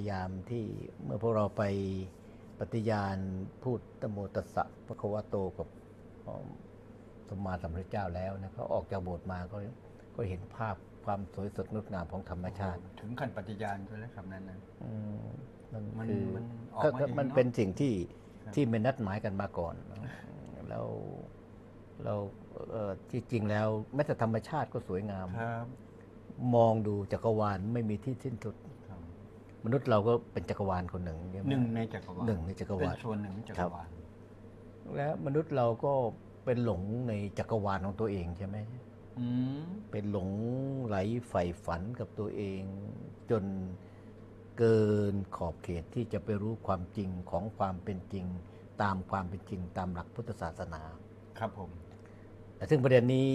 ยายามที่เมื่อพวกเราไปปฏิญาณพูดนะโมตัสสะภะคะวะโตกับสมมาสัมพุทธเจ้าแล้วนะเขาออกจากโบสถ์มาก็เห็นภาพความสวยสดงดงามของธรรมชาติถึงขั้นปฏิญาณด้วยแล้วคำนั้นนะมันคือมันออกมาเองมันเป็นสิ่งที่ไม่นัดหมายกันมาก่อนแล้วเราที่จริงแล้วแม้แต่ธรรมชาติก็สวยงามมองดูจักรวาลไม่มีที่สิ้นสุดมนุษย์เราก็เป็นจักรวาลคนหนึ่งหนึ่งในจักรวาลเป็นส่วนหนึ่งจักรวาลและมนุษย์เราก็เป็นหลงในจักรวาลของตัวเองใช่ไหมเป็นหลงไหลใฝ่ฝันกับตัวเองจนเกินขอบเขตที่จะไปรู้ความจริงของความเป็นจริงตามความเป็นจริงตามหลักพุทธศาสนาครับผมซึ่งประเด็นนี้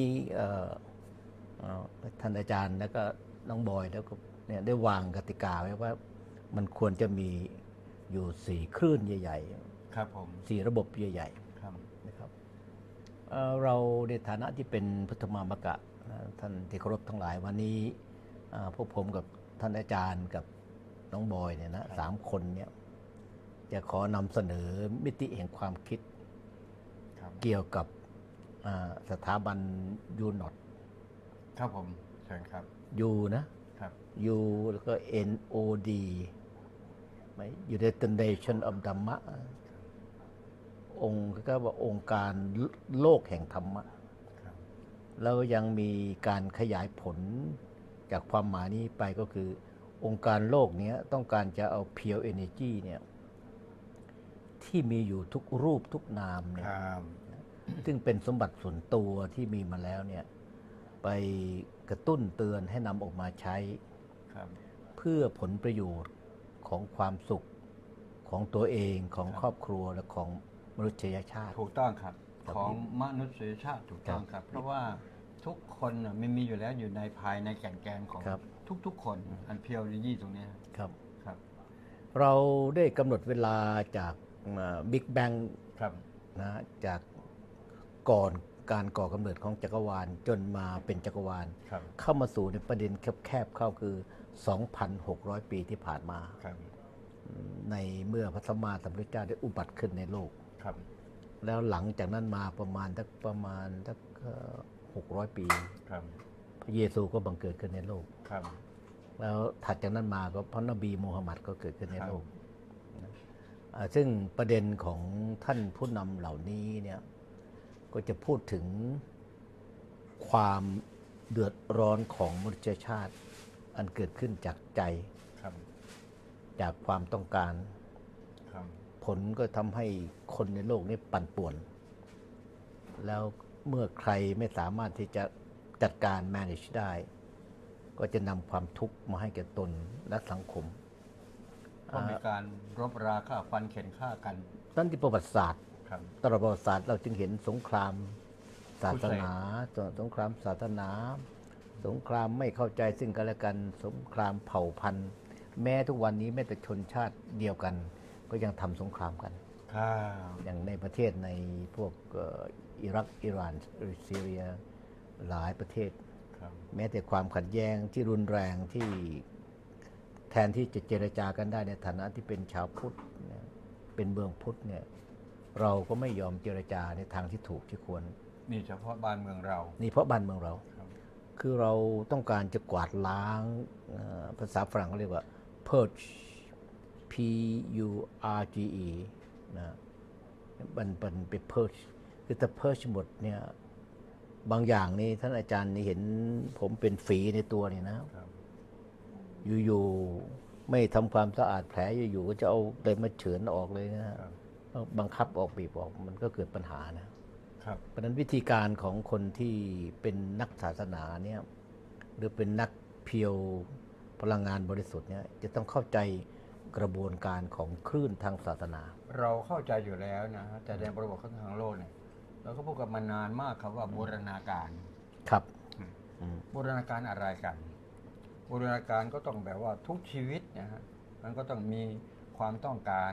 ท่านอาจารย์แล้วก็น้องบอยแล้วก็เนี่ยได้วางกติกาไว้ว่ามันควรจะมีอยู่4คลื่นใหญ่ๆครับผม 4ระบบใหญ่ๆนะครับเราในฐานะที่เป็นพุทธมามกะท่านที่เคารพทั้งหลายวันนี้พวกผมกับท่านอาจารย์กับน้องบอยเนี่ยนะ3 คนเนี่ยจะขอนำเสนอมิติแห่งความคิดเกี่ยวกับสถาบันยูนอตครับผมเชิญครับยูนะครับยูแล้วก็ NOD ไหม United Nation of Dhamma องค์ก็ว่าองค์การโลกแห่งธรรมะแล้วยังมีการขยายผลจากความหมายนี้ไปก็คือองค์การโลกนี้ต้องการจะเอา Pure Energy เนี่ยที่มีอยู่ทุกรูปทุกนามเนี่ยซึ่งเป็นสมบัติส่วนตัวที่มีมาแล้วเนี่ยไปกระตุ้นเตือนให้นำออกมาใช้เพื่อผลประโยชน์ของความสุขของตัวเองของครอบครัวและของมนุษยชาติถูกต้องครับของมนุษยชาติถูกต้องครับเพราะว่าทุกคนมันมีอยู่แล้วอยู่ในภายในแก่นแกนของทุกๆคนอันเพียวยี่ตรงนี้ครับเราได้กำหนดเวลาจากบิ๊กแบงนะจากก่อนการก่อกำเนิดของจักรวาลจนมาเป็นจักรวาลเข้ามาสู่ในประเด็นแคบๆเข้าคือ 2,600 ปีที่ผ่านมาในเมื่อพระสัมมาสัมพุทธเจ้าได้อุบัติขึ้นในโลกแล้วหลังจากนั้นมาประมาณสัก600 ปีพระเยซูก็บังเกิดขึ้นในโลกแล้วถัดจากนั้นมาก็พระนบีมูฮัมหมัดก็เกิดขึ้นในโลกซึ่งประเด็นของท่านผู้นำเหล่านี้เนี่ยก็จะพูดถึงความเดือดร้อนของมนุษยชาติอันเกิดขึ้นจากใจจากความต้องการผลก็ทำให้คนในโลกนี้ปั่นป่วนแล้วเมื่อใครไม่สามารถที่จะจัดการ manage ได้ก็จะนำความทุกข์มาให้แก่ตนและสังคมก็มีการรบราฆ่าฟันเข็นฆ่ากันนั่นที่ประวัติศาสตร์ตลอดประวัติศาสตร์เราจึงเห็นสงครามศาสนาสงครามศาสนาสงครามไม่เข้าใจซึ่งกันและกันสงครามเผ่าพันธุ์แม้ทุกวันนี้แม้แต่ชนชาติเดียวกันก็ยังทำสงครามกันอย่างในประเทศในพวกอิรักอิหร่านซีเรียหลายประเทศแม้แต่ความขัดแย้งที่รุนแรงที่แทนที่จะเจรจากันได้ในฐานะที่เป็นชาวพุทธเป็นเมืองพุทธเนี่ยเราก็ไม่ยอมเจรจาในทางที่ถูกที่ควรนี่เฉพาะบ้านเมืองเรานี่เพราะบ้านเมืองเราคือเราต้องการจะกวาดล้างภาษาฝรั่งเขาเรียกว่า purge P U R G E นะมันเป็น purge คือถ้า purge หมดเนี่ยบางอย่างนี่ท่านอาจารย์นี่เห็นผมเป็นฝีในตัวนี่นะอยู่ๆไม่ทำความสะอาดแผลอยู่ๆก็จะเอาเลยมาเฉือนออกเลยนะบังคับออกบีบออกมันก็เกิดปัญหานะเพราะนั้นวิธีการของคนที่เป็นนักศาสนาเนี่ยหรือเป็นนักเพียวพลังงานบริสุทธิ์เนี่ยจะต้องเข้าใจกระบวนการของคลื่นทางศาสนาเราเข้าใจอยู่แล้วนะแต่ในบริบทของทางโลกเนี่ยเราก็พูดกันมานานมากครับว่าบูรณาการครับบูรณาการอะไรกันบูรณาการก็ต้องแบบว่าทุกชีวิตนะฮะมันก็ต้องมีความต้องการ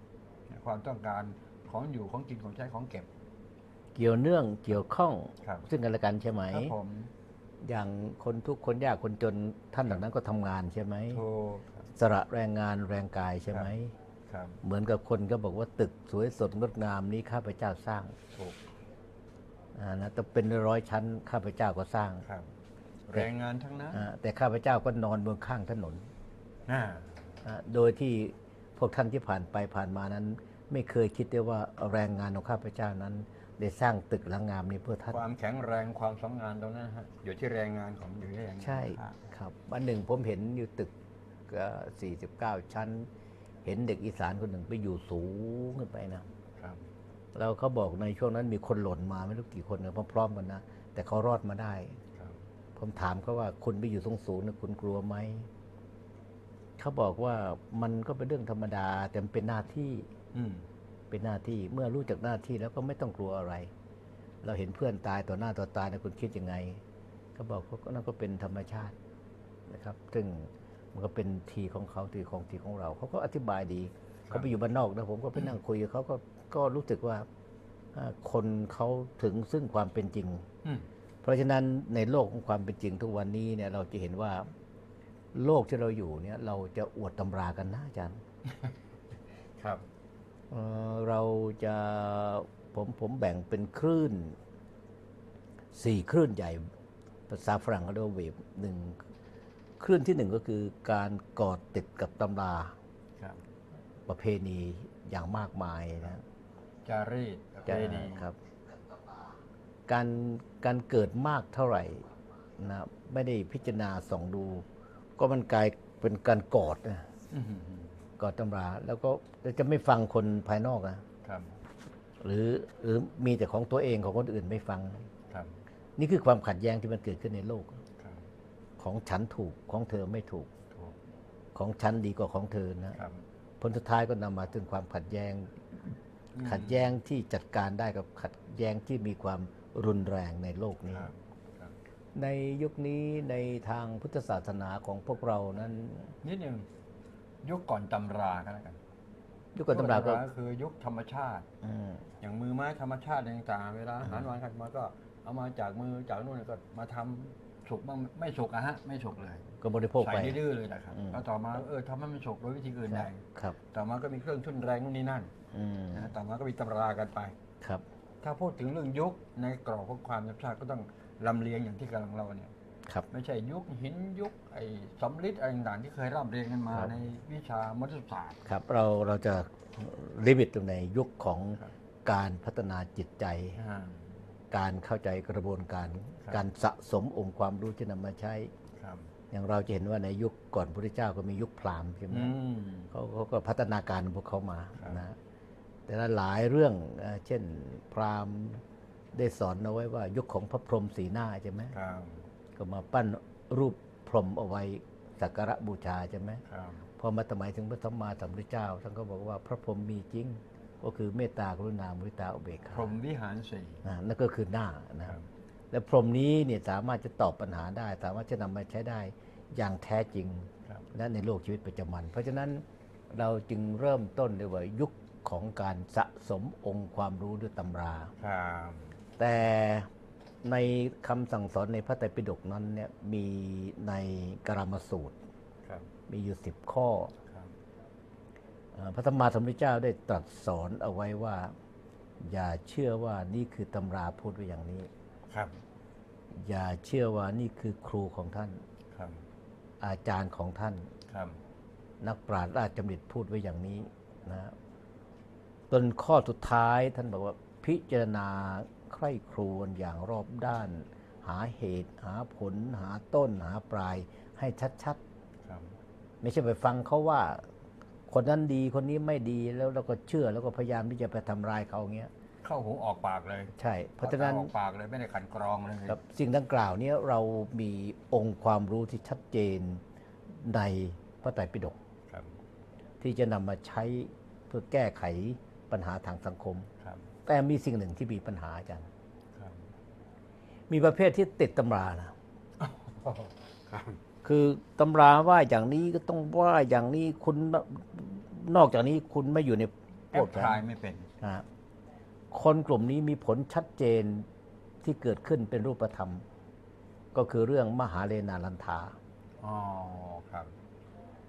ของอยู่ของกินของใช้ของเก็บเกี่ยวเนื่องเกี่ยวข้องซึ่งกันและกันใช่ไหมอย่างคนทุกคนยากคนจนท่านเหล่านั้นก็ทำงานใช่ไหมสละแรงงานแรงกายใช่ไหมครับเหมือนกับคนก็บอกว่าตึกสวยสดงดงามนี้ข้าพเจ้าสร้างถูกนะแต่เป็นร้อยชั้นข้าพเจ้าก็สร้างครับ แรงงานทั้งนั้นแต่ข้าพเจ้าก็นอนบนข้างถนนอ่าโดยที่พวกท่านที่ผ่านไปผ่านมานั้น ไม่เคยคิดได้ว่าแรงงานของข้าพเจ้านั้น ได้สร้างตึกหลังงามนี้เพื่อท่านความแข็งแรงความสำงานตรงนั้นฮะอยู่ที่แรงงานของอยู่ที่แรงงานใช่ครับวันหนึ่งผมเห็นอยู่ตึก49 ชั้น เห็นเด็กอีสานคนหนึ่งไปอยู่สูงขึ้นไปนะครับ แล้วเขาบอกในช่วงนั้นมีคนหล่นมาไม่รู้กี่คนนะพร้อมๆกันนะแต่เขารอดมาได้ครับผมถามเขาว่าคุณไปอยู่สูงๆนะคุณกลัวไหมเขาบอกว่ามันก็เป็นเรื่องธรรมดาแต่มันเป็นหน้าที่อืมเป็นหน้าที่เมื่อรู้จักหน้าที่แล้วก็ไม่ต้องกลัวอะไร เราเห็นเพื่อนตายต่อหน้าต่อตานะคุณคิดยังไงเขาบอกว่านั่นก็เป็นธรรมชาตินะครับซึ่งมันก็เป็นทีของเขาทีของเราเขาก็อธิบายดีเขาไปอยู่บ้านนอกนะผมก็ไปนั่งคุยกับเขาก็รู้สึกว่าคนเขาถึงซึ่งความเป็นจริงอืมเพราะฉะนั้นในโลกของความเป็นจริงทุกวันนี้เนี่ยเราจะเห็นว่าโลกที่เราอยู่เนี่ยเราจะอวดตำรากันนะอาจารย์ครับเราจะผมแบ่งเป็นคลื่น4คลื่นใหญ่ภาษาฝรั่งเขาเรียกว่าเวฟหนึ่งคลื่นที่1ก็คือการกอดติดกับตำราครับประเพณีอย่างมากมายนะจารีตประเพณีครับการเกิดมากเท่าไหร่นะไม่ได้พิจารณาส่องดู ก็มันกลายเป็นการกอดนะอืมกอดตำราแล้วก็จะไม่ฟังคนภายนอกนะครับ หรือมีแต่ของตัวเองของคนอื่นไม่ฟังครับนี่คือความขัดแย้งที่มันเกิดขึ้นในโลกครับของฉันถูกของเธอไม่ถูกถูกของฉันดีกว่าของเธอนะครับ ผลสุดท้ายก็นำมาถึงความขัดแย้ง ขัดแย้งที่จัดการได้กับขัดแย้งที่มีความรุนแรงในโลกนี้ครับ ครับในยุคนี้ในทางพุทธศาสนาของพวกเรานั้นนิดหนึ่งยุคก่อนตำราก็แล้วกันยุคก่อนตำราก็คือยุคธรรมชาติอืมอย่างมือไม้ธรรมชาติต่างๆเวลาอาหารหวานขัดมาก็เอามาจากมือจากนู่นก็มาทำสุกบ้างไม่สุกอะฮะไม่สุกเลยก็บริโภคใส่ไปดื้อๆเลยนะครับอืมแล้วต่อมาทำให้มันสุกโดยวิธีอื่นได้ครับต่อมาก็มีเครื่องทุ่นแรงนู่นนี่นั่นอืมนะต่อมาก็มีตำรากันไปครับถ้าพูดถึงเรื่องยุคในกรอบของความธรรมชาติก็ต้องลำเลียงอย่างที่กำลังเราเนี่ยครับไม่ใช่ยุคหินยุคไอ้สำริดอะไรต่างๆที่เคยร่ำเรียนกันมาครับในวิชามนุษยศาสตร์ครับเราจะลิมิตตรงในยุคของครับการพัฒนาจิตใจอ่าการเข้าใจกระบวนการครับการสะสมองค์ความรู้ที่นำมาใช้ครับอย่างเราจะเห็นว่าในยุคก่อนพระพุทธเจ้าก็มียุคพราหมณ์ใช่ไหมอืมเขาก็พัฒนาการของพวกเขามาครับนะแต่ละหลายเรื่องเช่นพราหมณ์ได้สอนเอาไว้ว่ายุคของพระพรหมสีหน้าใช่ไหมครับก็มาปั้นรูปพรหมเอาไว้สักการะบูชาใช่ไหมครับพอมาสมัยถึงพระสัมมาสัมพุทธเจ้าท่านก็บอกว่าพระพรหมมีจริง ก็คือเมตตากรุณามุทิตาอุเบกพขารหมวิหารสี่นั่นก็คือหน้านะครับ และพรหมนี้เนี่ยสามารถจะตอบปัญหาได้ สามารถจะนำมาใช้ได้อย่างแท้จริงครับและในโลกชีวิตประจำวัน เพราะฉะนั้นเราจึงเริ่มต้นด้วยว่ายุคของการสะสมองค์ความรู้ด้วยตำราครับแต่ในคำสั่งสอนในพระไตรปิฎกนั้นเนี่ยมีในกรามสูตรครับมีอยู่10 ข้อครับพระสัมมาสัมพุทธเจ้าได้ตรัสสอนเอาไว้ว่า อย่าเชื่อว่านี่คือตำราพูดไว้อย่างนี้ครับอย่าเชื่อว่านี่คือครูของท่านครับอาจารย์ของท่านครับนักปราชญ์ราชจำริดพูดไว้อย่างนี้นะจนข้อสุดท้ายท่านบอกว่าพิจารณาใคร่ครวญอย่างรอบด้าน หาเหตุ หาผล หาต้น หาปลายให้ชัดครับๆ ไม่ใช่ไปฟังเขาว่า คนนั้นดีคนนี้ไม่ดีแล้วเราก็เชื่อแล้วก็พยายามที่จะไปทำร้ายเขาเงี้ยเข้าหูออกปากเลยใช่ เพราะฉะนั้นออกปากเลยไม่ได้ขันกรองเลยครับสิ่งดังกล่าวเนี้เรามีองค์ความรู้ที่ชัดเจนในพระไตรปิฎกครับที่จะนำมาใช้เพื่อแก้ไขปัญหาทางสังคมครับแต่มีสิ่งหนึ่งที่มีปัญหาอาจารย์ครับมีประเภทที่ติดตำรานะครับคือตำราว่าอย่างนี้ก็ต้องว่าอย่างนี้คุณนอกจากนี้คุณไม่อยู่ในพแอวปกพลายไม่เป็นนะคนกลุ่มนี้มีผลชัดเจนที่เกิดขึ้นเป็นรูปธรรม ก็คือเรื่องมหาเลนาลันทาอ๋อ ครับ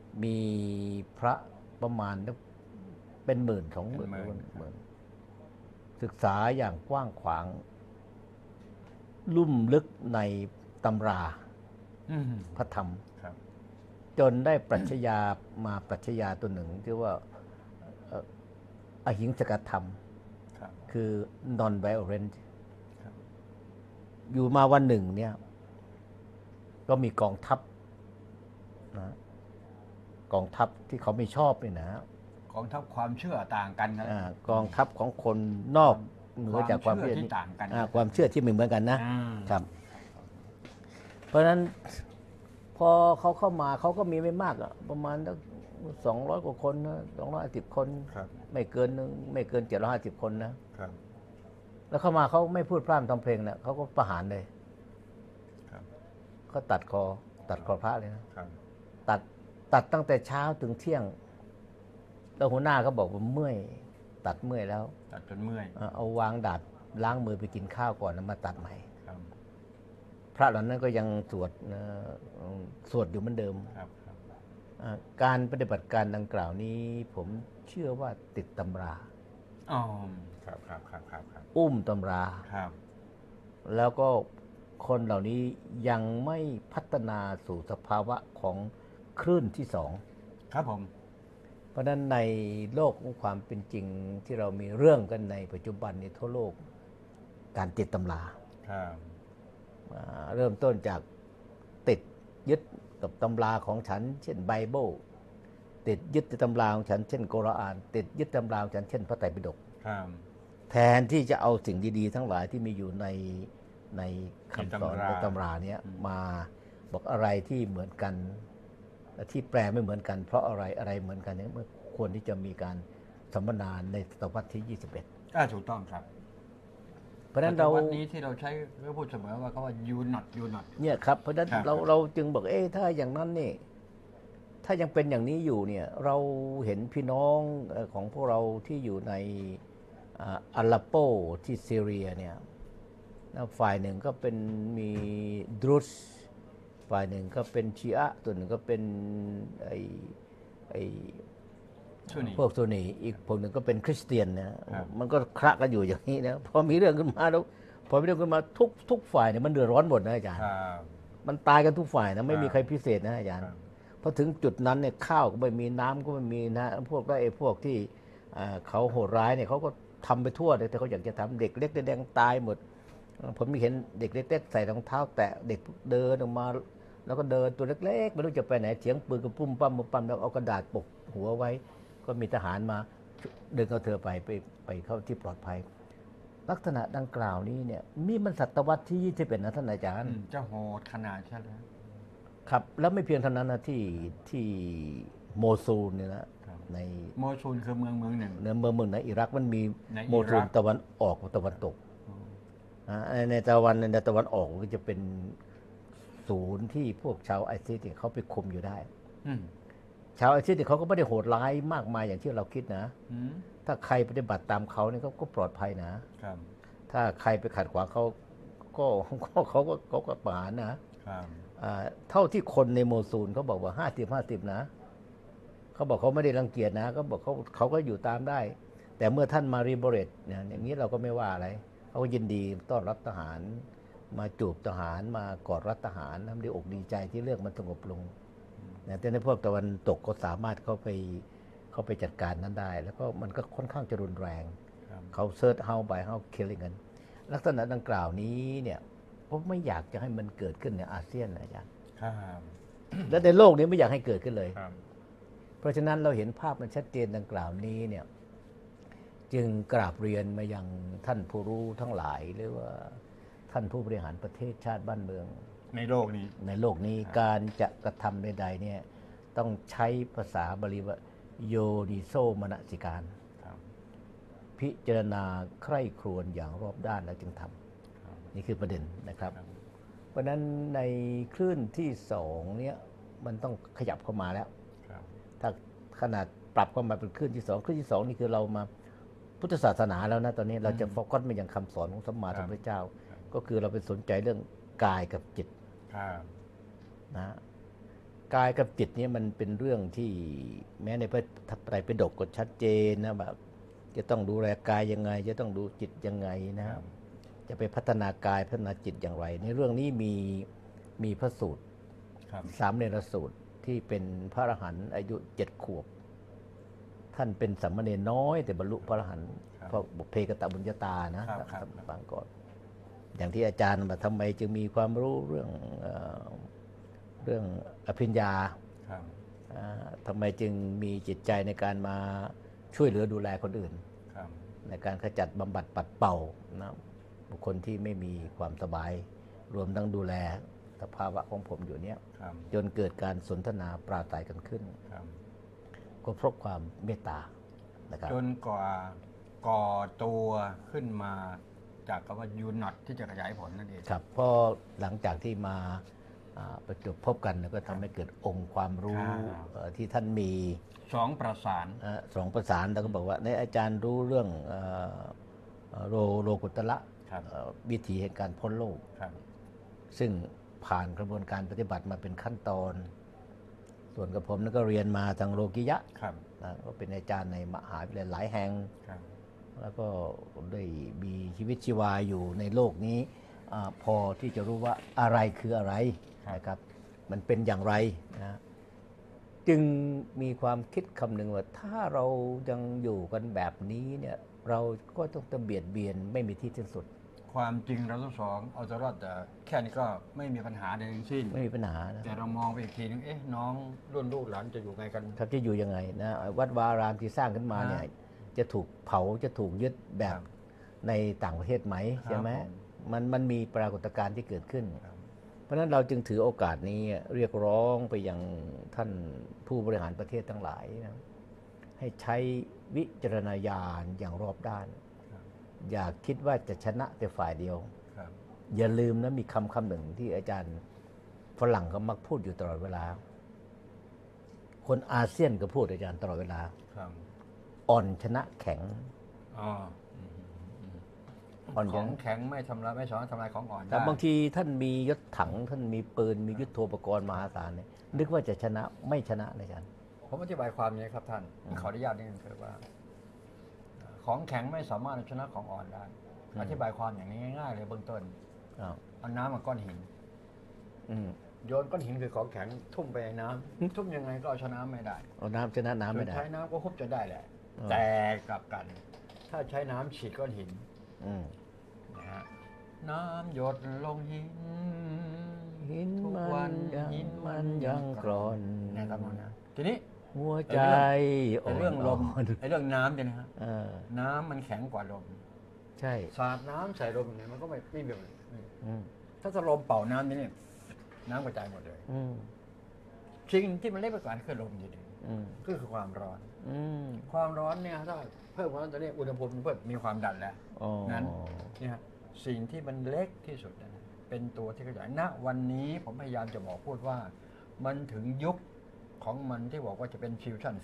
มีพระประมาณเป็นหมื่น2,000,000 เป็นหมื่นศึกษาอย่างกว้างขวางลุ่มลึกในตำราอืมพระธรรมครับจนได้ปรัชญามาปรัชญาตัวหนึ่งที่ว่าอหิงสกธรรมครับคือ non violent ครับอยู่มาวันหนึ่งเนี่ยก็มีกองทัพนะกองทัพที่เขาไม่ชอบนี่นะกองทัพความเชื่อต่างกันนะกองทัพของคนนอกเหนือจากความเชื่อที่นี้ต่างกันความเชื่อที่ไม่เหมือนกันนะอ่าครับ เพราะฉะนั้นพอเขาเข้ามาเขาก็มีไม่มากอะประมาณ200 กว่าคนนะ250 คนครับไม่เกิน750 คนนะครับแล้วเข้ามาเขาไม่พูดพร่ำทำเพลงนะเขาก็ประหารเลยครับเขาตัดคอพระเลยนะครับตัดตั้งแต่เช้าถึงเที่ยง แล้วหัวหน้าก็บอกว่าเมื่อย ตัดเมื่อยแล้วตัดจนเมื่อยเอาวางดาบล้างมือไปกินข้าวก่อนแล้วมาตัดใหม่ครับพระเหล่านั้นก็ยังสวดอยู่เหมือนเดิมครับครับการปฏิบัติการดังกล่าวนี้ ผมเชื่อว่าติดตำราอ๋อครับครับครับครับครับอุ้มตำราครับแล้วก็คนเหล่านี้ยังไม่พัฒนาสู่สภาวะของคลื่นที่สองครับผมเพราะฉะนั้นในโลกของความเป็นจริงที่เรามีเรื่องกันในปัจจุบันนี้ทั่วโลกการติดตำราครับเริ่มต้นจากติดยึดกับตำราของฉัน เช่นไบเบิลติดยึดตำราของฉันเช่นกุรอานติดยึดตำราของฉันเช่นพระไตรปิฎกครับแทนที่จะเอาสิ่งดีๆทั้งหลายที่มีอยู่ในคำสอนในตำราเนี้ยมาบอกอะไรที่เหมือนกันและที่แปลไม่เหมือนกัน เพราะอะไรเหมือนกันเนี่ยมันควรที่จะมีการสัมมนาในศตวรรษที่ 21 ถูกต้องครับเพราะฉะนั้นเราวันนี้ที่เราใช้ก็พูดเสมอว่าเขาว่า you not เนี่ยครับเพราะฉะนั้นครับเราจึงบอกถ้าอย่างนั้นนี่ถ้ายังเป็นอย่างนี้อยู่เนี่ยเราเห็นพี่น้องของพวกเราที่อยู่ในอัลเลปโปที่ซีเรียเนี่ยฝ่ายหนึ่งก็เป็นมีดรุซฝ่ายหนึ่งก็เป็นชีอะตัวหนึ่งก็เป็นไอซุนนีพวกซุนนีอีกพวกหนึ่งก็เป็นคริสเตียนนะครับ มันก็คละกันอยู่อย่างนี้นะพอมีเรื่องขึ้นมาแล้วพอมีเรื่องขึ้นมาทุกฝ่ายเนี่ยมันเดือดร้อนหมดนะอาจารย์ครับมันตายกันทุกฝ่ายนะไม่มีครับใครพิเศษนะอาจารย์ครับพอถึงจุดนั้นเนี่ยข้าวก็ไม่มีน้ำก็ไม่มีนะพวกพวกที่เขาโหดร้ายเนี่ยเขาก็ทำไปทั่วเลยแต่เขาอยากจะทำเด็กเล็กเด็กแดงตายหมดผมมีเห็นเด็กเล็กๆใส่รองเท้าแตะเด็กเดินออกมา แล้วก็เดินตัวเล็กๆไม่รู้จะไปไหนเสียงปืนก็ปุ้มปั้มแล้วเอากระดาษปกหัวไว้ ก็มีทหารมาดึงเอาเธอไปเข้าที่ปลอดภัย ลักษณะดังกล่าวนี้เนี่ยนี่มันศตวรรษที่21นะท่านอาจารย์จะโหดขนาดใช่ไหมครับแล้วไม่เพียงเท่านั้นนะที่โมซูลเนี่ยนะครับ ในโมซูลคือเมืองหนึ่งเนื้อเมืองในอิรักมันมีในอิรักโมซูลตะวันออกกับตะวันตกในตะวันออกก็จะเป็นศูนย์ที่พวกชาวไอซิสเนี่ยเขาไปคุมอยู่ได้อืมชาวไอซิสเนี่ยเขาก็ไม่ได้โหดร้ายมากมายอย่างที่เราคิดนะอืมถ้าใครปฏิบัติตามเขาเนี่ยเขาก็ปลอดภัยนะครับถ้าใครไปขัดขวางเขาก็ประหารนะครับ เท่าที่คนในโมซูลเขาบอกว่า50-50นะเขาบอกเขาไม่ได้รังเกียจนะเขาบอกเขาก็อยู่ตามได้ แต่เมื่อท่านมารีโบเรตเนี่ยอย่างนี้เราก็ไม่ว่าอะไรเขาก็ยินดีต้อนรับทหาร มาจูบทหารมากอดรัดทหารทำดีอกดีใจที่เรื่องมันสงบลงนะแต่ในพวกตะวันตกก็สามารถเข้าไปจัดการนั้นได้ แล้วก็มันก็ค่อนข้างจะรุนแรงครับเขาเซิร์ชเฮาไปเฮาคิลลิ่งกันลักษณะดังกล่าวนี้เนี่ยผมไม่อยากจะให้มันเกิดขึ้นในอาเซียนนะอาจารย์ครับและในโลกนี้ไม่อยากให้เกิดขึ้นเลยครับเพราะฉะนั้นเราเห็นภาพมันชัดเจนดังกล่าวนี้เนี่ยจึงกราบเรียนมายังท่านผู้รู้ทั้งหลายหรือว่าท่านผู้บริหารประเทศชาติบ้านเมืองในโลกนี้ในโลกนี้ครับการจะกระทำใดๆเนี่ยต้องใช้ภาษาบาลีว่าโยนิโสมนสิการครับพิจารณาใคร่ครวญอย่างรอบด้านแล้วจึงทครับำนี่คือประเด็นนะครับครับเพราะฉะนั้นในคลื่นที่2เนี่ยมันต้องขยับเข้ามาแล้วครับถ้าขนาดปรับเข้ามาเป็นคลื่นที่2คลื่นที่2นี่คือเรามาพุทธศาสนาแล้วนะตอนนี้เราจะโฟกัสมาอย่างคำสอนของสัมมาสัมพุทธเจ้า ก็คือเราไปสนใจเรื่องกายกับจิตครับนะกายกับจิตเนี่ยมันเป็นเรื่องที่แม้ในพระไตรปิฎกก็ชัดเจนนะแบบจะต้องดูแลกายยังไง จะต้องดูจิตยังไงนะครับจะไปพัฒนากายพัฒนาจิตอย่างไร ในเรื่องนี้มีพระสูตร สามเณรสูตรที่เป็นพระอรหันต์อายุ7 ขวบ ท่านเป็นสามเณรน้อยแต่บรรลุพระอรหันต์เพราะบุพเพกตบุญญาตานะฟังก่อนอย่างที่อาจารย์มาทำไมจึงมีความรู้เรื่องอภิญญาทำไมจึงมีจิตใจในการมาช่วยเหลือดูแลคนอื่นในการขจัดบำบัดปัดเป่านะบุคคลที่ไม่มีความสบายรวมทั้งดูแลสภาวะของผมอยู่เนี้ยจนเกิดการสนทนาปราศัยกันขึ้นก็เพราะความเมตตานะครับจนกว่าก่อตัวขึ้นมาจากคำว่ายูนอตที่จะขยายผลนั่นเองครับเพราะหลังจากที่มาประจบพบกันก็ทำให้เกิดองค์ความรู้ที่ท่านมี 2 ประสาน 2 ประสานแล้วก็บอกว่าในอาจารย์รู้เรื่องโลกุตระวิถีแห่งการพ้นโลกซึ่งผ่านกระบวนการปฏิบัติมาเป็นขั้นตอนส่วนกับผมก็เรียนมาทางโลกิยะก็เป็นอาจารย์ในมหาวิทยาลัยหลายแห่งแล้วก็ได้มีชีวิตชีวาอยู่ในโลกนี้พอที่จะรู้ว่าอะไรคืออะไรนะครับมันเป็นอย่างไรนะจึงมีความคิดคำหนึ่งว่าถ้าเรายังอยู่กันแบบนี้เนี่ยเราก็ต้องเบียดเบียนไม่มีที่สิ้นสุดความจริงเราทั้งสองเอาตัวรอดแต่แค่นี้ก็ไม่มีปัญหาใดทั้งสิ้นไม่มีปัญหาแต่เรามองไปอีกทีนึงน้องรุ่นลูกหลานจะอยู่ไงกันครับจะอยู่ยังไงนะวัดวารามที่สร้างขึ้นมาเนี่ยจะถูกเผาจะถูกยึดแบบในต่างประเทศไหมใช่ไหมมันมีปรากฏการณ์ที่เกิดขึ้นเพราะฉะนั้นเราจึงถือโอกาสนี้เรียกร้องไปยังท่านผู้บริหารประเทศทั้งหลายนะให้ใช้วิจารณญาณอย่างรอบด้านอย่าคิดว่าจะชนะแต่ฝ่ายเดียวอย่าลืมนะมีคำหนึ่งที่อาจารย์ฝรั่งเขามักพูดอยู่ตลอดเวลาคนอาเซียนก็พูดอาจารย์ตลอดเวลาอ่อนชนะแข็งของแข็งไม่ทำลายไม่สามารถทำลายของอ่อนได้แต่บางทีท่านมียศถังท่านมีปืนมียุทโธปกรณ์มหาศาลเนี่ยนึกว่าจะชนะไม่ชนะนะอาจารย์ผมอธิบายความนี้ครับท่านขออนุญาตนิดนึงคือว่าของแข็งไม่สามารถชนะของอ่อนได้อธิบายความอย่างนี้ง่ายๆเลยเบื้องต้นเอาน้ำมาก้อนหินโยนก้อนหินคือของแข็งทุ่มไปในน้ำทุ่มยังไงก็เอาชนะไม่ได้เอาน้ำชนะน้ำไม่ได้ใช้น้ำก็คุบจะได้แหละแต่กลับกันถ้าใช้น้ำฉีดก้อนหินนะฮะน้ำหยดลงหินหินมันยังกร่อนนะครับนะทีนี้หัวใจเรื่องลมเรื่องน้ำเนี่ยนะฮะน้ำมันแข็งกว่าลมใช่สาดน้ำใส่ลมเนี่ยมันก็ไม่มีแบบถ้าจะลมเป่าน้ำนี่น้ำกระจายหมดเลยสิ่งที่มันเล็กไปกว่าคือลมอยู่ดีก็คือความร้อนความร้อนเนี่ยถ้าเพิ่มความร้อนตอนนี้อุณหภูมิเพิ่มมีความดันแล้วนั้นเนี่ยสิ่งที่มันเล็กที่สุดเป็นตัวที่ขยายณวันนี้ผมพยายามจะบอกพูดว่ามันถึงยุคของมันที่บอกว่าจะเป็นฟิวชั่น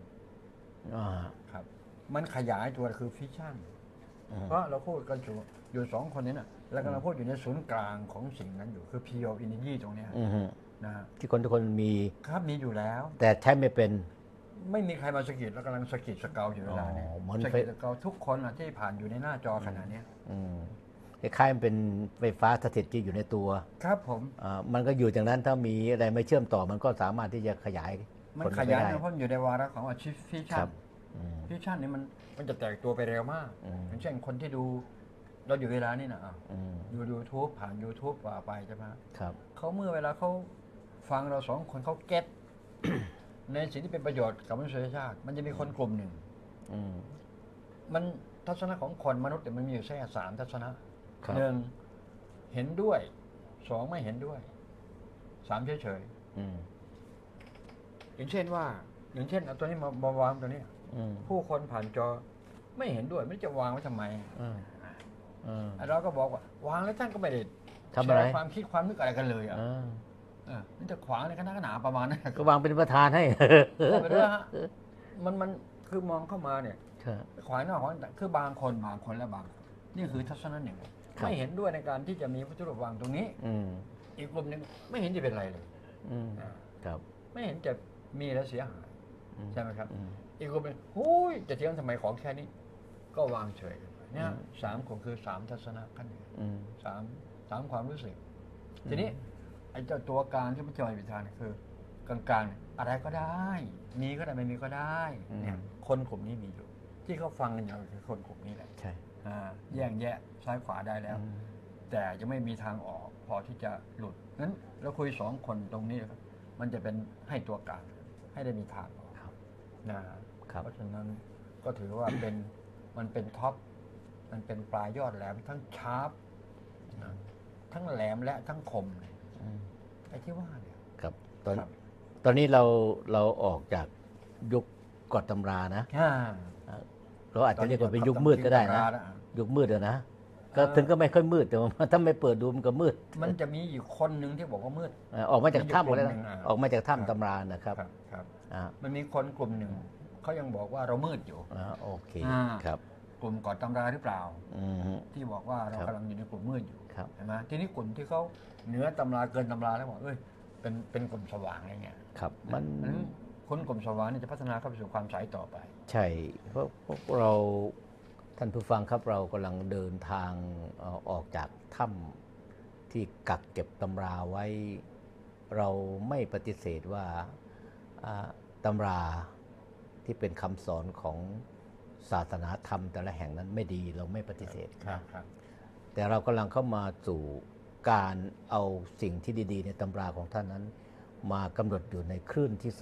ครับมันขยายตัวคือฟิวชั่นเพราะเราพูดกันอยู่2 คนนี้น่ะแล้วก็เราพูดอยู่ในศูนย์กลางของสิ่งนั้นอยู่คือ pure energy ตรงนี้นะที่คนทุกคนมีครับมีอยู่แล้วแต่ใช้ไม่เป็นไม่มีใครมาสกิดแล้วกำลังสกิดสเกลอยู่เวลานี้สกิดสเกลทุกคนที่ผ่านอยู่ในหน้าจอขนาดนี้คล้ายๆมันเป็นไฟฟ้าสถิตที่อยู่ในตัวครับผมมันก็อยู่จากนั้นถ้ามีอะไรไม่เชื่อมต่อมันก็สามารถที่จะขยายมันขยายเพราะอยู่ในวาระของอาชีพฟิชชั่นฟิชชั่นนี่มันจะแตกตัวไปเร็วมากอย่างเช่นคนที่ดูเราอยู่เวลานี่นะดู YouTube ผ่าน YouTube ว่าไปใช่ไหมครับเขาเมื่อเวลาเขาฟังเรา2 คนเขาเก็ตในสิ่งที่เป็นประโยชน์กับมนุษยชาติมันจะมีคนกลุ่มหนึ่งมันทัศนะของคนมนุษย์แต่มันมีอยู่แค่3 ทัศนะ1เห็นด้วย2ไม่เห็นด้วย3เฉยๆอย่างเช่นเอาตัวนี้มาวางตัวนี้ผู้คนผ่านจอไม่เห็นด้วยไม่จะวางไว้ทำไมเราก็บอกว่าวางแล้วท่านก็ไม่ได้ทำอะไรความคิดความนึกอะไรกันเลยนี่จะขวางในคณะหนาประมาณนั้นก็วางเป็นประธานให้ไปด้วยฮะมันคือมองเข้ามาเนี่ยขวางหน้าขวางคือบางคนและบางนี่คือทัศนะหนึ่งไม่เห็นด้วยในการที่จะมีพระจุลวางตรงนี้อีกกลุ่มหนึ่งไม่เห็นจะเป็นไรเลยครับไม่เห็นจะมีแล้วเสียหายใช่ไหมครับ อีกคนเป็นโอ้ยจะเถียงทำไมของแค่นี้ ก็วางเฉยเนี่ย3ก็คือ3ทัศนะขั้น3ความรู้สึกทีนี้ไอ้เจ้าตัวกลางที่พระเจ้าพิธานคือกลางๆอะไรก็ได้ มีก็ได้ไม่มีก็ได้เนี่ยคนกลุ่มนี้มีอยู่ที่เขาฟังกันอยู่คือคนกลุ่มนี้แหละใช่แย่งแยะซ้ายขวาได้แล้วแต่ยังไม่มีทางออกพอที่จะหลุดนั้นเราคุย2 คนตรงนี้ครับมันจะเป็นให้ตัวกลางให้ได้มีทางออกเพราะฉะนั้นก็ถือว่ามันเป็นท็อปมันเป็นปลายยอดแหลมทั้งชาร์ปทั้งแหลมและทั้งคมไอ้ที่ว่าเนี่ยครับตอนนี้เราออกจากยุคกอดตำรานะเราอาจจะเรียกว่าเป็นยุคมืดก็ได้นะยุคมืดนะก็ถึงก็ไม่ค่อยมืดแต่ว่าถ้าไม่เปิดดูมันก็มืดมันจะมีอีกคนหนึ่งที่บอกว่ามืดออกมาจากถ้ำหมดแล้วออกมาจากถ้ำตำรานะครับมันมีคนกลุ่มหนึ่งเขายังบอกว่าเรามืดอยู่โอเคครับกลุ่มกอดตำราหรือเปล่าที่บอกว่าเรากำลังอยู่ในกลุ่มมืดอยู่เห็นไหมทีนี้กลุ่มที่เขาเหนือตำราเกินตำราแล้วบอกเป็นกลุ่มสว่างอะไรเงี้ยครับมันคนกลุ่มสว่างนี่จะพัฒนาเข้าไปสู่ความใสต่อไปใช่เพราะพวกเราท่านผู้ฟังครับเรากำลังเดินทางออกจากถ้ำที่กักเก็บตำราไว้เราไม่ปฏิเสธว่าตำราที่เป็นคำสอนของศาสนาธรรมแต่ละแห่งนั้นไม่ดีเราไม่ปฏิเสธครับแต่เรากำลังเข้ามาสู่การเอาสิ่งที่ดีๆในตำราของท่านนั้นมากำหนดอยู่ในคลื่นที่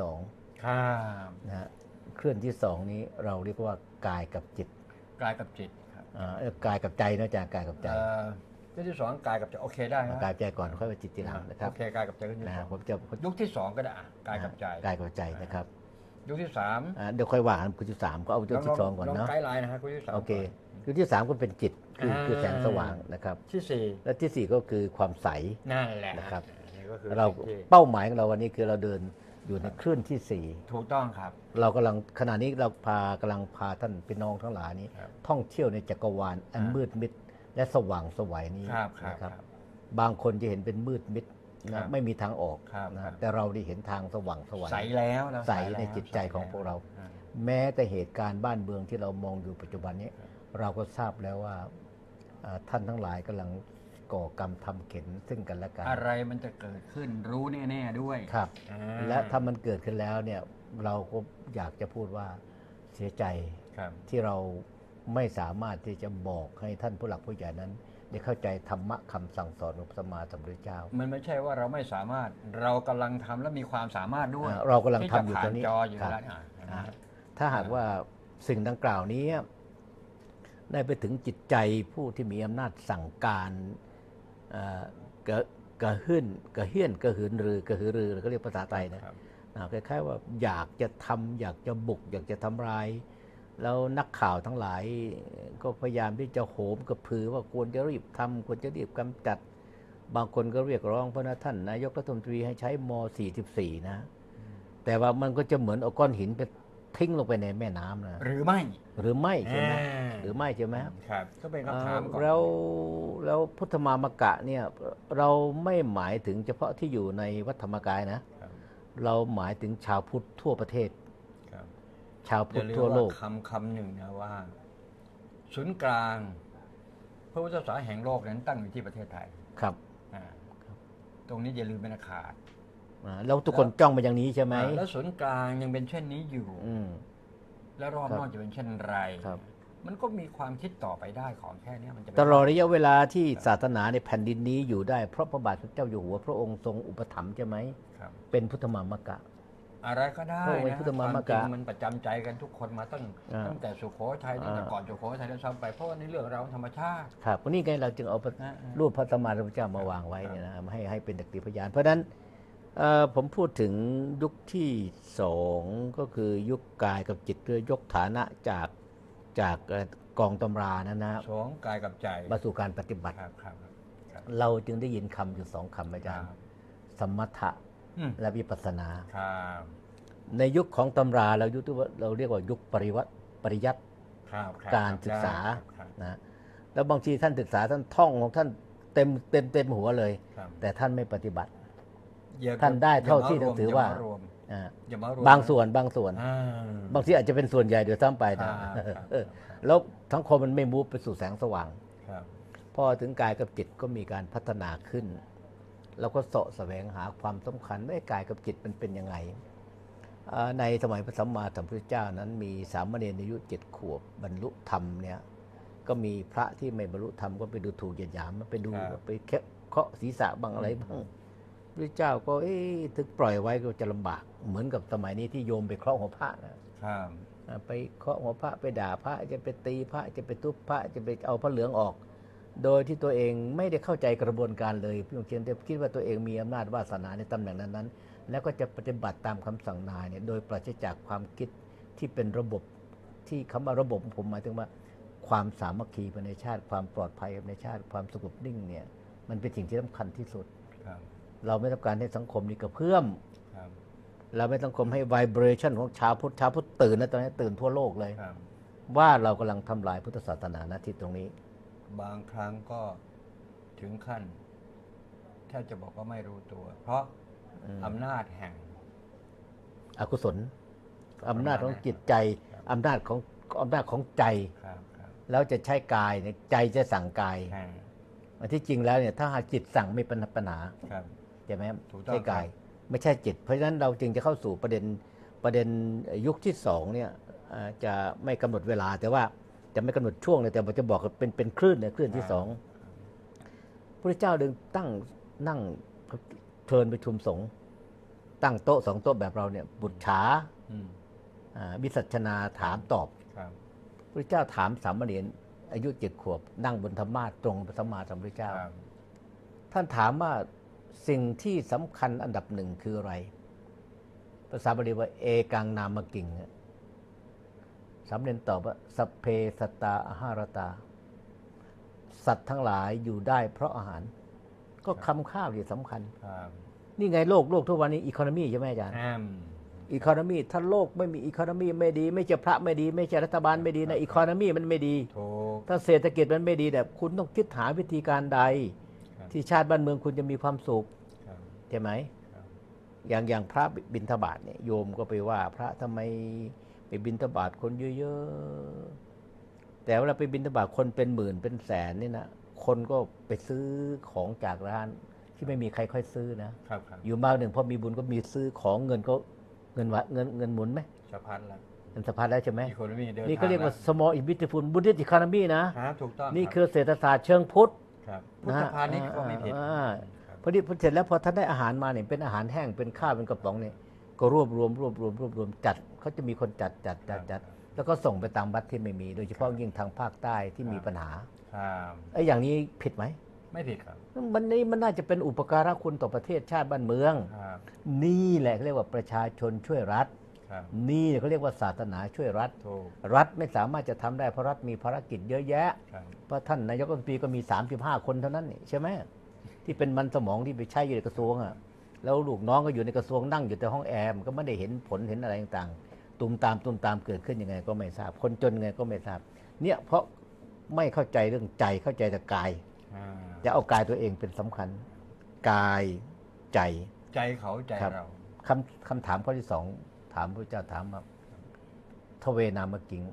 2นะฮะคลื่นที่2นี้เราเรียกว่ากายกับจิตกายกับจิตครับกายกับใจนะอาจารย์กายกับใจคลื่นที่2กายกับใจโอเคได้นะกายใจก่อนค่อยไปจิตทีหลังนะครับโอเคกายกับใจคลื่นที่2 ผมจะยุคที่2ก็ได้กายกับใจกายกับใจนะครับยุคที่3 เดี๋ยวค่อยว่ากันยุคที่3ก็เอายุคที่2ก่อนเนาะไกด์ไลน์นะครับยุคที่3 โอเคยุคที่3ก็เป็นจิตคือแสงสว่างนะครับที่4 และที่4ก็คือความใสนั่นแหละนะครับเราเป้าหมายของเราวันนี้คือเราเดินอยู่ในคลื่นที่4 ถูกต้องครับเรากำลังขณะนี้เรากำลังพาท่านพี่น้องทั้งหลายนี้ท่องเที่ยวในจักรวาลอันมืดมิดและสว่างไสวนี้นะครับบางคนจะเห็นเป็นมืดมิดนะไม่มีทางออกนะแต่เราได้เห็นทางสว่างไสวใสแล้วใสในจิตใจของพวกเราแม้แต่เหตุการณ์บ้านเมืองที่เรามองอยู่ปัจจุบันนี้เราก็ทราบแล้วว่าท่านทั้งหลายกำลังก่อกรรมทำเข็นซึ่งกันและกันอะไรมันจะเกิดขึ้นรู้แน่ๆด้วยครับและถ้ามันเกิดขึ้นแล้วเนี่ยเราก็อยากจะพูดว่าเสียใจที่เราไม่สามารถที่จะบอกให้ท่านผู้หลักผู้ใหญ่นั้นได้เข้าใจธรรมะคำสั่งสอนของพระสัมมาสัมพุทธเจ้ามันไม่ใช่ว่าเราไม่สามารถเรากำลังทำและมีความสามารถด้วยเรากำลังทำอยู่ตอนนี้ครับถ้าหากว่าสิ่งดังกล่าวนี้ได้ไปถึงจิตใจผู้ที่มีอำนาจสั่งการกระหื่นกระหืนรือกระหือรือเขาเรียกภาษาไทยนะคล้ายๆว่าอยากจะทำอยากจะบุกอยากจะทำลายแล้วนักข่าวทั้งหลายก็พยายามที่จะโหมกระพือว่าควรจะรีบทำควรจะรีบกำจัดบางคนก็เรียกร้องพระท่านนายกรัฐมนตรีให้ใช้ม.44นะแต่ว่ามันก็จะเหมือนเอาก้อนหินไปทิ้งลงไปในแม่น้ำนะหรือไม่ใช่ไหมหรือไม่ใช่ไหมครับก็เป็นคำถามก่อนแล้วพุทธมามกะเนี่ยเราไม่หมายถึงเฉพาะที่อยู่ในวัดธรรมกายนะเราหมายถึงชาวพุทธทั่วประเทศชาวพุทธทั่วโลกคำหนึ่งนะว่าศูนย์กลางพระพุทธศาสนาแห่งโลกนั้นตั้งอยู่ที่ประเทศไทยครับตรงนี้อย่าลืมเป็นขาดแล้วทุกคนจ้องมาอย่างนี้ใช่ไหมแล้วศูนย์กลางยังเป็นเช่นนี้อยู่แล้วรอบนอกจะเป็นเช่นไรมันก็มีความคิดต่อไปได้ของแค่นี้มันจะตลอดระยะเวลาที่ศาสนาในแผ่นดินนี้อยู่ได้เพราะพระบาทสมเด็จเจ้าอยู่หัวพระองค์ทรงอุปถัมภ์ใช่ไหมเป็นพุทธมามกะอะไรก็ได้นะความจริงมันประจำใจกันทุกคนมาตั้งแต่สุโขทัยตั้งแต่ก่อนสุโขทัยแล้วซ้ำไปเพราะว่าในเรื่องเราธรรมชาติครับวันนี้ไงเราจึงเอารูปพระสัมมาสัมพุทธเจ้ามาวางไว้เนี่ยนะให้เป็นดักติพยานเพราะฉะนั้นผมพูดถึงยุคที่2ก็คือยุคกายกับจิตเพื่อยกฐานะจากกองตำรานะกายกับใจมาสู่การปฏิบัติเราจึงได้ยินคำอยู่2คำอาจารย์สมถะและวิปัสสนาในยุคของตำราเราเรียกว่ายุคปริยัติการศึกษานะแล้วบางทีท่านศึกษาท่านท่องของท่านเต็มหัวเลยแต่ท่านไม่ปฏิบัติท่านได้เท่าที่ถือว่าอย่ามารวมบางส่วนบางทีอาจจะเป็นส่วนใหญ่เดี๋ยวซ้ำไปนะแล้วทั้งคนมันไม่มูฟไปสู่แสงสว่างพอถึงกายกับจิตก็มีการพัฒนาขึ้นแล้วก็เสาะแสวงหาความสำคัญว่ากายกับจิตมันเป็นยังไงในสมัยพระสัมมาสัมพุทธเจ้านั้นมีสามเณรอายุ7 ขวบบรรลุธรรมเนี่ยก็มีพระที่ไม่บรรลุธรรมก็ไปดูถูกเหยียดหยามไปดูไปเคาะศีรษะบ้างอะไรบ้างพระเจ้าก็ถึงปล่อยไว้ก็จะลำบากเหมือนกับสมัยนี้ที่โยมไปเคาะหัวพระนะไปเคาะหัวพระไปด่าพระจะไปตีพระจะไปทุบพระจะไปเอาพระเหลืองออกโดยที่ตัวเองไม่ได้เข้าใจกระบวนการเลยเพียงแต่คิดว่าตัวเองมีอำนาจวาสนาในตำแหน่งนั้นๆแล้วก็จะปฏิบัติตามคำสั่งนายเนี่ยโดยปราศจากความคิดที่เป็นระบบที่คำว่าระบบผมหมายถึงว่าความสามัคคีภายในชาติความปลอดภัยภายในชาติความสงบนิ่งเนี่ยมันเป็นสิ่งที่สำคัญที่สุดเราไม่ต้องการให้สังคมนี้กระเพื่อมเราไม่ต้องการให้ไวเบรชั่นของชาวพุทธตื่นนะตอนนี้ตื่นทั่วโลกเลยว่าเรากำลังทำลายพุทธศาสนาณที่ตรงนี้บางครั้งก็ถึงขั้นแทบจะบอกว่าไม่รู้ตัวเพราะอำนาจแห่งอกุศลอำนาจของจิตใจอำนาจของใจแล้วจะใช้กายเนี่ยใจจะสั่งกายที่จริงแล้วเนี่ยถ้าหากจิตสั่งไม่เป็นปัญหาใช่ไหมใช่กายไม่ใช่จิตเพราะฉะนั้นเราจึงจะเข้าสู่ประเด็นยุคที่2เนี่ยจะไม่กำหนดเวลาแต่ว่าจะไม่กำหนดช่วงเลยแต่จะบอกเป็นคลื่นเนี่ยคลื่นที่2พระเจ้าดึงนั่งเชิญประชุมสงฆ์ตั้งโต๊ะ2 โต๊ะแบบเราเนี่ยบุตรฉาวิสัชนาถามตอบพระเจ้าถามสามเณรอายุ7 ขวบนั่งบนธรรมาสน์ตรงพระสัมมาสัมพุทธเจ้าท่านถามว่าสิ่งที่สำคัญอันดับ1คืออะไรภาษาบาลีว่าเอกังนามกิงสามเณรตอบว่าสัพเพสัตตาอาหารตาสัตว์ทั้งหลายอยู่ได้เพราะอาหารก็คำข้าวที่สำคัญนี่ไงโลกทุกวันนี้อีโคโนมีใช่ไหมอาจารย์อีโคโนมีถ้าโลกไม่มีอีโคโนมีไม่ดีไม่ใช่พระไม่ดีไม่ใช่รัฐบาลไม่ดีนะอีโคโนมีมันไม่ดีถ้าเศรษฐกิจมันไม่ดีแบบคุณต้องคิดหาวิธีการใดที่ชาติบ้านเมืองคุณจะมีความสุขใช่ไหมอย่างพระบิณฑบาตเนี่ยโยมก็ไปว่าพระทำไมไปบิณฑบาตคนเยอะๆแต่เวลาไปบิณฑบาตคนเป็นหมื่นเป็นแสนนี่นะคนก็ไปซื้อของจากร้านที่ไม่มีใครค่อยซื้อนะอยู่มากหนึ่งพอมีบุญก็มีซื้อของเงินหมุนไหมสะพัดแล้วเงินสะพัดแล้วใช่ไหมนี่เขาเรียกว่า small invisible Buddhist economy นะถูกต้องนี่คือเศรษฐศาสตร์เชิงพุทธพุทธพาณิชย์ก็ไม่ผิดพอดีเสร็จแล้วพอท่านได้อาหารมาเนี่ยเป็นอาหารแห้งเป็นข้าวเป็นกระป๋องเนี่ยก็รวบรวมจัดเขาจะมีคนจัดแล้วก็ส่งไปตามวัดที่ไม่มีโดยเฉพาะยิ่งทางภาคใต้ที่มีปัญหาอย่างนี้ผิดไหมไม่ผิดครับมันน่าจะเป็นอุปการะคุณต่อประเทศชาติบ้านเมืองนี่แหละเขาเรียกว่าประชาชนช่วยรัฐนี่เขาเรียกว่าศาสนาช่วยรัฐรัฐไม่สามารถจะทำได้เพราะรัฐมีภารกิจเยอะแยะเพราะท่านนายกรัฐมนตรีก็มี35 คนเท่านั้นนี่ใช่ไหมที่เป็นมันสมองที่ไปใช้อยู่ในกระทรวงอ่ะแล้วลูกน้องก็อยู่ในกระทรวงนั่งอยู่แต่ห้องแอร์ก็ไม่ได้เห็นผลเห็นอะไรต่างๆตุ่มตามเกิดขึ้นยังไงก็ไม่ทราบคนจนยังไงก็ไม่ทราบเนี่ยเพราะไม่เข้าใจเรื่องใจเข้าใจแต่กายจะเอากายตัวเองเป็นสำคัญกายใจเขาใจเราคำถามข้อที่2ถามพระเจ้าถามว่าทเวนามกิง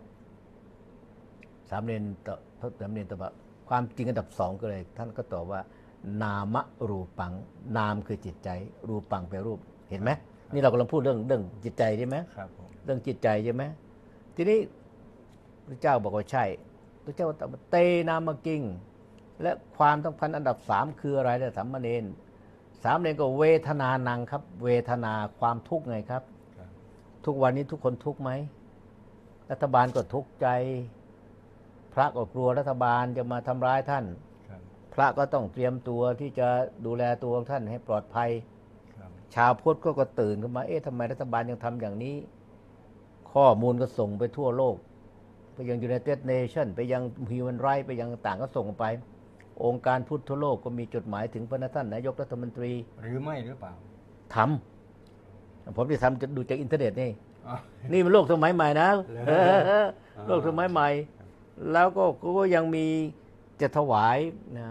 สามเณรตอบว่าความจริงอันดับ2ก็เลยท่านก็ตอบว่านามรูปังนามคือจิตใจรูปังแปลรูปเห็นไหมนี่เรากำลังพูดเรื่องจิตใจใช่ไหมเรื่องจิตใจใช่ไหมทีนี้พระเจ้าบอกว่าใช่พระเจ้าตอบว่าเตนามกิงและความต้องพันอันดับ3คืออะไรล่ะสามเณรก็เวทนานังครับเวทนาความทุกข์ไงครับทุกวันนี้ทุกคนทุกข์ไหมรัฐบาลก็ทุกข์ใจพระก็กลัวรัฐบาลจะมาทำร้ายท่านพระก็ต้องเตรียมตัวที่จะดูแลตัวของท่านให้ปลอดภัยชาวพุทธก็ตื่นขึ้นมาทำไมรัฐบาลยังทำอย่างนี้ข้อมูลก็ส่งไปทั่วโลกไปยัง United Nations ไปยัง Human Rights ไปยังต่างก็ส่งไปองค์การพุทธทั่วโลกก็มีจดหมายถึงพระท่านนายกรัฐมนตรีหรือไม่หรือเปล่าทำผมจะทำจะดูจากอินเทอร์เน็ตนี่มันโลกสมัยใหม่นะโลกสมัยใหม่แล้วก็ยังมีจะถวายนะ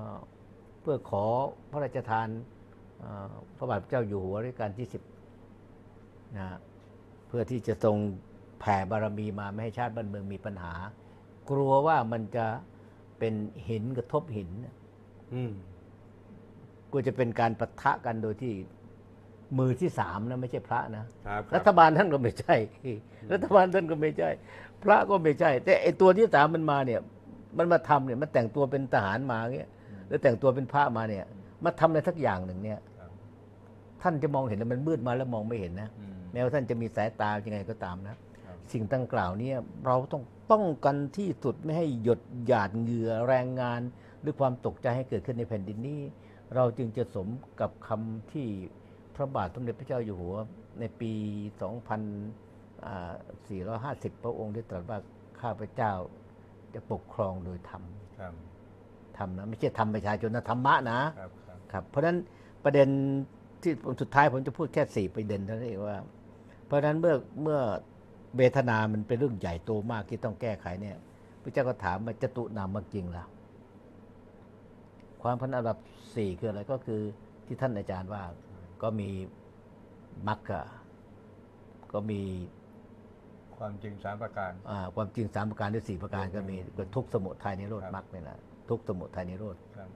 เพื่อขอพระราชทานพระบาทเจ้าอยู่หัวรัชกาลที่นะเพื่อที่จะทรงแผ่บารมีมาไม่ให้ชาติบ้านเมืองมีปัญหา กลัวว่ามันจะเป็นหินกระทบหินกลัวจะเป็นการปะทะกันโดยที่มือที่สามนะไม่ใช่พระนะรัฐบาลท่านก็ไม่ใช่รัฐบาลท่านก็ไม่ใช่พระก็ไม่ใช่ แต่ไอตัวที่สามมันมาเนี่ยมันมาทำเนี่ยมันแต่งตัวเป็นทหารมาเงี้ยแล้วแต่งตัวเป็นพระมาเนี่ยมาทำอะไรสักอย่างหนึ่งเนี่ยท่านจะมองเห็นมันมืดมาแล้วมองไม่เห็นนะแม้ว่าท่านจะมีสายตายังไงก็ตามนะสิ่งต่างกล่าวนี้เราต้องป้องกันที่สุดไม่ให้หยดหยาดเหงื่อแรงงานหรือความตกใจให้เกิดขึ้นในแผ่นดินนี้เราจึงจะสมกับคำที่พระบาทสมเด็จพระเจ้าอยู่หัวในปี 2450 พระองค์ได้ตรัสว่าข้าพเจ้าจะปกครองโดยธรรมธรรมนะไม่ใช่ธรรมประชาชนนะธรรมะนะครับเพราะฉะนั้นประเด็นที่สุดท้ายผมจะพูดแค่4ประเด็นเท่านั้นเองว่าเพราะฉะนั้นเมื่อเวทนามันเป็นเรื่องใหญ่โตมากที่ต้องแก้ไขเนี่ยพระเจ้าก็ถามว่าจตุนามจริงแล้วความพันอันดับ4คืออะไรก็คือที่ท่านอาจารย์ว่าก็มีมรรคก็มีความจริง3ประการความจริง3ประการหรือ4ประการก็มีทุกสมุทัยนิโรธมรรคนี่แหละทุกสมุทัยนิโรธ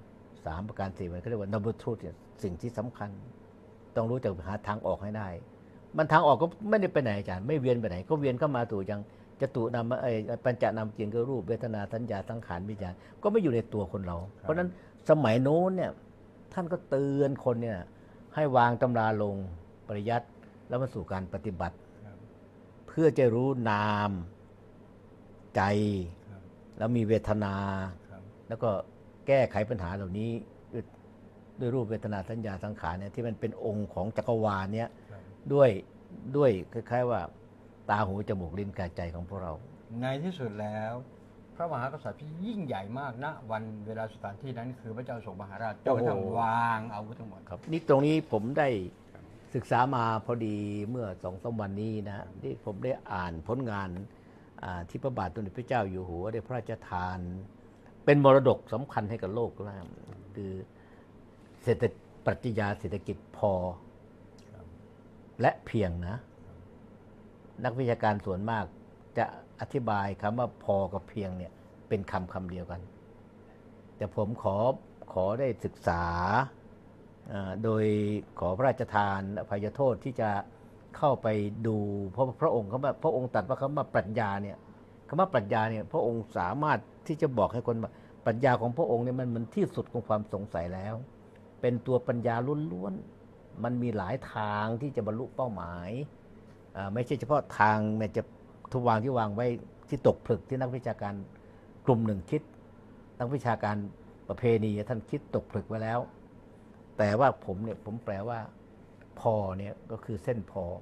3ประการ4มันเขาเรียกว่า noble truth สิ่งที่สำคัญต้องรู้จักหาทางออกให้ได้มันทางออกก็ไม่ได้ไปไหนอาจารย์ไม่เวียนไปไหนก็เวียนเข้ามาตู่ยังจตุนามปัญจนามจริงก็รูปเวทนาสัญญาสังขารวิญญาณก็ไม่อยู่ในตัวคนเราเพราะฉะนั้นสมัยโน้นเนี่ยท่านก็เตือนคนเนี่ยให้วางตำราลงปริยัติแล้วมาสู่การปฏิบัติเพื่อจะรู้นามใจแล้วมีเวทนาแล้วก็แก้ไขปัญหาเหล่านี้ด้วยรูปเวทนาสัญญาสังขารเนี่ยที่มันเป็นองค์ของจักรวาลเนี่ยด้วยคล้ายๆว่าตาหูจมูกลิ้นกายใจของพวกเราในที่สุดแล้วพระมหากษัตริย์ที่ยิ่งใหญ่มากณวันเวลาสถานที่นั้นคือพระเจ้าอโศกมหาราชจนกระทั่งวางอาวุธทั้งหมดครับนี่ตรงนี้ผมได้ศึกษามาพอดีเมื่อ2-3 วันนี้นะที่ผมได้อ่านผลงานที่พระบาทสมเด็จพระเจ้าอยู่หัวได้พระราชทานเป็นมรดกสำคัญให้กับโลกแล้วคือปรัชญาเศรษฐกิจพอและเพียงนะนักวิชาการส่วนมากจะอธิบายคำว่าพอกับเพียงเนี่ยเป็นคำเดียวกันแต่ผมขอได้ศึกษาโดยขอพระราชทานอภัยโทษที่จะเข้าไปดูเพราะพระองค์พระองค์ตรัสว่าคำว่าปรัชญาเนี่ยคำว่าปรัชญาเนี่ยพระองค์สามารถที่จะบอกให้คนว่าปรัชญาของพระองค์เนี่ยมันที่สุดของความสงสัยแล้วเป็นตัวปัญญาล้วนๆมันมีหลายทางที่จะบรรลุเป้าหมายไม่ใช่เฉพาะทางเนี่ยจะทุกวางที่วางไว้ที่ตกผลึกที่นักวิชาการกลุ่มหนึ่งคิดนักวิชาการประเพณีท่านคิดตกผลึกไว้แล้วแต่ว่าผมแปลว่าพอเนี่ยก็คือเส้นพอ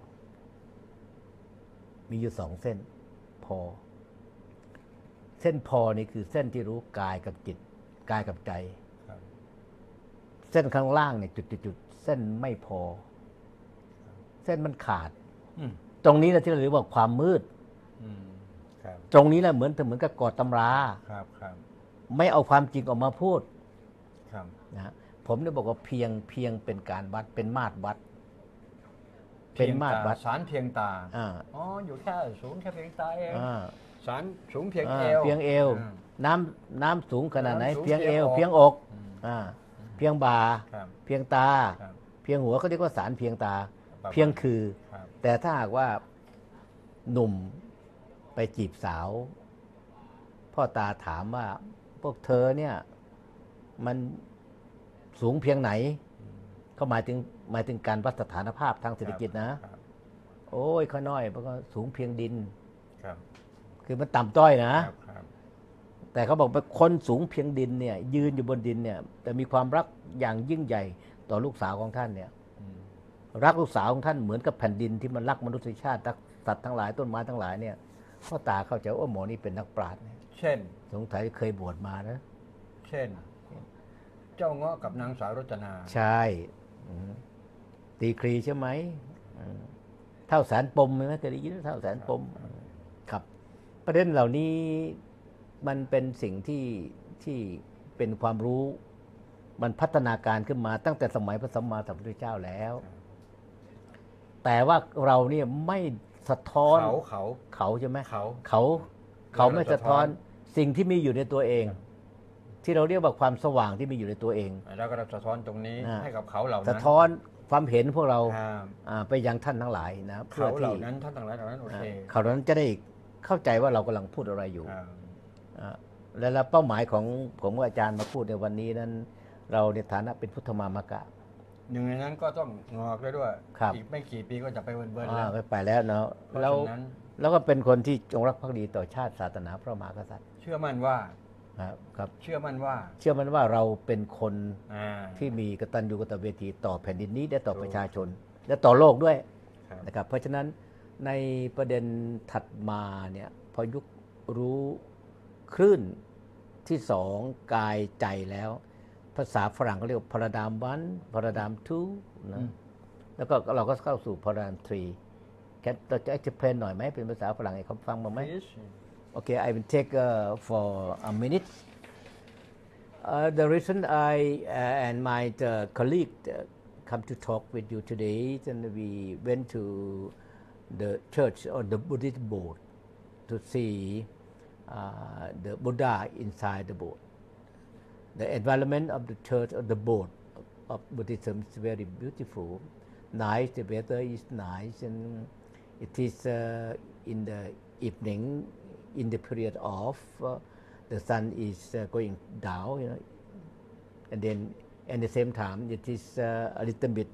มีอยู่2 เส้นพอเส้นพอนี่คือเส้นที่รู้กายกับจิตกายกับใจเส้นข้างล่างเนี่ยจุดเส้นไม่พอเส้นมันขาดตรงนี้นะที่เราเรียกว่าความมืดตรงนี้แหละเหมือนกับกอดตำราไม่เอาความจริงออกมาพูดนะผมได้บอกว่าเพียงเป็นการวัดเป็นมาตรวัดเป็นมาตรวัดสารเพียงตาอยู่แค่สูงแค่เพียงตาเองสารสูงเพียงเอวน้ำสูงขนาดไหนเพียงเอวเพียงอกเพียงบ่าเพียงตาเพียงหัวเขาเรียกว่าสารเพียงตาเพียงคือแต่ถ้าหากว่าหนุ่มไปจีบสาวพ่อตาถามว่าพวกเธอเนี่ยมันสูงเพียงไหนเขาหมายถึงการวัดสถานภาพทางเศรษฐกิจนะโอ้ยข้าน้อยมันก็สูงเพียงดินคือมันต่ำต้อยนะแต่เขาบอกว่าคนสูงเพียงดินเนี่ยยืนอยู่บนดินเนี่ยแต่มีความรักอย่างยิ่งใหญ่ต่อลูกสาวของท่านเนี่ยรักลูกสาวของท่านเหมือนกับแผ่นดินที่มันรักมนุษยชาติสัตว์ทั้งหลายต้นไม้ทั้งหลายเนี่ยพ่อตาเข้าใจว่าหมอนี่เป็นนักปราชญ์เช่นสงสัยเคยบวชมานะเช่นเจ้าเงาะกับนางสาวรจนาใช่ตีครีใช่ไหมเท่าแสนปมไหมเคยได้ยินเท่าแสนปมครับประเด็นเหล่านี้มันเป็นสิ่งที่เป็นความรู้มันพัฒนาการขึ้นมาตั้งแต่สมัยพระสัมมาสัมพุทธเจ้าแล้วแต่ว่าเราเนี่ยไม่สะท้อนเขาใช่ไหมเขาเขาไม่สะท้อนสิ่งที่มีอยู่ในตัวเอง ที่เราเรียกว่าความสว่างที่มีอยู่ในตัวเองแล้วก็สะท้อนตรงนี้ให้กับเขาเหล่านั้นสะท้อนความเห็นพวกเราครับไปยังท่านทั้งหลายนะเพื่อเขาเหที่ล่านั้นท่านต่างๆเหล่านั้นโอเคเขาเหล่านั้นจะได้เข้าใจว่าเรากำลังพูดอะไรอยู่ครับและเป้าหมายของผมกับอาจารย์มาพูดในวันนี้นั้น เราในฐานะเป็นพุทธมามกะหนึ่งในนั้นก็ต้องงอกด้วยครับอีกไม่กี่ปีก็จะไปเวิร์นๆแล้วไปแล้วเนาะเพราะแล้วฉะนั้นแล้วก็เป็นคนที่จงรักภักดีต่อชาติศาสนาพระมหากษัตริย์เชื่อมั่นว่าครับเชื่อมั่นว่าเชื่อมันว่าเราเป็นคนอ่าที่มีกตัญญูกตเวทีต่อแผ่นดินนี้และต่อประชาชน และต่อโลกด้วยครับนะครับเพราะฉะนั้นในประเด็นถัดมาเนี่ยพอยุครู้คลื่นที่สองกายใจแล้ว ภาษาฝรั่งเขาเรียกพาราดามวันพาราดามทูนะแล้วก็เราก็เข้าสู่พาราดามทรีแค่เราจะเอ็กซ์เพลนหน่อยไหมเป็นภาษาฝรั่งให้เขาฟังบ้างไหม Okay, I will take for a minute. The reason I and my colleague come to talk with you today, and we went to the church or the Buddhist boat to see the Buddha inside the boat. The environment of the church or the boat of Buddhism is very beautiful, nice. The weather is nice, and it is in the evening. In the period of the sun is going down, you know, and then at the same time it is a little bit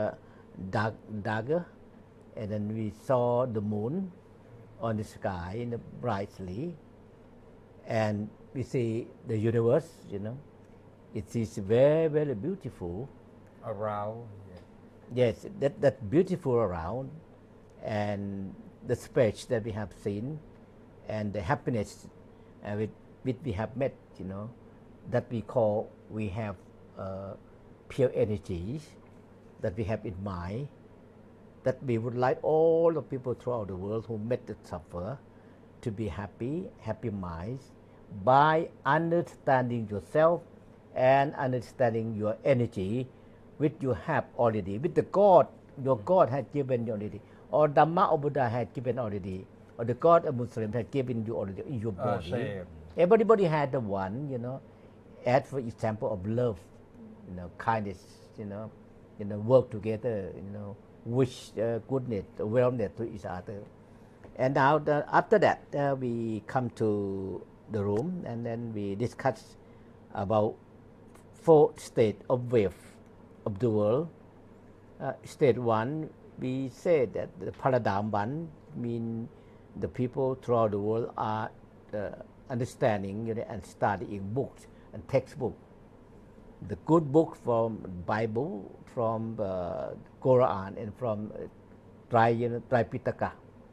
darker, and then we saw the moon on the sky brightly, and we see the universe. You know, it is very very beautiful. around Yes, that beautiful around, and the space that we have seen. And the happiness which we have met, you know, that we have pure energies that we have in mind, that we would like all the people throughout the world who met the sufferer to be happy minds by understanding yourself and understanding your energy which you have already, with the God, your God has given you already, or Dhamma or Buddha has given already. Or the God of Muslims has given you already in your body. Same. Everybody had the one, you know. As for example of love, you know, kindness, you know, work together, you know, wish goodness, wellness to each other. And now after that, we come to the room and then we discuss about 4 states of wealth of the world. State 1, we say that the paradigm 1 means the people throughout the world are understanding, you know, and studying books and textbooks. The good book from Bible, from Quran, and from Tripitaka.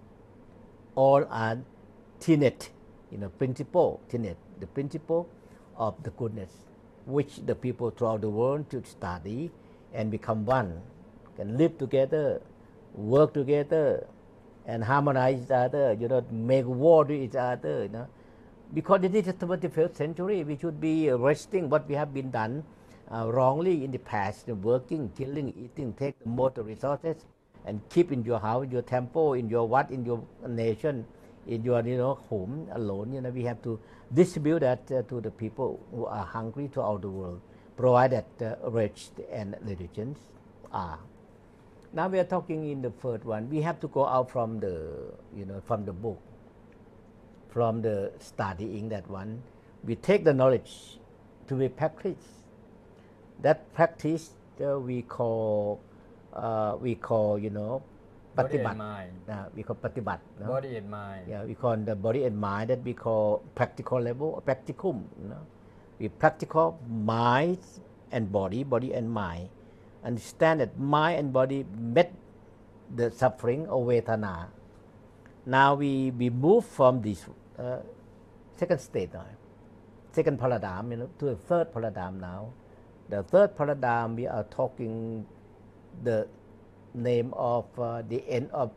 All are tenet, you know, principle, tenet, the principle of the goodness, which the people throughout the world should study and become one, can live together, work together, and harmonize each other, you know, make war with each other, you know. Because it is the 21st century, we should be resting what we have been done wrongly in the past, working, killing, eating, take most of the resources, and keep in your house, your temple, in your what, in your nation, in your, you know, home alone. You know, we have to distribute that to the people who are hungry throughout the world, provided rich and religions are. Now we are talking in the first one. We have to go out from the, you know, from the book, from the studying that one. We take the knowledge to be practice. That practice we call, you know, body and patibat. mind. We call patibat. No? Body and mind. Yeah, we call the body and mind that we call practical level, practicum. You know, we practical mind and body and mind. Understand that mind and body met the suffering of Vedana. Now we move from this second state now, second paradigm, you know, to the third paradigm now. The third paradigm we are talking the name of the end of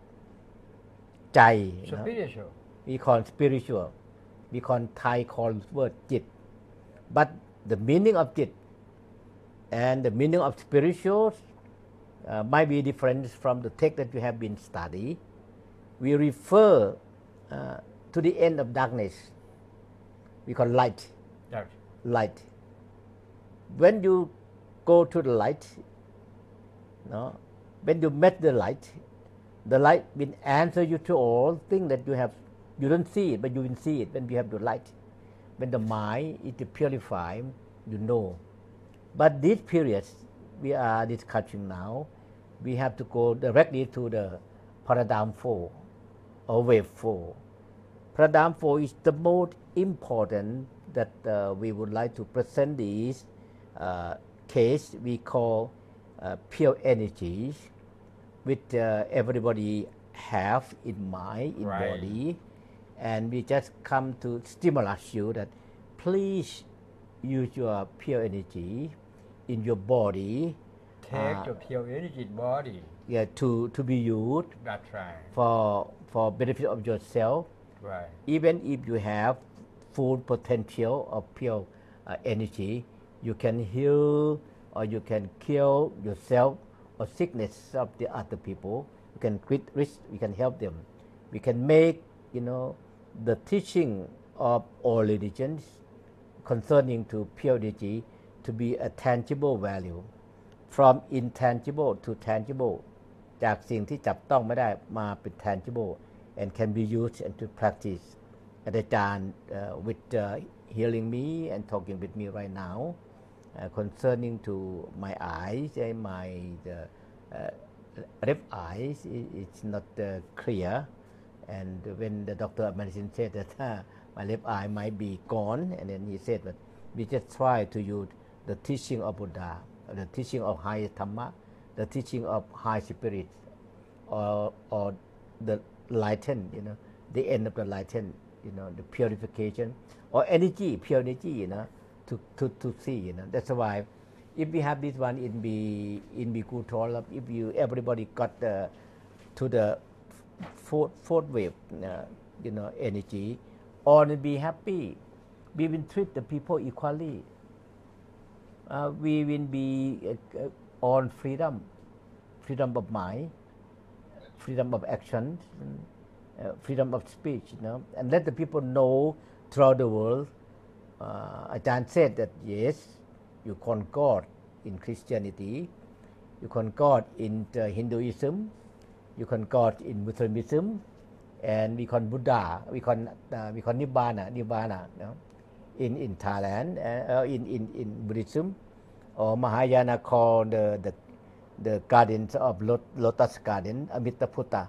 Jai. Spiritual. We call spiritual. We call Thai call word Jit. But the meaning of Jit and the meaning of spiritual might be different from the text that you have been studying. We refer to the end of darkness. We call light. Yes. Light. When you go to the light, no, when you met the light will answer you to all things that you don't see it, but you will see it when you have the light. When the mind is purified, you know. But these periods we are discussing now, we have to go directly to the paradigm 4 or wave 4. Paradigm 4 is the most important that we would like to present this case we call pure energies, which everybody have in mind, in Right. body, and we just come to stimulate you that please use your pure energy in your body, Take the pure energy body. yeah, to be used That's right. for benefit of yourself. Right. Even if you have full potential of pure energy, you can heal or you can cure yourself or sickness of the other people. You can quit risk. We can help them. We can make the teaching of all religions concerning to pure energy to be a tangible value, from intangible to tangible, จากสิ่งที่จับต้องไม่ได้มาเป็น tangible and can be used and to practice. อาจารย์ with hearing me and talking with me right now concerning to my eyes and my left eyes it's not clear, and when the doctor of medicine said that my left eye might be gone, and then he said that we just try to use the teaching of Buddha, the teaching of high Dhamma, the teaching of high spirit, or the lighten, the end of the lighten, the purification or energy, pure energy, to see, That's why if we have this one in Bhikkhu Torah, if everybody got to the fourth wave, energy, all will be happy. We will treat the people equally. We will be on freedom of mind, freedom of action, freedom of speech, and let the people know throughout the world. Ajahn said that yes, you call God in Christianity, you call God in Hinduism, you call God in Muslimism, and we call Buddha, we call Nibbana, in Thailand, in Buddhism, or Mahayana call the gardens of Lotus Garden, Amitabha,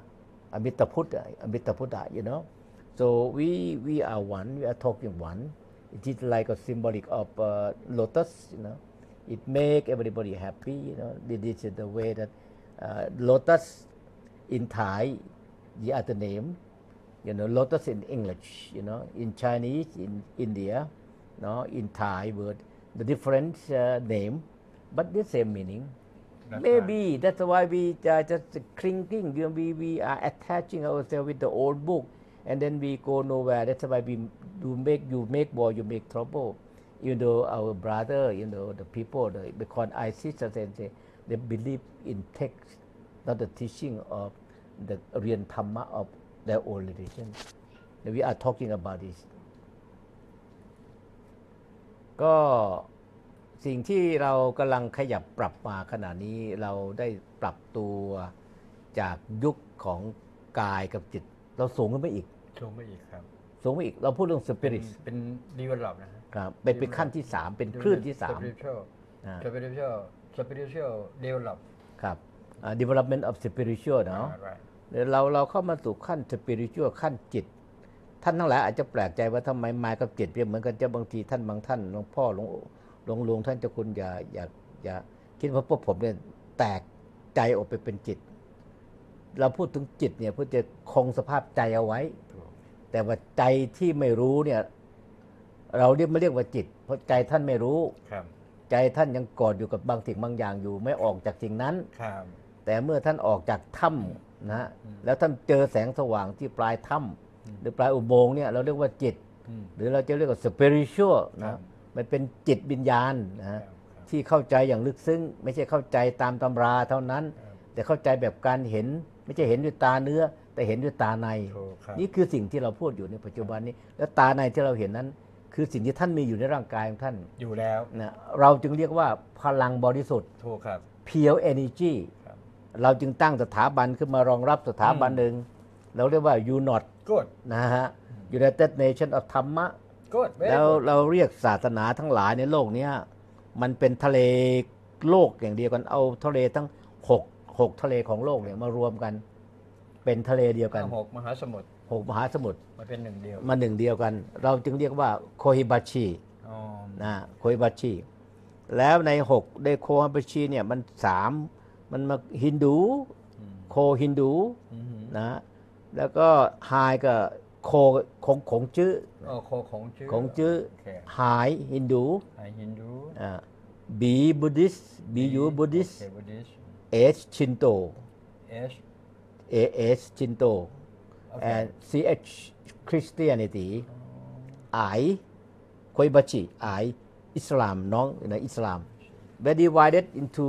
So we are one, we are talking one. It is like a symbolic of lotus, It make everybody happy, This is the way that lotus in Thai, the other name, lotus in English, in Chinese, in India, in Thai word, the different name, but the same meaning. That's Maybe right. that's why we are just clinging, we are attaching ourselves with the old book, and then we go nowhere. That's why you make war, you make trouble. Even though our brother, the people, because ISIS, they believe in text, not the teaching of the real Dhamma of their own religion. We are talking about this. ก็สิ่งที่เรากำลังขยับปรับมาขณะนี้เราได้ปรับตัวจากยุคของกายกับจิตเราสูงขึ้นไปอีกสูงไปอีกครับสูงไปอีกเราพูดเรื่องสปิริตเป็น develop นะฮะครับเป็นขั้นที่ 3 เป็นคลื่นที่ spiritual อ่า spiritual develop ครับ development of spiritual เนาะ right เราเข้ามาสู่ขั้น spiritual ขั้นจิต ท่านทั้งหลายอาจจะแปลกใจว่าทำไมมายกับจิตเปรียบเหมือนกันจะบางทีท่านบางท่านหลวงพ่อหลวงท่านเจ้าคุณอย่าคิดว่าพวกผมเนี่ยแตกใจออกไปเป็นจิต เราพูดถึงจิตเนี่ยเพื่อจะคงสภาพใจเอาไว้ แต่ว่าใจที่ไม่รู้เนี่ยเราไม่เรียกว่าจิตเพราะใจท่านไม่รู้ครับใจท่านยังกอดอยู่กับบางสิ่งบางอย่างอยู่ไม่ออกจากสิ่งนั้นครับแต่เมื่อท่านออกจากถ้ำนะแล้วท่านเจอแสงสว่างที่ปลายถ้ำหรือปลายอุโมงค์เนี่ยเราเรียกว่าจิต หรือเราจะเรียกว่า spiritual นะมันเป็นจิตวิญญาณนะที่เข้าใจอย่างลึกซึ้งไม่ใช่เข้าใจตามตำราเท่านั้นแต่เข้าใจแบบการเห็นไม่ใช่เห็นด้วยตาเนื้อ แต่เห็นด้วยตาในถูกครับนี่คือสิ่งที่เราพูดอยู่ในปัจจุบันนี้ แล้วตาในที่เราเห็นนั้น คือสิ่งที่ท่านมีอยู่ในร่างกายของท่านอยู่แล้วนะเราจึงเรียกว่าพลังบริสุทธิ์ถูกครับ pure energy ครับเราจึงตั้งสถาบันขึ้นมารองรับสถาบันหนึ่งเราเรียกว่า UNOT good นะฮะ United Nation of ธรรมะ good very แล้ว good เราเรียกศาสนาทั้งหลายในโลกเนี้ยมันเป็นทะเลโลกอย่างเดียวกันเอาทะเลทั้ง6ทะเลของโลกเนี่ยมารวมกัน เป็นทะเลเดียวกัน 6 มหาสมุทร 6 มหาสมุทรมาเป็นหนึ่งเดียวมาหนึ่งเดียวกัน เราจึงเรียกว่าโคฮิบาชิอ๋อนะโคฮิบาชิแล้วใน6ในโคฮิบาชิเนี่ยมัน3มันมาฮินดูโคฮินดูอืมนะแล้วก็ไฮกับโคของจื้ออ๋อของชื่อของจื้อโอเคไฮฮินดูไอฮินดูบีบุดิสบียูบุดิสโอเคบุดิสเอชชินโต S เอชชินโต and CH Christianity I โคฮิบาชิ I อิสลามน้องนะอิสลาม we divided into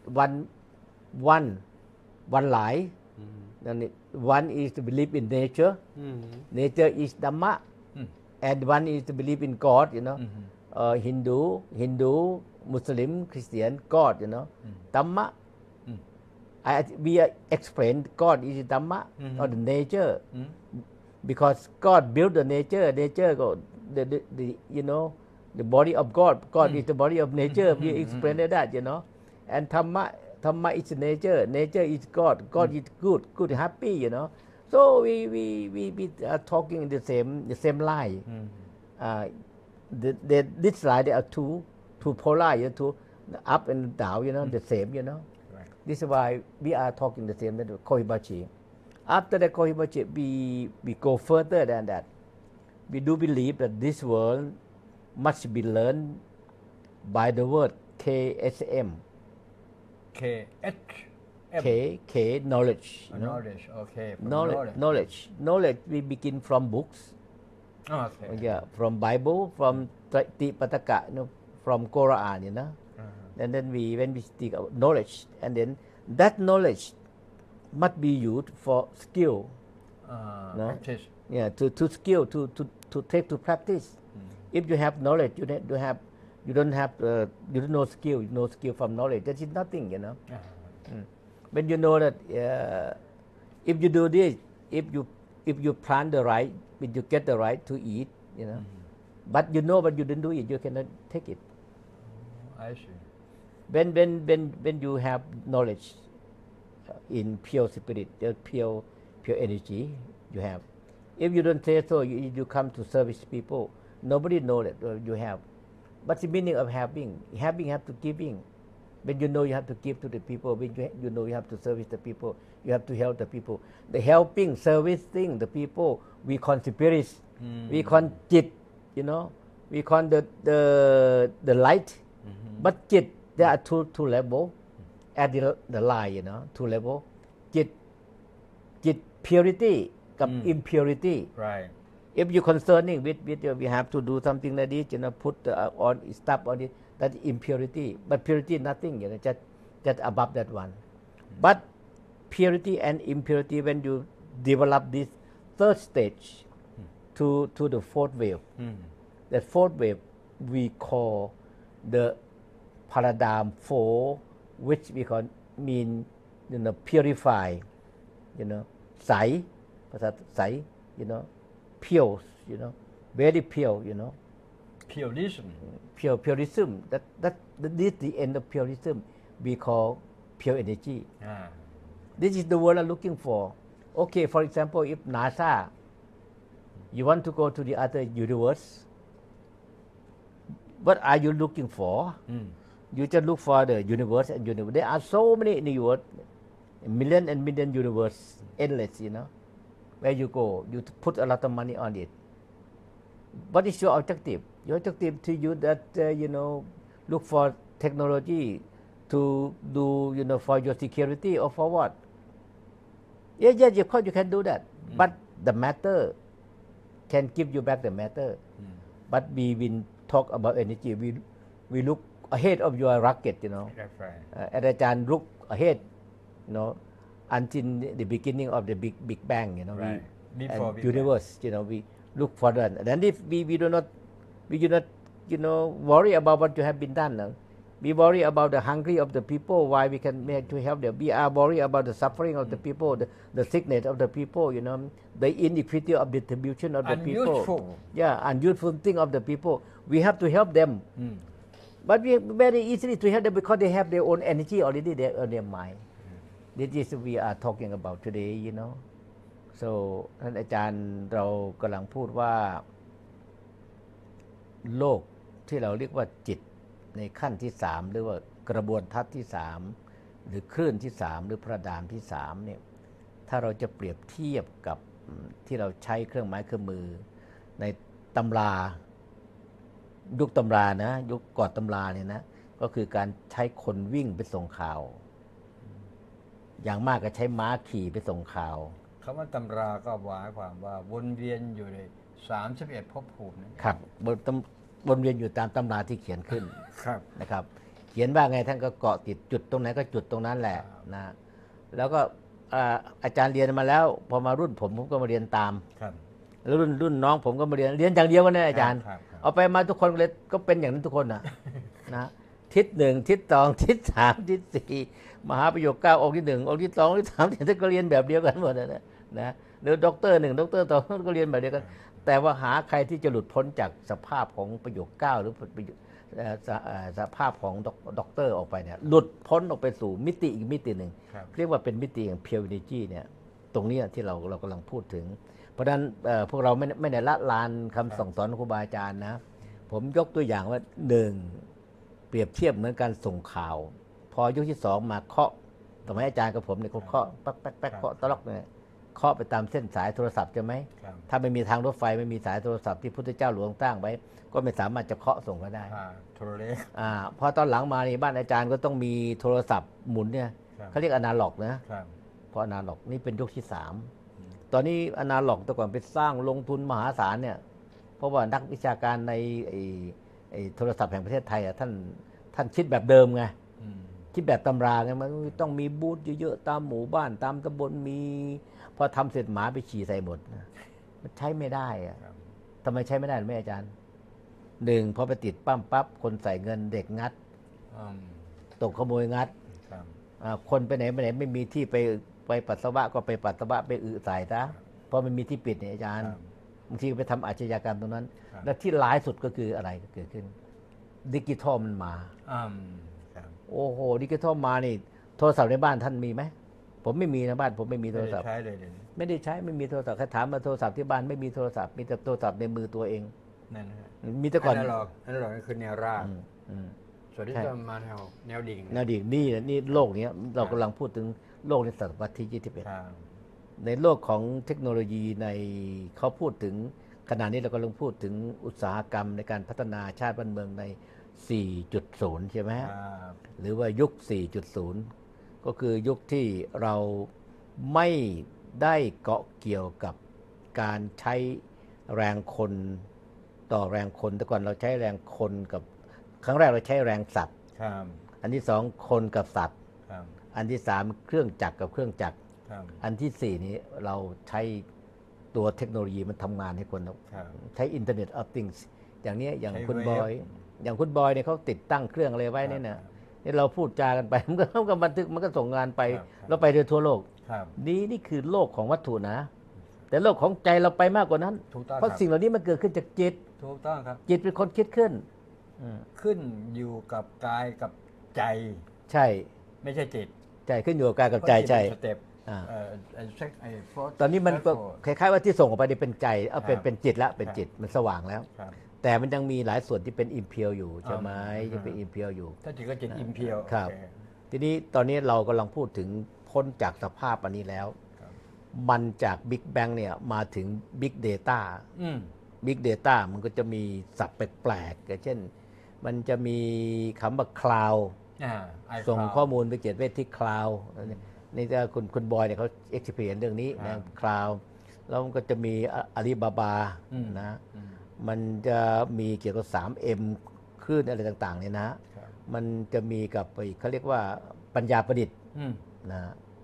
one หลายนั่นนี่ one is to believe in nature nature is Dhamma and one is to believe in God you know Hindu Muslim Christian God you know Dhamma we explain God is Dhamma or the nature because God built the nature go the you know the body of God is the body of nature we explain that you know and Dhamma is nature is God is good happy you know so we are talking in the same line this line there are two polar you know, two up and down you know the same you know right. this is why we are talking the same Kohibachi after the Kohibachi we go further than that we do believe that this world must be learned by the word KSM K H M K knowledge you know knowledge okay from knowledge we begin from books okay yeah from Bible from Tipitaka you know from Quran you know and then when we speak about knowledge and then that knowledge must be used for skill no? practice yeah to skill to take to practice if you have knowledge you don't have you don't know skill no skill from knowledge that is nothing you know when you know that if you do this if you plant the right if you get the right to eat you know but you know but you didn't do it you cannot take it I see when you have knowledge in pure spirit pure energy you have if you don't say so you come to service people nobody know that you have but the meaning of having have to giving when you know you have to give to the people when you know you have to service the people you have to help the people the helping servicing the people we call spirit we call jit you know we call the light but jit there are two level at the line you know two level jit purity กับ impurity right if you concerning with we have to do something like this you know put on stuff on it that impurity but purity nothing you know just above that one but purity and impurity when you develop this third stage to the fourth wave that fourth wave we call the paradigm 4 which we call mean you know purify you know ใสภาษาใส you know pure you know very pure you know purism purism that this is the end of purism we call pure energy this is the word I'm looking for okay for example if NASA you want to go to the other universe what are you looking for you just look for the universe and universe there are so many in the universe million and million universe endless you know where you go you put a lot of money on it what is your objective your objective to you that you know look for technology to do you know for your security or for what yes of course you can do that but the matter can give you back the matter but we will talk about energy we look ahead of your rocket you know that's right อาจารย์ look ahead you know, until the beginning of the Big Bang, you know, Right. we, Before and Big Bang. universe, you know, we look for that. And then if we do not, you know, worry about what you have been done. We worry about the hungry of the people, why we can make to help them. We are worried about the suffering of the people, the sickness of the people, you know, the inequity of distribution of the people. Unuseful. Yeah, unuseful thing of the people. We have to help them. But we very easily to help them because they have their own energy already there on their mind. This is we are talking about today, you know. So ท่านอาจารย์เรากำลังพูดว่าโลกที่เราเรียกว่าจิตในขั้นที่3หรือว่ากระบวนทัศน์ที่3หรือคลื่นที่3หรือพระดามที่3เนี่ยถ้าเราจะเปรียบเทียบกับที่เราใช้เครื่องไม้เครื่องมือในตำรายุคตำรานะยุคก่อนตำราเนี่ยนะก็คือการใช้คนวิ่งไปส่งข่าวอย่างมากก็ใช้ม้าขี่ไปส่งข่าวคำว่าตำราก็หมายความว่าวนเวียนอยู่ใน31ภพภูมินะครับวนเวียนอยู่ตามตำราที่เขียนขึ้นครับนะครับเขียนว่าไงท่านก็เกาะติดจุดตรงไหนก็จุดตรงนั้นแหละนะแล้วก็อาจารย์เรียนมาแล้วพอมารุ่นผมก็มาเรียนตามแล้วรุ่นน้องผมก็มาเรียนอย่างเดียวกันนะอาจารย์เอาไปมาทุกคนเลยก็เป็นอย่างนั้นทุกคนนะทิศ1ทิศ2ทิศ3ทิศ4มหาประโยค9องค์ที่1องค์ที่2องค์ที่3ท่านก็เรียนแบบเดียวกันหมดนะหรือด็อกเตอร์1ด็อกเตอร์2ก็เรียนแบบเดียวกันแต่ว่าหาใครที่จะหลุดพ้นจากสภาพของประโยค9หรือสภาพของด็อกเตอร์ออกไปเนี่ยหลุดพ้นออกไปสู่มิติอีกมิติหนึ่งเรียกว่าเป็นมิติของ pure energy เนี่ยตรงนี้ที่เรากำลังพูดถึงเพราะฉะนั้นพวกเราไม่ได้ละลานคำสั่งสอนของครูบาอาจารย์นะผมยกตัวอย่างว่า1เปรียบเทียบเหมือนการส่งข่าวพอยุคที่2มาเคาะสมัยอาจารย์กับผมเนี่ยเคาะแป๊กเคาะตลอกเนี่ยเคาะไปตามเส้นสายโทรศัพท์ใช่ไหมถ้าไม่มีทางรถไฟไม่มีสายโทรศัพท์ที่พุทธเจ้าหลวงตั้งไว้ก็ไม่สามารถจะเคาะส่งก็ได้โทรเลขพอตอนหลังมาในบ้านอาจารย์ก็ต้องมีโทรศัพท์หมุนเนี่ยเขาเรียกอนาล็อกนะเพราะอนาล็อกนี่เป็นยุคที่3ตอนนี้อนาล็อกแต่ก่อนไปสร้างลงทุนมหาศาลเนี่ยเพราะว่านักวิชาการในโทรศัพท์แห่งประเทศไทยท่านคิดแบบเดิมไงคิดแบบตำราไงมันต้องมีบูธเยอะๆตามหมู่บ้านตามตำบลมีพอทำเสร็จหมาไปฉี่ใส่หมดมันใช้ไม่ได้อะทำไมใช้ไม่ได้ไม่อาจารย์1พอไปติดปั๊มปั๊บคนใส่เงินเด็กงัดตกขโมยงัดคนไปไหนไม่มีที่ไปปัสสาวะก็ไปปัสสาวะไปอึใส่ซะเพราะมันมีที่ปิดเนี่ยอาจารย์บางทีไปทำอาชญากรรมตรงนั้นและที่ร้ายสุดก็คืออะไรเกิดขึ้นดิจิทัลมันมาโอ้โหดิจิทัลมานี่โทรศัพท์ในบ้านท่านมีไหมผมไม่มีนะบ้านผมไม่มีโทรศัพท์ไม่ได้ใช้ไม่มีโทรศัพท์ใครถามมาโทรศัพท์ที่บ้านไม่มีโทรศัพท์มีแต่โทรศัพท์ในมือตัวเองนั่นฮะมีแต่ก่อนอันนั้นหรอกนี่คือแนวราบส่วนที่จะมาแนวดิ่งนี่โลกนี้เรากำลังพูดถึงโลกในศตวรรษที่21ในโลกของเทคโนโลยีในเขาพูดถึงขณะนี้เรากำลังพูดถึงอุตสาหกรรมในการพัฒนาชาติบ้านเมืองใน 4.0 ใช่ไหมหรือว่ายุค 4.0 ก็คือยุคที่เราไม่ได้เกาะเกี่ยวกับการใช้แรงคนต่อแรงคนแต่ก่อนเราใช้แรงคนกับครั้งแรกเราใช้แรงสัตว์อันที่2คนกับสัตว์อันที่3เครื่องจักรกับเครื่องจักรอันที่4นี้เราใช้ตัวเทคโนโลยีมันทำงานให้คนใช้ Internet of Things อย่างนี้อย่างคุณบอยเนี่ยเขาติดตั้งเครื่องอะไรไว้เนี่ยนะนี่เราพูดจากันไปมันก็บันทึกมันก็ส่งงานไปเราไปทั่วโลกนี่คือโลกของวัตถุนะแต่โลกของใจเราไปมากกว่านั้นเพราะสิ่งเหล่านี้มันเกิดขึ้นจากจิตถูกต้องครับจิตเป็นคนคิดขึ้นอยู่กับกายกับใจใช่ไม่ใช่จิตใจขึ้นอยู่กับกายกับใจใช่ตอนนี้มันก็คล้ายๆว่าที่ส่งออกไปนี่เป็นใจเป็นจิตละเป็นจิตมันสว่างแล้วแต่มันยังมีหลายส่วนที่เป็นอิมเพียวอยู่ใช่ไหมยังเป็นอิมเพียวอยู่ถ้าจิตก็จิตอิมเพียวครับทีนี้ตอนนี้เรากำลังพูดถึงพ้นจากสภาพอันนี้แล้วมันจาก Big Bang เนี่ยมาถึง Big Data Big Data มันก็จะมีศัพท์แปลกๆอย่างเช่นมันจะมีคำว่า Cloud ส่งข้อมูลไปเก็บไว้ที่ Cloud นี่จะคุณบอยเนี่ยเขา experience เรื่องนี้นะ Cloud แล้วมันก็จะมีอาลีบาบานะมันจะมีเกี่ยวกับ 3M คลื่นอะไรต่างๆเนี่ยนะมันจะมีกับเขาเรียกว่าปัญญาประดิษฐ์นะ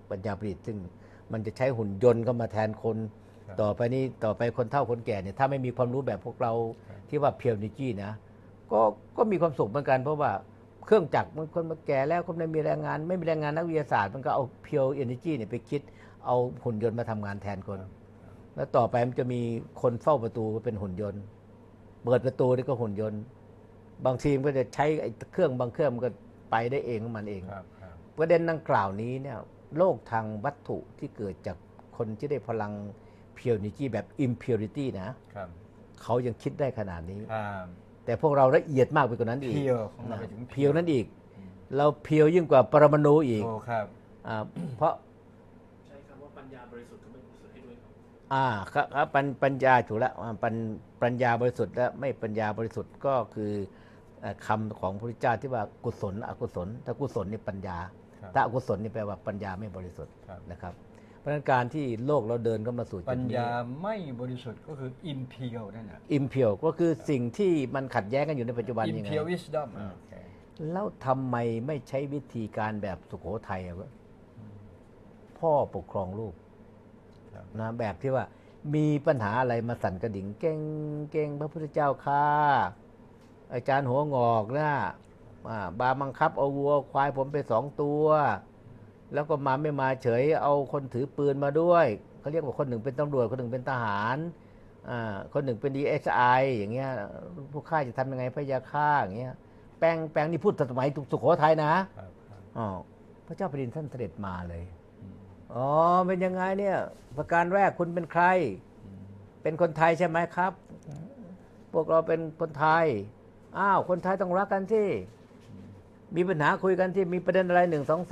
ปัญญาประดิษฐ์ซึ่งมันจะใช้หุ่นยนต์เข้ามาแทนคนต่อไปคนเฒ่าคนแก่เนี่ยถ้าไม่มีความรู้แบบพวกเราที่ว่าเพียวนิจี้นะก็มีความสุขเหมือนกันเพราะว่าเครื่องจักรมันคนมาแก่แล้วคนไม่มีแรงงานไม่มีแรงงานนักวิทยาศาสตร์มันก็เอาเพียวเอเนจีเนี่ยไปคิดเอาหุ่นยนต์มาทำงานแทนคนแล้วต่อไปมันจะมีคนเฝ้าประตูเป็นหุ่นยนต์เปิดประตูนี่ก็หุ่นยนต์บางทีมันก็จะใช้เครื่องบางเครื่องมันก็ไปได้เองของมันเองประเด็นดังกล่าวนี้เนี่ยโลกทางวัตถุที่เกิดจากคนที่ได้พลังเพียวนิจี้แบบ impurity นะเขายังคิดได้ขนาดนี้แต่พวกเราละเอียดมากไปกว่านั้นอีกเพียวนั้นอีกเราเพียวยิ่งกว่าปรมาณูอีกเพราะใช้คำว่าปัญญาบริสุทธิ์ก็ไม่บริสุทธิ์ให้ด้วยครับปัญญาถูกแล้วปัญญาบริสุทธิ์และไม่ปัญญาบริสุทธิ์ก็คือคำของพระพุทธเจ้าที่ว่ากุศลอกุศลถ้ากุศลนี่ปัญญาถ้าอกุศลนี่แปลว่าปัญญาไม่บริสุทธิ์นะครับเพราะฉะนั้นการที่โลกเราเดินเข้ามาสู่จุดนี้ปัญญาไม่บริสุทธิ์ก็คือ impure นั่นแหละ impure ก็คือสิ่งที่มันขัดแย้งกันอยู่ในปัจจุบันยังไง impure wisdom แล้วทำไมไม่ใช้วิธีการแบบสุโขทัยพ่อปกครองลูกนะแบบที่ว่ามีปัญหาอะไรมาสั่นกระดิ่งเก่งพระพุทธเจ้าข้าอาจารย์หัวงอกนะบาบังคับเอาวัวควายผมไป2 ตัวแล้วก็ไม่มาเฉยเอาคนถือปืนมาด้วยเขาเรียกว่าคนหนึ่งเป็นตำรวจคนหนึ่งเป็นทหารคนหนึ่งเป็น DSI อย่างเงี้ยผู้ฆ่าจะทำยังไงพยาฆ่าอย่างเงี้ยแปลงนี่พูดสมัยสุโขทัยนะพระเจ้าแผ่นดินท่านเสด็จมาเลยเป็นยังไงเนี่ยประการแรกคุณเป็นใครเป็นคนไทยใช่ไหมครับพวกเราเป็นคนไทยคนไทยต้องรักกันที่มีปัญหาคุยกันที่มีประเด็นอะไร1 2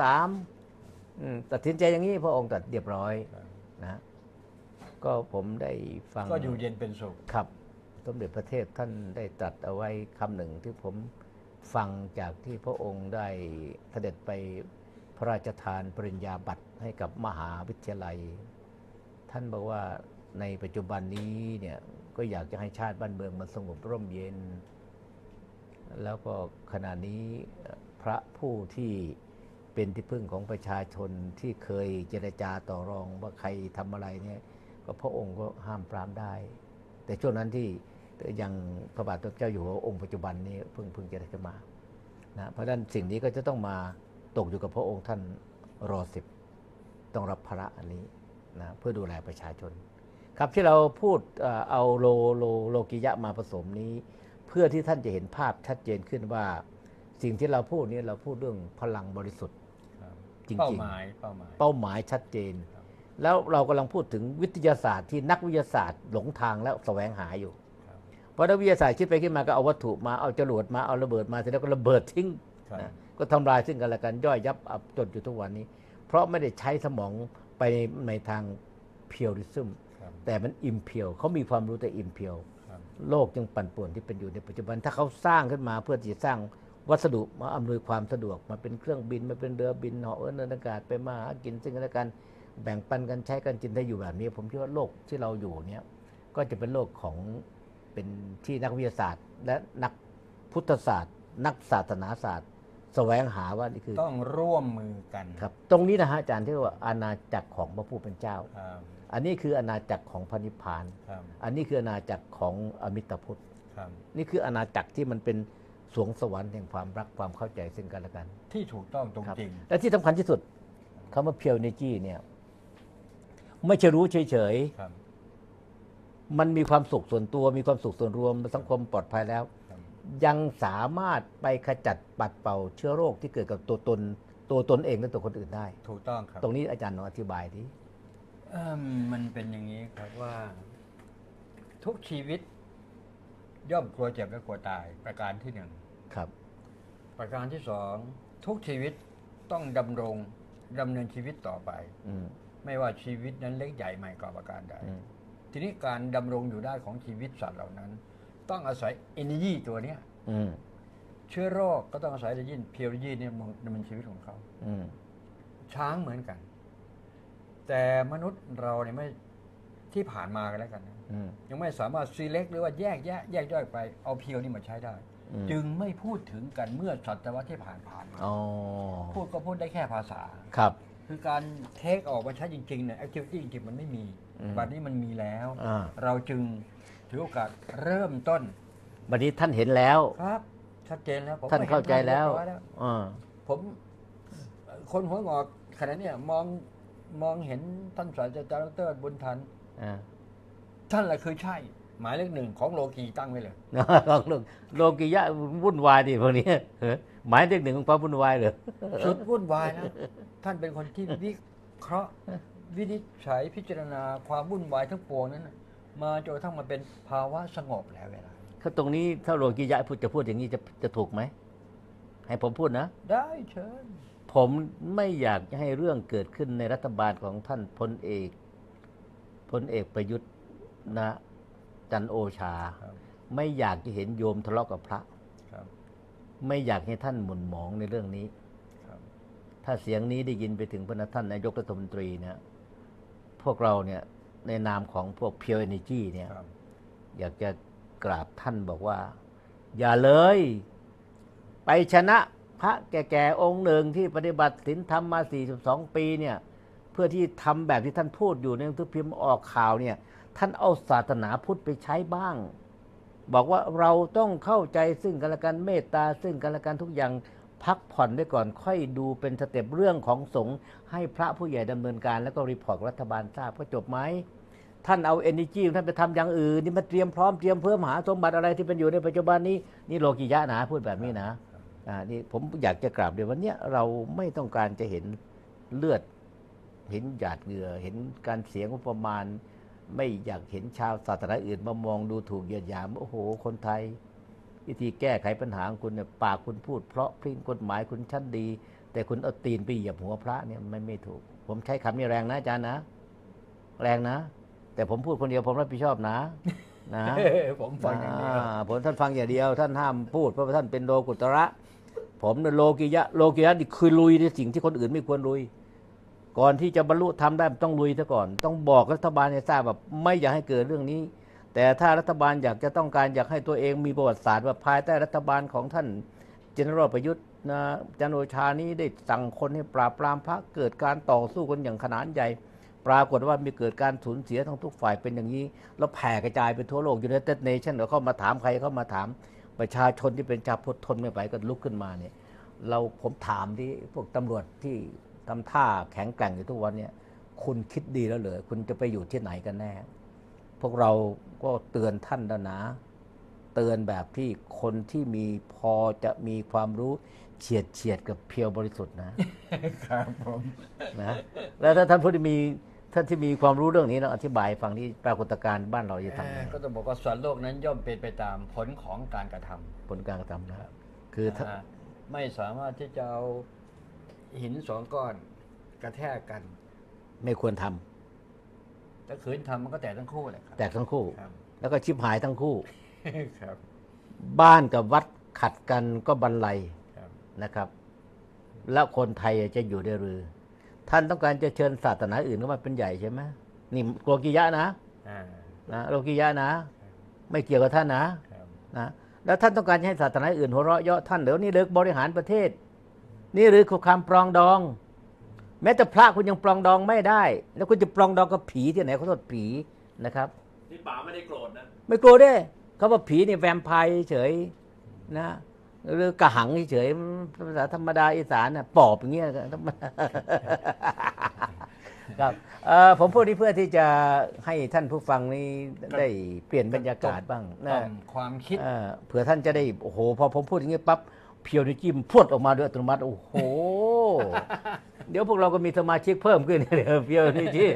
3ตัดสินใจอย่างนี้พระองค์ตัดเรียบร้อยนะก็ผมได้ฟังก็อยู่เย็นเป็นสุขครับสมเด็จพระเทพท่านได้ตรัสเอาไว้คำหนึ่งที่ผมฟังจากที่พระองค์ได้เสด็จไปพระราชทานปริญญาบัตรให้กับมหาวิทยาลัยท่านบอกว่าในปัจจุบันนี้เนี่ยก็อยากจะให้ชาติบ้านเมืองมันสงบร่มเย็นแล้วก็ขณะนี้พระผู้ที่เป็นที่พึ่งของประชาชนที่เคยเจรจาต่อรองว่าใครทำอะไรเนี่ยก็พระองค์ก็ห้ามปรามได้แต่ช่วงนั้นที่ยังพระบาทสมเด็จเจ้าอยู่หัวองค์ปัจจุบันนี้เพิ่งจะได้มานะเพราะฉะนั้นสิ่งนี้ก็จะต้องมาตกอยู่กับพระองค์ท่านร.10ต้องรับภาระอันนี้นะเพื่อดูแลประชาชนครับที่เราพูดเอาโลกิยะมาผสมนี้เพื่อที่ท่านจะเห็นภาพชัดเจนขึ้นว่าสิ่งที่เราพูดนี้เราพูดเรื่องพลังบริสุทธิ์จริงๆเป้าหมายชัดเจนแล้วเรากำลังพูดถึงวิทยาศาสตร์ที่นักวิทยาศาสตร์หลงทางแล้วแสวงหาอยู่เพราะนักวิทยาศาสตร์คิดไปคิดมาก็เอาวัตถุมาเอาจรวดมาเอาระเบิดมาเสร็จแล้วก็ระเบิดทิ้งก็ทำลายซึ่งกันและกันย่อยยับอับจนอยู่ทุกวันนี้เพราะไม่ได้ใช้สมองไปในทางเพียวริซึมแต่มันอิมเพียวเขามีความรู้แต่อิมเพียวโลกยังปั่นป่วนที่เป็นอยู่ในปัจจุบันถ้าเขาสร้างขึ้นมาเพื่อที่จะสร้างวัสดุมาอำนวยความสะดวกมาเป็นเครื่องบินมาเป็นเรือบินเหาะเดินอากาศไปมาหากินซึ่งกันและกันแบ่งปันกันใช้กันจินได้อยู่แบบนี้ผมคิดว่าโลกที่เราอยู่เนี้ยก็จะเป็นโลกของเป็นที่นักวิทยาศาสตร์และนักพุทธศาสตร์นักศาสนาศาสตร์แสวงหาว่านี่คือต้องร่วมมือกันครับตรงนี้นะฮะอาจารย์ที่ว่าอาณาจักรของพระผู้เป็นเจ้าอันนี้คืออาณาจักรของพระนิพพานอันนี้คืออาณาจักรของอมิตรพุทธนี่คืออาณาจักรที่มันเป็นสวงสวรรค์แห่งความรักความเข้าใจซึ่งกันและกันที่ถูกต้องตรงจริงและที่สำคัญที่สุดคำว่าเพียวเนจี้เนี่ยไม่ใช่รู้เฉยๆมันมีความสุขส่วนตัวมีความสุขส่วนรวมสังคมปลอดภัยแล้วยังสามารถไปขจัดปัดเป่าเชื้อโรคที่เกิดกับตัวตนเองและตัวคนอื่นได้ถูกต้องครับตรงนี้อาจารย์ลองอธิบายดิมันเป็นอย่างนี้ครับว่าทุกชีวิตย่อมกลัวเจ็บและกลัวตายประการที่1 ครับประการที่2ทุกชีวิตต้องดำเนินชีวิตต่อไปไม่ว่าชีวิตนั้นเล็กใหญ่ไม่ก่อประการใดทีนี้การดำรงอยู่ได้ของชีวิตสัตว์เหล่านั้นต้องอาศัย energy ตัวเนี้ยเชื้อโรคก็ต้องอาศัย energy เพียว energy เนี่ยมันชีวิตของเขาช้างเหมือนกันแต่มนุษย์เราเนี่ยไม่ที่ผ่านมากันแล้วกันนะยังไม่สามารถ select หรือว่าแยกย่อยไปเอาเพียวนี่มาใช้ได้จึงไม่พูดถึงกันเมื่อศตวรรษที่ผ่านมาพูดก็พูดได้แค่ภาษาครับคือการเทคออกมาใช้จริงๆเนี่ยแอคทิวิตี้จริงๆมันไม่มีบัดนี้มันมีแล้ว เราจึงถือโอกาสเริ่มต้นบัดนี้ท่านเห็นแล้วครับชัดเจนแล้วผมท่านเข้าใจแล้วผมคนหัวงอกขณะเนี้ยมองเห็นท่านศาสตราจารย์ดร.บุญทันท่านแหละคือใช่ หมายเลขหนึ่งของโลกีตั้งไว้เลยของโลกิยะวุ่นวายดิพวกนี้หมายเลขหนึ่งของความวุ่นวายเหรอสุดวุ่นวายนะท่านเป็นคนที่วิเคราะห์วินิจฉัยพิจารณาความวุ่นวายทั้งปวงนั้น มาจนกระทั่งมาเป็นภาวะสงบแล้วเวลาถ้าตรงนี้ถ้าโลกิยะพูดอย่างนี้จะถูกไหมให้ผมพูดนะได้เชิญผมไม่อยากจะให้เรื่องเกิดขึ้นในรัฐบาลของท่านพลเอกประยุทธ์นะจันทร์โอชาไม่อยากจะเห็นโยมทะเลาะกับพระไม่อยากให้ท่านหม่นหมองในเรื่องนี้ถ้าเสียงนี้ได้ยินไปถึงพระท่านนายกรัฐมนตรีเนี่ยพวกเราเนี่ยในนามของพวก Pure Energy เนี่ยอยากจะกราบท่านบอกว่าอย่าเลยไปชนะพระแก่ๆองค์หนึ่งที่ปฏิบัติศีลธรรมมา42ปีเนี่ยเพื่อที่ทำแบบที่ท่านพูดอยู่ในหนังสือพิมพ์ออกข่าวเนี่ยท่านเอาศาสนาพุทธไปใช้บ้างบอกว่าเราต้องเข้าใจซึ่งกันและกันเมตตาซึ่งกันและกันทุกอย่างพักผ่อนไว้ก่อนค่อยดูเป็นสเต็ปเรื่องของสงฆ์ให้พระผู้ใหญ่ดำเนินการแล้วก็รีพอร์ตรัฐบาลทราบก็จบไหมท่านเอา energy ท่านไปทำอย่างอื่นนี่มาเตรียมพร้อมเตรียมเพิ่มหาสมบัติอะไรที่เป็นอยู่ในปัจจุบันนี้นี่โลกิยะนะพูดแบบนี้นะนี่ผมอยากจะกราบเดี๋ยววันนี้เราไม่ต้องการจะเห็นเลือดเห็นหยาดเหงื่อเห็นการเสียงประมาณไม่อยากเห็นชาวศาสนาอื่นมามองดูถูกเหยียดหยามโอ้โหคนไทยวิธีแก้ไขปัญหาของคุณเนี่ยปากคุณพูดเพราะพลิ้งกฎหมายคุณชั้นดีแต่คุณเอาตีนไปเหยียบหัวพระเนี่ยไม่ถูกผมใช้คำนี้แรงนะอาจารย์นะแรงนะแต่ผมพูดคนเดียวผมรับผิดชอบนะผมฟังอย่างเดียวผมท่านฟังอย่างเดียวท่านห้ามพูดเพราะท่านเป็นโลกุตระผมเนี่ยโลกิยะนี่คือลุยในสิ่งที่คนอื่นไม่ควรลุยก่อนที่จะบรรลุทำได้ต้องลุยซะก่อนต้องบอกรัฐบาลให้ทราบแบบไม่อยากให้เกิดเรื่องนี้แต่ถ้ารัฐบาลอยากให้ตัวเองมีประวัติศาสตร์ว่าภายใต้รัฐบาลของท่านเจเนอเรลประยุทธ์นะจันทร์โอชานี้ได้สั่งคนให้ปราบปรามพระเกิดการต่อสู้กันอย่างขนาดใหญ่ปรากฏว่ามีเกิดการสูญเสียทั้งทุกฝ่ายเป็นอย่างนี้แล้วแผ่กระจายไปทั่วโลกยูไนเต็ดเนชั่นเราเข้ามาถามใครเข้ามาถามประชาชนที่เป็นชาวพุทธทนไม่ไหวก็ลุกขึ้นมาเนี่ยผมถามที่พวกตำรวจที่ทำท่าแข็งแกร่งอยู่ทุกวันเนี่ยคุณคิดดีแล้วเหรอคุณจะไปอยู่ที่ไหนกันแน่พวกเราก็เตือนท่านแล้วนะเตือนแบบที่คนที่มีพอจะมีความรู้เฉียดกับเพียวบริสุทธิ์นะครับผมนะแล้วถ้าท่านผู้ที่มีความรู้เรื่องนี้เราอธิบายฟังที่ปรากฏการณ์บ้านเราจะทำไงก็ต้องบอกว่าส่วนโลกนั้นย่อมเป็นไปตามผลของการกระทำผลการกระทำนะครับคือไม่สามารถที่จะเอาหินสองก้อนกระแทกกันไม่ควรทำถ้าขืนทำมันก็แตกทั้งคู่เลยแตกทั้งคู่แล้วก็ชิบหายทั้งคู่ครับบ้านกับวัดขัดกันก็บรรลัยนะครับแล้วคนไทยจะอยู่ได้หรือท่านต้องการจะเชิญศาสนาอื่นเข้ามาเป็นใหญ่ใช่ไหมนี่โลกิยะนะโลกิยะนะไม่เกี่ยวกับท่านนะแล้วท่านต้องการให้ศาสนาอื่นหัวเราะเยาะท่านเดี๋ยวนี้เลิกบริหารประเทศนี่หรือความปรองดองแม้แต่พระคุณยังปรองดองไม่ได้แล้วคุณจะปรองดองกับผีที่ไหนเขาโทษผีนะครับนี่ป๋าไม่ได้โกรธนะไม่โกรธด้วยเขาว่าผีนี่แวมไพร์เฉยนะหรือกระหังเฉยภาษาธรรมดาอีสานน่ะปอบอย่างเงี้ยครับผมพูดนี้เพื่อที่จะให้ท่านผู้ฟังนี้ได้เปลี่ยนบรรยากาศบ้างนะความคิดเผื่อท่านจะได้โอ้โหพอผมพูดอย่างนี้ปั๊บเพียวนิจิมพรวดออกมาด้วยอัตโนมัติโอ้โหเดี๋ยวพวกเราก็มีสมาชิกเพิ่มขึ้นเดี๋ยวเพียวนิจิ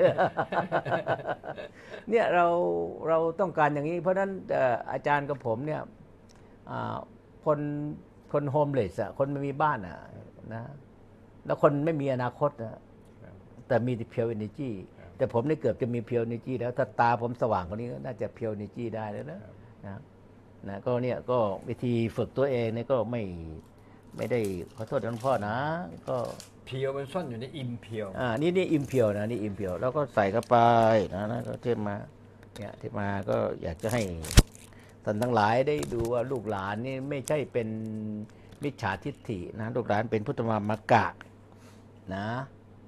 เนี่ยเราต้องการอย่างนี้เพราะฉะนั้นอาจารย์กับผมเนี่ยคนโฮมเลสคนไม่มีบ้านนะแล้วคนไม่มีอนาคตนะแต่มีเพียวเอเนจีแต่ผมนี่เกือบจะมีเพียวเอเนจีแล้วถ้าตาผมสว่างกว่านี้ก็น่าจะเพียวเอเนจีได้แล้วนะก็เนี่ยก็วิธีฝึกตัวเองเนี่ยก็ไม่ได้ขอโทษท่านพ่อนะก็เพียวมันซ่อนอยู่ในอิมเพียวนี่อิมเพียวนะนี่อิมเพียวแล้วก็ใส่เข้าไปนะก็เทมาเนี่ยที่มาก็อยากจะให้ท่านทั้งหลายได้ดูว่าลูกหลานนี่ไม่ใช่เป็นมิจฉาทิฏฐินะลูกหลานเป็นพุทธมามกะนะ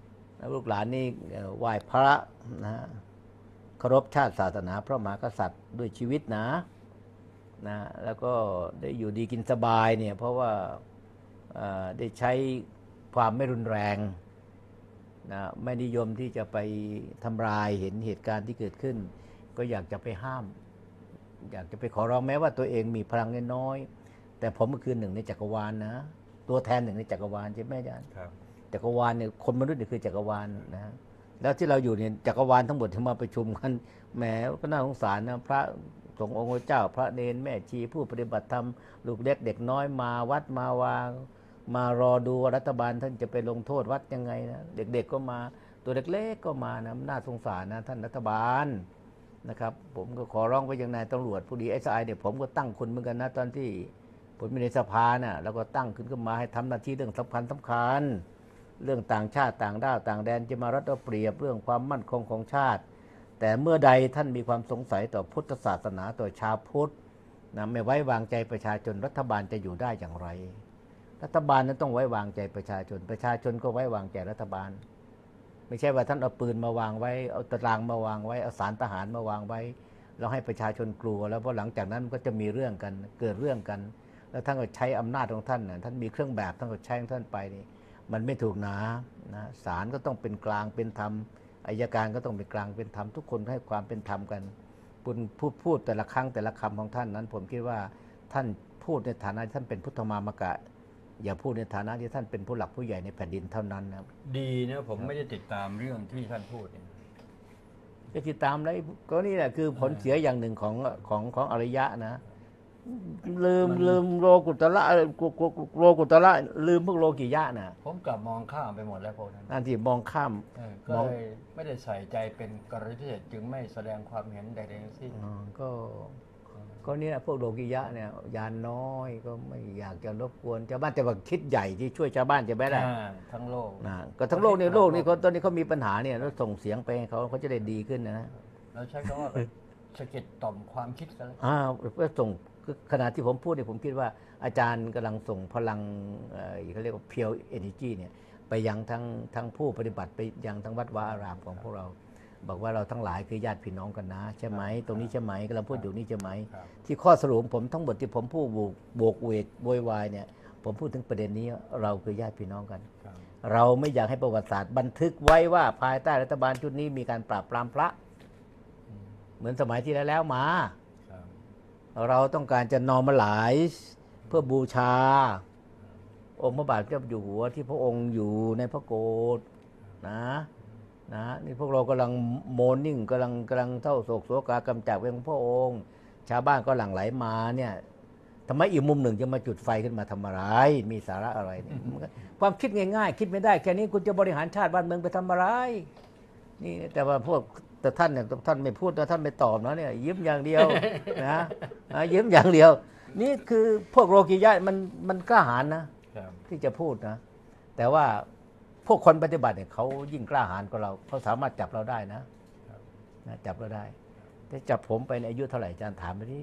ลูกหลานนี่ไหว้พระนะเคารพชาติศาสนาพระมหากษัตริย์ด้วยชีวิตนะแล้วก็ได้อยู่ดีกินสบายเนี่ยเพราะว่าได้ใช้ความไม่รุนแรงนะไม่นิยมที่จะไปทำลายเห็นเหตุการณ์ที่เกิดขึ้นก็อยากจะไปห้ามอยากจะไปขอร้องแม้ว่าตัวเองมีพลังน้อยแต่ผมก็คือหนึ่งในจักรวาลนะตัวแทนหนึ่งในจักรวาลใช่ไหมอาจารย์จักรวาลเนี่ยคนมนุษย์เนี่ยคือจักรวาลนะแล้วที่เราอยู่เนี่ยจักรวาลทั้งหมดที่มาประชุมกันแหมก็น่าสงสารนะพระสงฆ์องค์เจ้าพระเนรแม่ชีผู้ปฏิบัติธรรมลูกเล็กเด็กน้อยมาวัดมาวางมารอดูรัฐบาลท่านจะไปลงโทษวัดยังไงนะเด็กๆก็มาตัวเล็กๆก็มานะน่าสงสารนะท่านรัฐบาลนะครับผมก็ขอร้องไปยังนายตำรวจผู้ดีSIเนี่ยผมก็ตั้งคุณเหมือนกันนะตอนที่ผมมีในสภาน่ะแล้วก็ตั้งขึ้นมาให้ทำหน้าที่เรื่องสำคัญเรื่องต่างชาติต่างด้าวต่างแดนจะมารัดเอาเปรียบเรื่องความมั่นคงของชาติแต่เมื่อใดท่านมีความสงสัยต่อพุทธศาสนาต่อชาวพุทธนะไม่ไว้วางใจประชาชนรัฐบาลจะอยู่ได้อย่างไรรัฐบาลนั้นต้องไว้วางใจประชาชนประชาชนก็ไว้วางใจรัฐบาลไม่ใช่ว่าท่านเอาปืนมาวางไว้เอาตารางมาวางไว้เอาสารทหารมาวางไว้แล้วให้ประชาชนกลัวแล้วพอหลังจากนั้นก็จะมีเรื่องกันเกิดเรื่องกันแล้วท่านก็ใช้อำนาจของท่านท่านมีเครื่องแบบท่านก็ใช้ของท่านไปนี่มันไม่ถูกนะศาลก็ต้องเป็นกลางเป็นธรรมอัยการก็ต้องเป็นกลางเป็นธรรมทุกคนให้ความเป็นธรรมกันพูดแต่ละครั้งแต่ละคำของท่านนั้นผมคิดว่าท่านพูดในฐานะท่านเป็นพุทธมามกะอย่าพูดในฐานะที่ท่านเป็นผู้หลักผู้ใหญ่ในแผ่นดินเท่านั้นนะดีนะผมไม่ได้ติดตามเรื่องที่ท่านพูดก็ติดตามแล้วก็นี่แหละคือผลเสียอย่างหนึ่งของอริยะนะลืมโลกุตระลืมพวกโลกิยะนะผมกลับมองข้ามไปหมดแล้วพวกนั้นนั่นที่มองข้ามก็เลยไม่ได้ใส่ใจเป็นกรณีพิเศษจึงไม่แสดงความเห็นใดๆทั้งสิ้นก็นี่แหละพวกโลกิยะเนี่ยยานน้อยก็ไม่อยากจะรบกวนชาวบ้านแต่ว่าคิดใหญ่ที่ช่วยชาวบ้านจะไม่ได้ทั้งโลกนะก็ทั้งโลกนี่ตอนนี้เขามีปัญหาเนี่ยแล้วส่งเสียงไปเขาจะได้ดีขึ้นนะเราใช้คำว่าสะเก็ดต่อมความคิดกันแล้วเพื่อส่งขณะที่ผมพูดเนี่ยผมคิดว่าอาจารย์กำลังส่งพลังเขาเรียกว่า pure energy เนี่ยไปยังทั้งผู้ปฏิบัติไปยังทั้งวัดวาอารามของพวกเราบอกว่าเราทั้งหลายคือญาติพี่น้องกันนะใช่ไหมตรงนี้ใช่ไหมกำลังพูดอยู่นี่ใช่ไหมที่ข้อสรุปผมทั้งหมดที่ผมพูดโบกเวกโวยวายเนี่ยผมพูดถึงประเด็นนี้เราคือญาติพี่น้องกันเราไม่อยากให้ประวัติศาสตร์บันทึกไว้ว่าภายใต้รัฐบาลชุดนี้มีการปราบปรามพระเหมือนสมัยที่แล้วมาเราต้องการจะ normalize เพื่อบูชาองค์พระบาทเจ้าอยู่หัวที่พระองค์อยู่ในพระโกฐนะนี่พวกเรากำลังโมนนิ่งกำลังเท่าโศกโศกากำจัดเป็นพระองค์ชาวบ้านก็หลั่งไหลมาเนี่ยทำไมอีกมุมหนึ่งจะมาจุดไฟขึ้นมาทำอะไรมีสาระอะไรเนี่ยความคิดง่ายๆคิดไม่ได้แค่นี้คุณจะบริหารชาติบ้านเมืองไปทำอะไรนี่แต่ว่าพวกแต่ท่านเนี่ยท่านไม่พูดแต่ท่านไม่ตอบนะเนี่ยยิ้มอย่างเดียวนะยิ้มอย่างเดียวนี่คือพวกโลกิยะมันกล้าหาญนะที่จะพูดนะแต่ว่าพวกคนปฏิบัติเนี่ยเขายิ่งกล้าหาญกว่าเราเขาสามารถจับเราได้นะจับเราได้แต่จับผมไปในอายุเท่าไหร่อาจารย์ถามไปดิ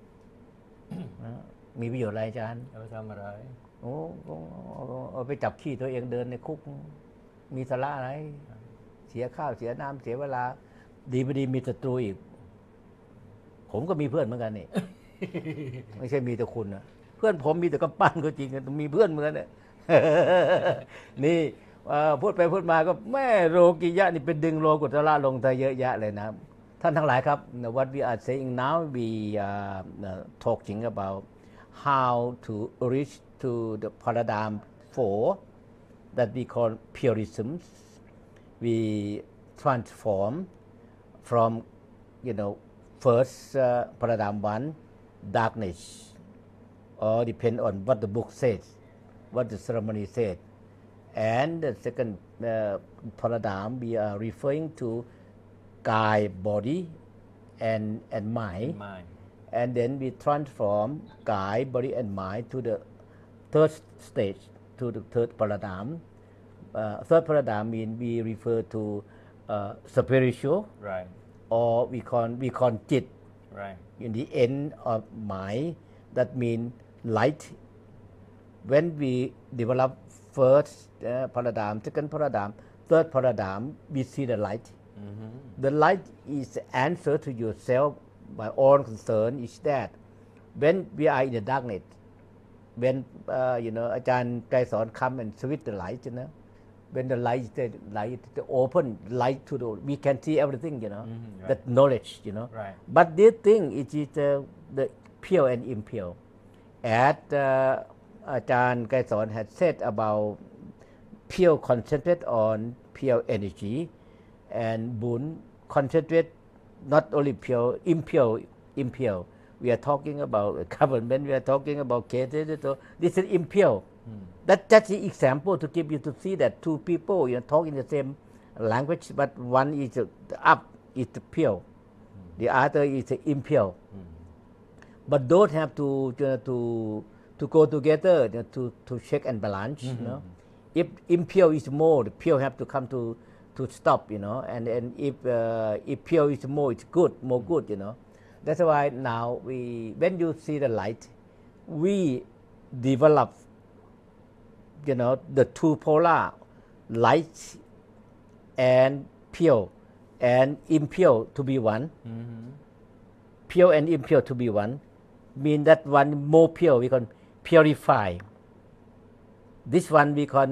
มีประโยชน์อะไรอาจารย์เอาไปทำอะไรเอาไปจับขี้ตัวเองเดินในคุกมีสาระอะไรเสียข้าวเสียน้ำเสียเวลาดีไม่ดีมีศัตรูอีกผมก็มีเพื่อนเหมือนกันนี่ ไม่ใช่มีแต่คุณนะเพื่อนผมมีแต่กำปั้นก็จริงมีเพื่อนเหมือนกันเนี่ยนี่พูดไปพูดมาก็แม่โลกิยะนี่เป็นดึงโลกุตระลงเธอเยอะแยะเลยนะท่านทั้งหลายครับ what we are saying now we talking about how to reach to the paradigm 4 that we call purism we transform from first paradigm 1 darkness or depend on what the book says what the ceremony said and the second paradigm we are referring to kaya body and mind and then we transform kaya body and mind to the third stage to the third paradigm third paradigm mean we refer to spiritual right or we call jit right in the end of mind that mean light when we develop first paradigm second paradigm third paradigm, we see the light. The light is the answer to yourself. My own concern is that when we are in the darkness, whenอาจารย์ไกรสอน come and switch the light, when the light, the open light to the, we can see everything, right. that knowledge, Right. But this thing, it is the pure and impure. As อาจารย์ไกรสอน had said about pure concentrate on pure energy, and Boon concentrate not only pure, impure. We are talking about government, we are talking about cases, so this is impure. That's the example to give you to see that two people talk in the same language, but one is up, is pure, the other is impure. But those have to go together to check and balance. If impure is more, the pure have to come to stop. And if pure is more, it's good, more good. That's why now when you see the light, we develop the two polar, light and pure and impure to be one. Pure and impure to be one mean that one more pure we can purify. This one we can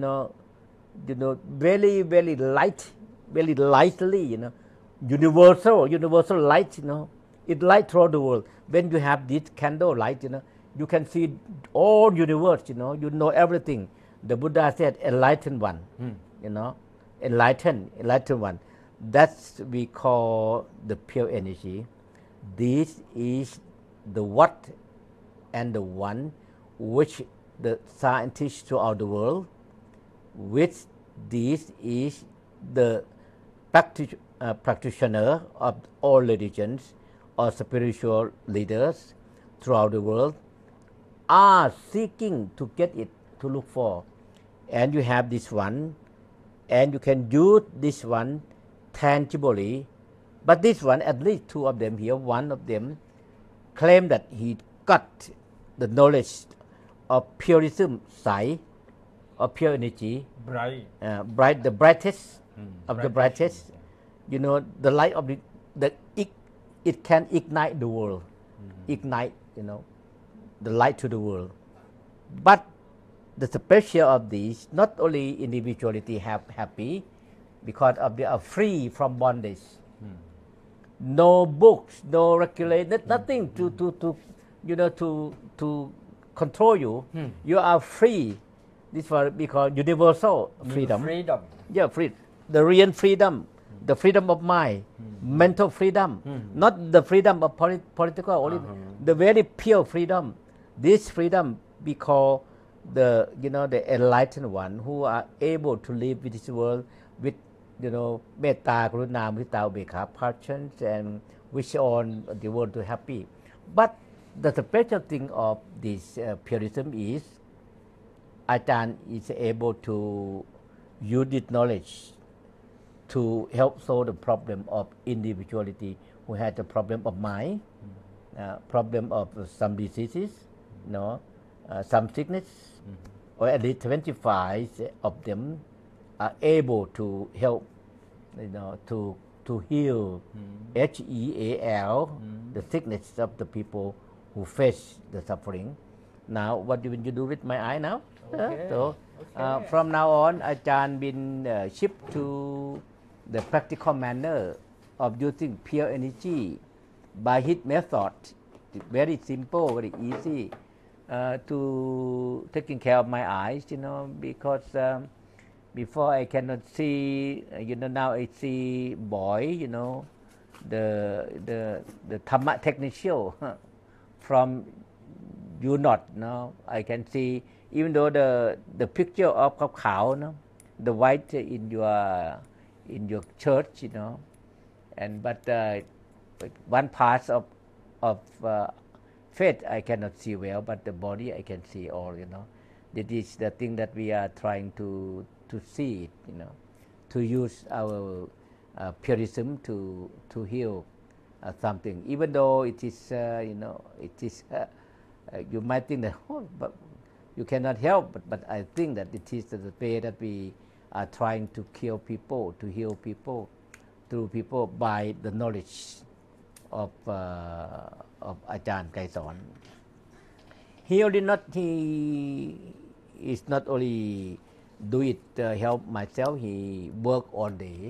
very very light, very lightly, universal light, it light through the world. When you have this candle light, you can see all universe, you know everything. The Buddha said enlightened one, enlightened one. That's we call the pure energy. This is the what and the one which the scientists throughout the world, which this is the practitioner of all religions or spiritual leaders throughout the world are seeking to get it, to look for. And you have this one, and you can use this one tangibly. But this one, at least two of them here, one of them claim that he got the knowledge of purism, sai, or pure energy, the brightest of the brightest. The light of it can ignite the world, ignite, the light to the world. But the special of these, not only individuality happy because of they are free from bondage. No books, no regulation, nothing to control you. You are free. This is because universal freedom. Yeah, free. The real freedom, the freedom of mind, mental freedom, not the freedom of political, only the very pure freedom. This freedom we call the enlightened one who are able to live with this world with metta, karuna, mudita, ubekha, patience, and wish on the world to happy. But the special thing of this purism is Ajahn is able to use this knowledge to help solve the problem of individuality who had the problem of mind, problem of some diseases, some sickness, or at least 25 of them are able to help, to heal HEAL, the sickness of the people who face the suffering. Now, what will you do with my eye now? So, from now on, Ajahn been shipped to the practical manner of using pure energy by his method. Very simple, very easy to taking care of my eyes, because before I cannot see, now I see boy, the Dhamma technician from you not, I can see, even though the picture of khao, the white in your church, and but one part of faith I cannot see well, but the body I can see all. That is the thing that we are trying to see it, to use our purism to heal something, even though it is it is you might think that but you cannot help, but I think that it is the way that we are trying to kill people, to heal people through people by the knowledge of อาจารย์ไกรสอน he is not only do it help myself, he work all day.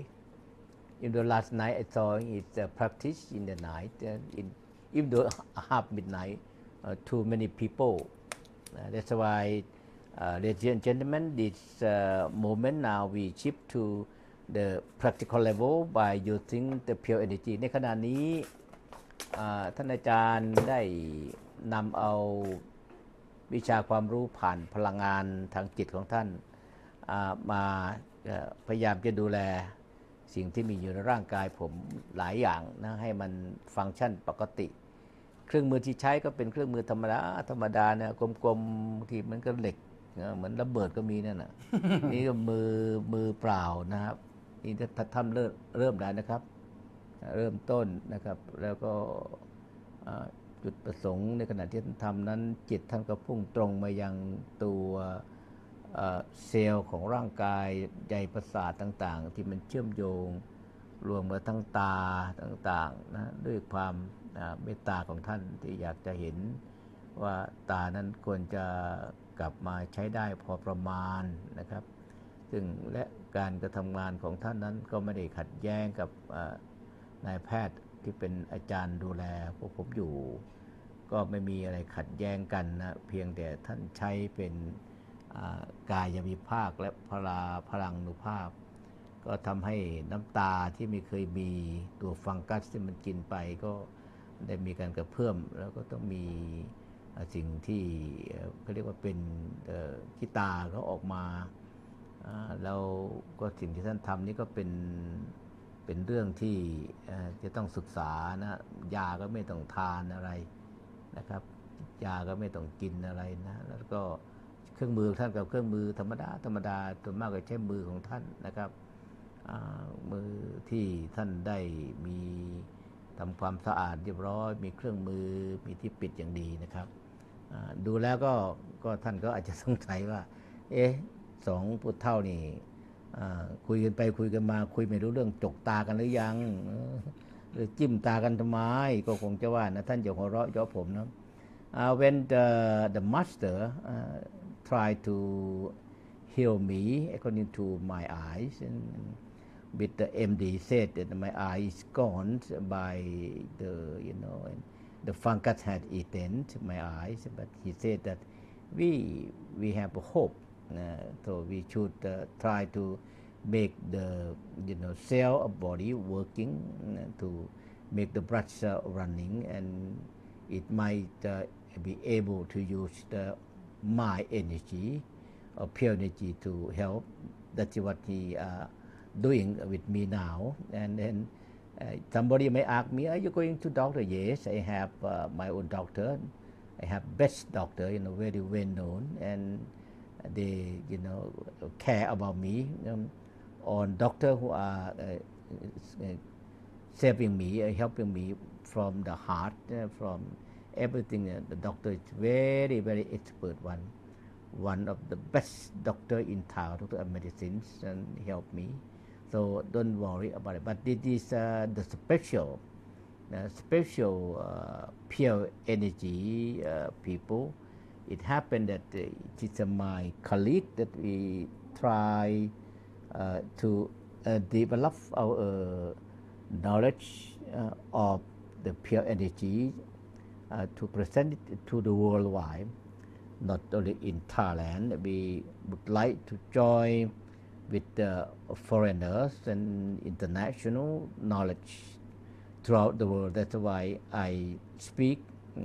In the last night I saw his practice in the night, even though half midnight, too many people. That's why, ladies and gentlemen, this moment now we shift to the practical level by using the pure energy. ในขณะนี้ท่านอาจารย์ได้นำเอาวิชาความรู้ผ่านพลังงานทางจิตของท่านมาพยายามจะดูแลสิ่งที่มีอยู่ในร่างกายผมหลายอย่างนะให้มันฟังก์ชันปกติเครื่องมือที่ใช้ก็เป็นเครื่องมือธรรมดานะกลมๆที่มันก็เหล็กเหมือนระเบิดก็มีนั่นน่ะ นี่ก็มือเปล่านะครับนี่ถ้าทำเริ่มได้นะครับเริ่มต้นนะครับแล้วก็จุดประสงค์ในขณะที่ท่านทำนั้นจิตท่านก็พุ่งตรงมายังตัวเซลล์ของร่างกายใยประสาทต่างๆที่มันเชื่อมโยงรวมกับทั้งตาต่างๆนะด้วยความเมตตาของท่านที่อยากจะเห็นว่าตานั้นควรจะกลับมาใช้ได้พอประมาณนะครับซึ่งและการกระทำงานของท่านนั้นก็ไม่ได้ขัดแย้งกับนายแพทย์ที่เป็นอาจารย์ดูแลพวกผมอยู่ก็ไม่มีอะไรขัดแย้งกันนะเพียงแต่ท่านใช้เป็นกายวิภาคและพลังนุภาพก็ทำให้น้ำตาที่ไม่เคยมีตัวฟังกัสที่มันกินไปก็ได้มีการกระเพื่อมแล้วก็ต้องมีสิ่งที่เขาเรียกว่าเป็นขี้ตาเขาออกมาแล้วก็สิ่งที่ท่านทำนี่ก็เป็นเรื่องที่จะต้องศึกษานะยาก็ไม่ต้องทานอะไรนะครับยาก็ไม่ต้องกินอะไรนะแล้วก็เครื่องมือท่านกับเครื่องมือธรรมดาส่วนมากก็ใช้มือของท่านนะครับมือที่ท่านได้มีทำความสะอาดเรียบร้อยมีเครื่องมือมีที่ปิดอย่างดีนะครับดูแล้วก็ท่านก็อาจจะสงสัยว่าสองพุทธเท่านี่คุยกันไปคุยกันมาคุยไม่รู้เรื่องจกตากันหรือยังหรือจิ้มตากันทำไมก็คงจะว่านะท่านอย่าหัวเราะเยาะผมนะ when the master tried to heal me according to my eyes, and with the MD said that my eye is gone by the fungus had eaten my eyes, but he said that we have a hope, so we should try to make the cell of body working to make the blood cell running, and it might be able to use the mind energy or pure energy to help. That's what he doing with me now. And then somebody may ask me, are you going to doctor? Yes, I have my own doctor. I have best doctor, very well known, and they care about me. On doctor who are saving me, helping me from the heart, from everything. The doctor is very expert one of the best doctor in town, doctor of medicines, and help me. So don't worry about it. But this is the special pure energy people. It happened that it is my colleague that we try to develop our knowledge of the pure energy to present it to the worldwide, not only in Thailand. We would like to join with the foreigners and international knowledge throughout the world. That's why I speak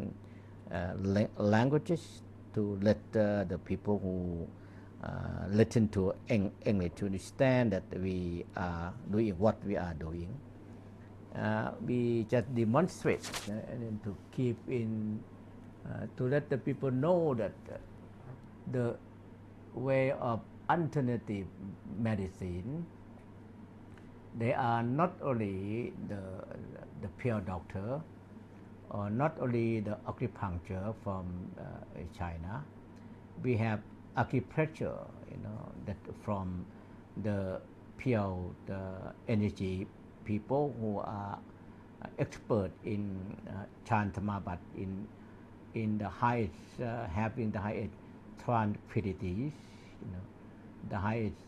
languages to let the people who listen to English to understand that we are doing what we are doing. We just demonstrate and then to keep in to let the people know that the way of alternative medicine, they are not only the pure doctor or not only the acupuncture from China. We have acupressure, that from the pure the energy people who are expert in Chantamabat in the highest having the highest tranquilities, the highest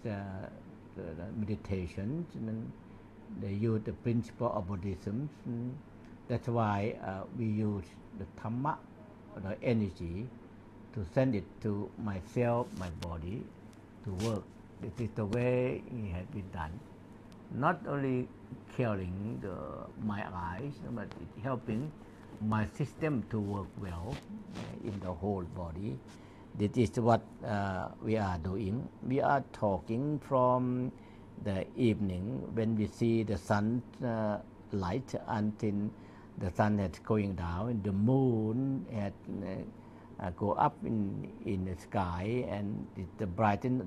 the meditations, and they use the principle of Buddhism. That's why we use the Dhamma, the energy, to send it to myself, my body, to work. This is the way it has been done. Not only killing my eyes, but it's helping my system to work well in the whole body. This is what we are doing. We are talking from the evening when we see the sun light until the sun is going down, the moon had go up in the sky, and the brightness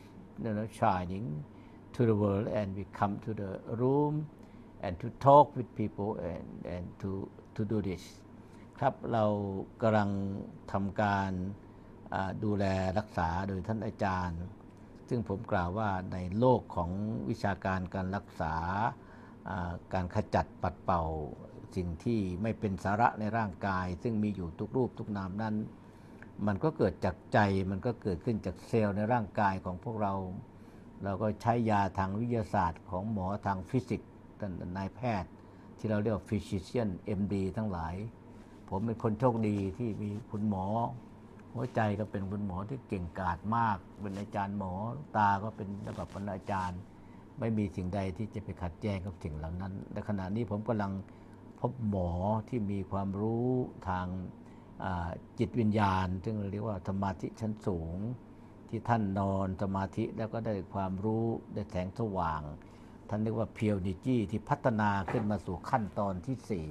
shining to the world, and we come to the room and to talk with people and to do this ครับเรากำลังทำการดูแลรักษาโดยท่านอาจารย์ซึ่งผมกล่าวว่าในโลกของวิชาการการรักษาการขจัดปัดเป่าสิ่งที่ไม่เป็นสาระในร่างกายซึ่งมีอยู่ทุกรูปทุกนามนั้นมันก็เกิดจากใจมันก็เกิดขึ้นจากเซลล์ในร่างกายของพวกเราก็ใช้ยาทางวิทยาศาสตร์ของหมอทางฟิสิกส์นายแพทย์ที่เราเรียกว่า Physician MD ทั้งหลายผมเป็นคนโชคดีที่มีคุณหมอหัวใจก็เป็นคุณหมอที่เก่งกาจมากเป็นอาจารย์หมอตาก็เป็นระดับอาจารย์ไม่มีสิ่งใดที่จะไปขัดแย้งกับสิ่งเหล่านั้นในขณะนี้ผมกำลังพบหมอที่มีความรู้ทางจิตวิญญาณซึ่งเราเรียกว่าสมาธิชั้นสูงที่ท่านนอนสมาธิแล้วก็ได้ความรู้ได้แสงสว่างท่านเรียกว่าเพียวนิจี้ที่พัฒนาขึ้นมาสู่ขั้นตอนที่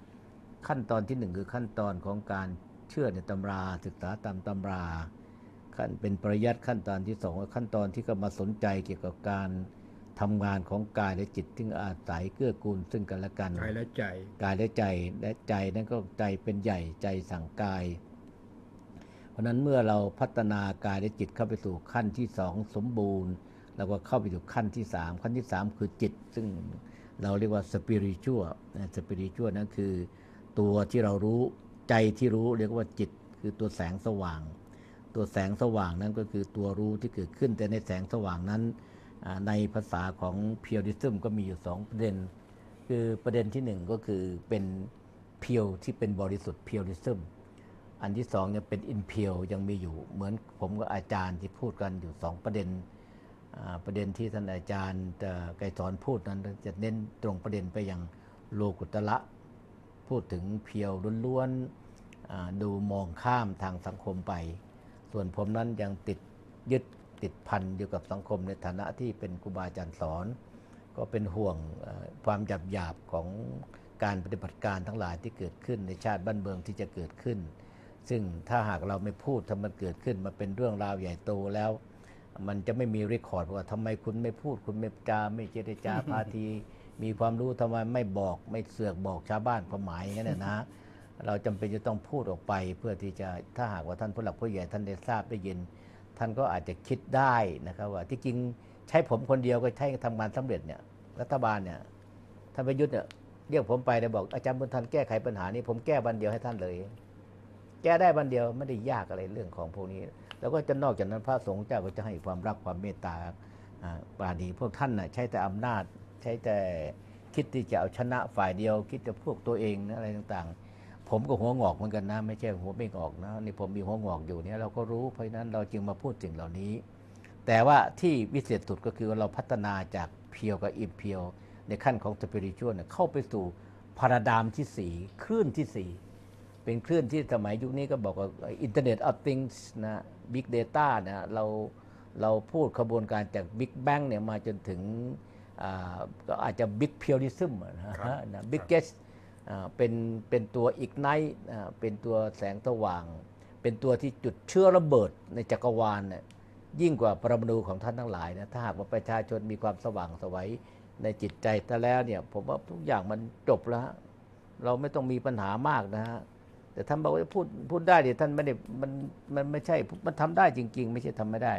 4ขั้นตอนที่1คือขั้นตอนของการเชื่อในตำราศึกษาตามตำราขั้นเป็นปริยัติขั้นตอนที่2ขั้นตอนที่ก็มาสนใจเกี่ยวกับการทำงานของกายและจิตที่อาศัยเกื้อกูลซึ่งกันและกันกายและใจและใจนั้นก็ใจเป็นใหญ่ใจสั่งกายเพราะนั้นเมื่อเราพัฒนากายและจิตเข้าไปสู่ขั้นที่2สมบูรณ์เราก็เข้าไปสู่ขั้นที่3ขั้นที่3คือจิตซึ่งเราเรียกว่าสปิริตชัวนั้นคือตัวที่เรารู้ใจที่รู้เรียกว่าจิตคือตัวแสงสว่างตัวแสงสว่างนั้นก็คือตัวรู้ที่เกิดขึ้นแต่ในแสงสว่างนั้นในภาษาของ Pietism ก็มีอยู่2ประเด็นคือประเด็นที่1ก็คือเป็นเพียวที่เป็นบริสุทธิ์ Pietism อันที่2เนี่ยเป็น Impure ยังมีอยู่เหมือนผมกับอาจารย์ที่พูดกันอยู่2ประเด็นที่ท่านอาจารย์ไกรสอนพูดนั้นจะเน้นตรงประเด็นไปยังโลกุตระพูดถึงเพียวล้วนๆดูมองข้ามทางสังคมไปส่วนผมนั้นยังติดยึดติดพันอยู่กับสังคมในฐานะที่เป็นครูบาอาจารย์สอนก็เป็นห่วงความหยาบของการปฏิบัติการทั้งหลายที่เกิดขึ้นในชาติบ้านเมืองที่จะเกิดขึ้นซึ่งถ้าหากเราไม่พูดถ้ามันเกิดขึ้นมาเป็นเรื่องราวใหญ่โตแล้วมันจะไม่มีเรคคอร์ดว่าทำไมคุณไม่พูดคุณไม่จาไม่เจรจาพาทีมีความรู้ทำไมไม่บอกไม่เสือกบอกชาวบ้านความหมายอย่างนั้นนะเราจำเป็นจะต้องพูดออกไปเพื่อที่จะถ้าหากว่าท่านผู้หลักผู้ใหญ่ท่านได้ทราบได้ยินท่านก็อาจจะคิดได้นะครับว่าที่จริงใช้ผมคนเดียวก็ใช้ทำงานสำเร็จเนี่ยรัฐบาลเนี่ยท่านประยุทธ์เนี่ยเรียกผมไปได้บอกอาจารย์บุญทันแก้ไขปัญหานี้ผมแก้วันเดียวให้ท่านเลยแก้ได้วันเดียวไม่ได้ยากอะไรเรื่องของพวกนี้แล้วก็จะนอกจากนั้นพระสงฆ์เจ้าก็จะให้ความรักความเมตตาปราณีพวกท่านน่ะใช้แต่อำนาจใช้แต่คิดที่จะเอาชนะฝ่ายเดียวคิดจะพวกตัวเองอะไรต่างๆผมก็หัวงอกเหมือนกันนะไม่ใช่หัวไม่งอกนะนี่ผมมีหัวงอกอยู่เนี่ยเราก็รู้เพราะฉะนั้นเราจึงมาพูดสิ่งเหล่านี้แต่ว่าที่วิเศษสุดก็คือเราพัฒนาจากเพียวกับอิมเพียวในขั้นของสปิริตชัวลเข้าไปสู่พาราดามที่4คลื่นที่4เป็นคลื่นที่สมัยยุคนี้ก็บอกว่า Internet of Things นะ Big Data นะเราพูดขบวนการจาก Big Bang เนี่ยมาจนถึงก็อาจจะ Big Pietism นะ Biggest เป็นตัว Ignite เป็นตัวแสงสว่างเป็นตัวที่จุดเชื้อระเบิดในจักรวาลเนี่ยยิ่งกว่าปรมาณูของท่านทั้งหลายนะถ้าหากว่าประชาชนมีความสว่างไสวในจิตใจแต่แล้วเนี่ยผมว่าทุกอย่างมันจบแล้วเราไม่ต้องมีปัญหามากนะฮะแต่ท่านบอกว่าพูดได้ดิท่านไม่ได้มันไม่ใช่มันทำได้จริงๆไม่ใช่ทำไม่ได้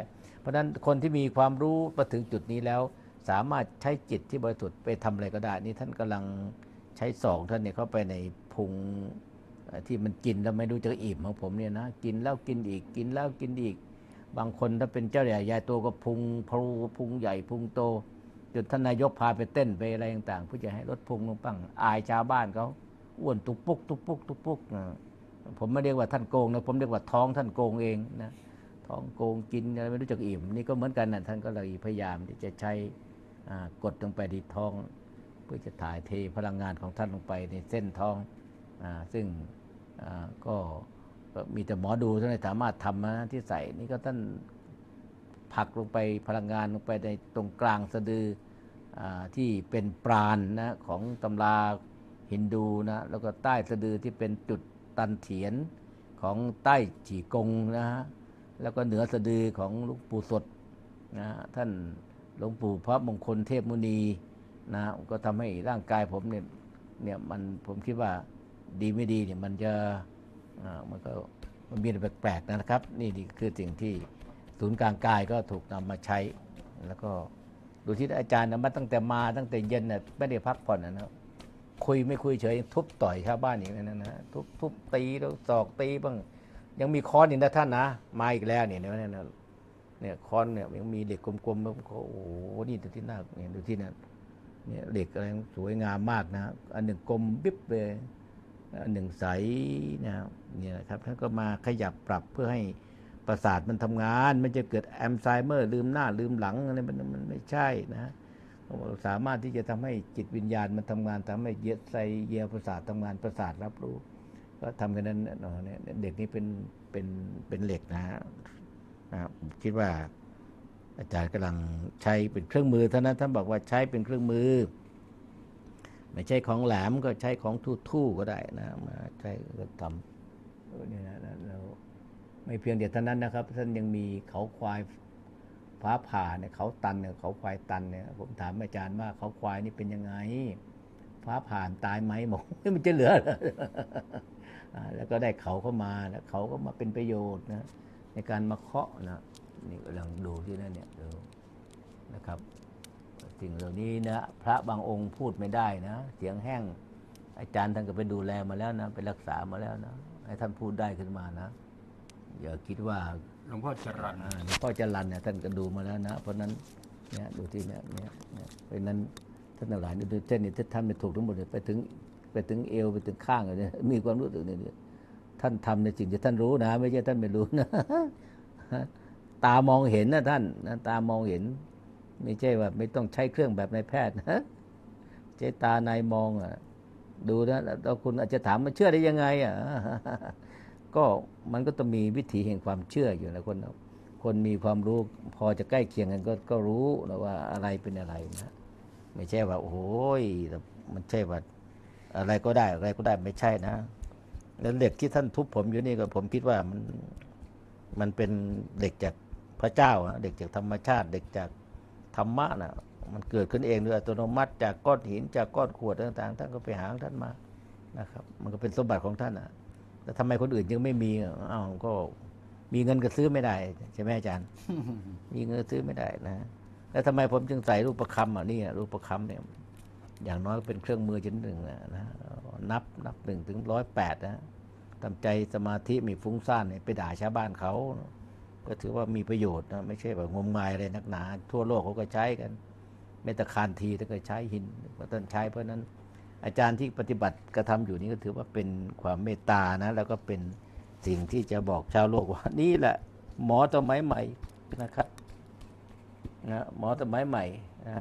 เพราะฉะนั้นคนที่มีความรู้มาถึงจุดนี้แล้วสามารถใช้จิตที่บริสุทธิ์ไปทำอะไรก็ได้นี่ท่านกำลังใช้ศอกท่านเนี่ยเข้าไปในพุงที่มันกินแล้วไม่รู้จะอิ่มของผมเนี่ยนะกินแล้วกินอีกกินแล้วกินอีกบางคนถ้าเป็นเจ้าใหญ่ยายโตก็พุงพลูพุงใหญ่พุงโตจนท่านนายกพาไปเต้นไปอะไรต่างๆเพื่อจะให้ลดพุงลงบ้างอายชาวบ้านเขาอ้วนตุกปุกตุกปุกตุกปุกนะผมไม่เรียกว่าท่านโกงนะผมเรียกว่าท้องท่านโกงเองนะท้องโกงกินอะไรไม่รู้จักอิ่มนี่ก็เหมือนกันนะท่านก็เลยพยายามที่จะใช้กดลงไปที่ท้องเพื่อจะถ่ายเทพลังงานของท่านลงไปในเส้นท้องซึ่งก็มีแต่หมอดูเท่านั้นสามารถทำนะที่ใส่นี่ก็ท่านผลักลงไปพลังงานลงไปในตรงกลางสะดือที่เป็นปราณนะของตำราฮินดูนะแล้วก็ใต้สะดือที่เป็นจุดตันเถียนของใต้ฉีกงนะฮะแล้วก็เหนือสะดือของหลวงปู่สดนะท่านหลวงปู่พระมงคลเทพมุนีนะก็ทำให้ร่างกายผมเนี่ยผมคิดว่าดีไม่ดีเนี่ยมันจะมันมีอะไรแปลกๆนะครับนี่คือสิ่งที่ศูนย์กลางกายก็ถูกนำมาใช้แล้วก็ดูที่อาจารย์นะมาตั้งแต่เย็นน่ะไม่ได้พักผ่อนนะคุยไม่คุยเฉยทุบต่อยชาวบ้านอย่างนั้นนะทุบตีแล้วศอกตีบ้างยังมีค้อนอีกนะท่านนะมาอีกแล้วเนี่ยค้อนเนี่ยยังมีเหล็กกลมๆโอ้โหนี่ดูที่หน้าเนี่ยดูที่เนี่ยเหล็กอะไรสวยงามมากนะอันหนึ่งกลมบิ๊บเลยอันหนึ่งใสนะเนี่ยครับท่านก็มาขยับปรับเพื่อให้ประสาทมันทำงานมันจะเกิดอัลไซเมอร์ลืมหน้าลืมหลังอะไรมันไม่ใช่นะสามารถที่จะทำให้จิตวิญญาณมันทำงานทำให้เยียประสาททำงานประสาทรับรู้ก็ทำกันนั้นเนี่ยเด็กนี้เป็นเหล็กนะฮะผมคิดว่าอาจารย์กำลังใช้เป็นเครื่องมือเท่านั้นท่านบอกว่าใช้เป็นเครื่องมือไม่ใช่ของแหลมก็ใช้ของทู่ๆก็ได้นะมาใช้ก็ทำนี่นะเราไม่เพียงแต่เท่านั้นนะครับท่านยังมีเขาควายฟ้าผ่าเนี่ยเขาตันเนี่ยเขาควายตันเนี่ยผมถามอาจารย์ว่าเขาควายนี่เป็นยังไงฟ้าผ่านตายไหมบอกมันจะเหลือแล้วก็ได้เขาเข้ามาแล้วเขาก็มาเป็นประโยชน์นะในการมาเคาะนะนี่กำลังดูที่นั่นเนี่ยดูนะครับสิ่งเหล่านี้นะพระบางองค์พูดไม่ได้นะเสียงแห้งอาจารย์ท่านก็ไปดูแลมาแล้วนะไปรักษามาแล้วนะให้ท่านพูดได้ขึ้นมานะอย่าคิดว่าหลวงพ่อจรัญหลวงพ่อจรัญเนี่ยท่านก็ดูมาแล้วนะเพราะนั้นเนี่ยดูที่เนี่ยเพราะนั้นท่านทั้งหลายดูเส้นนี่ท่านไม่ถูกทั้งหมดเลยไปถึงเอวไปถึงข้างเลยมีความรู้สึกเนี่ยท่านทำในสิ่งที่ท่านรู้นะไม่ใช่ท่านไม่รู้นะตามองเห็นนะท่านนะตามองเห็นไม่ใช่ว่าไม่ต้องใช้เครื่องแบบนายแพทย์นะใช้ตานายมองดูนะแล้วคุณอาจจะถามมันเชื่อได้ยังไงก็มันก็ต้องมีวิถีแห่งความเชื่ออยู่นะคนมีความรู้พอจะใกล้เคียงกันก็รู้นะว่าอะไรเป็นอะไรนะไม่ใช่ว่าโอ้โหมันใช่ว่าอะไรก็ได้ไม่ใช่นะแล้วเหล็กที่ท่านทุบผมอยู่นี่ก็ผมคิดว่ามันเป็นเหล็กจากพระเจ้าเด็กจากธรรมชาติเด็กจากธรรมะนะมันเกิดขึ้นเองโดยอัตโนมัติจากก้อนหินจากก้อนขวดต่างๆท่านก็ไปหาท่านมานะครับมันก็เป็นสมบัติของท่านแต่ทำไมคนอื่นยังไม่มีก็มีเงินก็ซื้อไม่ได้ใช่ไหมอาจารย์ มีเงินซื้อไม่ได้นะแล้วทำไมผมจึงใส่รูปประคำนี่รูปประคำเนี่ยอย่างน้อยเป็นเครื่องมือชนิดหนึ่งนะนับ1 ถึง 108นะทำใจสมาธิมีฟุ้งซ่านไปด่าชาวบ้านเขาก็ถือว่ามีประโยชน์นะไม่ใช่แบบงมงายอะไรนักหนาทั่วโลกเขาก็ใช้กันเมตคานทีถ้าก็ใช้หินก็ต้องใช้เพราะนั้นอาจารย์ที่ปฏิบัติกระทำอยู่นี้ก็ถือว่าเป็นความเมตตานะแล้วก็เป็นสิ่งที่จะบอกชาวโลกว่านี่แหละหมอสมัยใหม่นะครับนะหมอสมัยใหม่นะ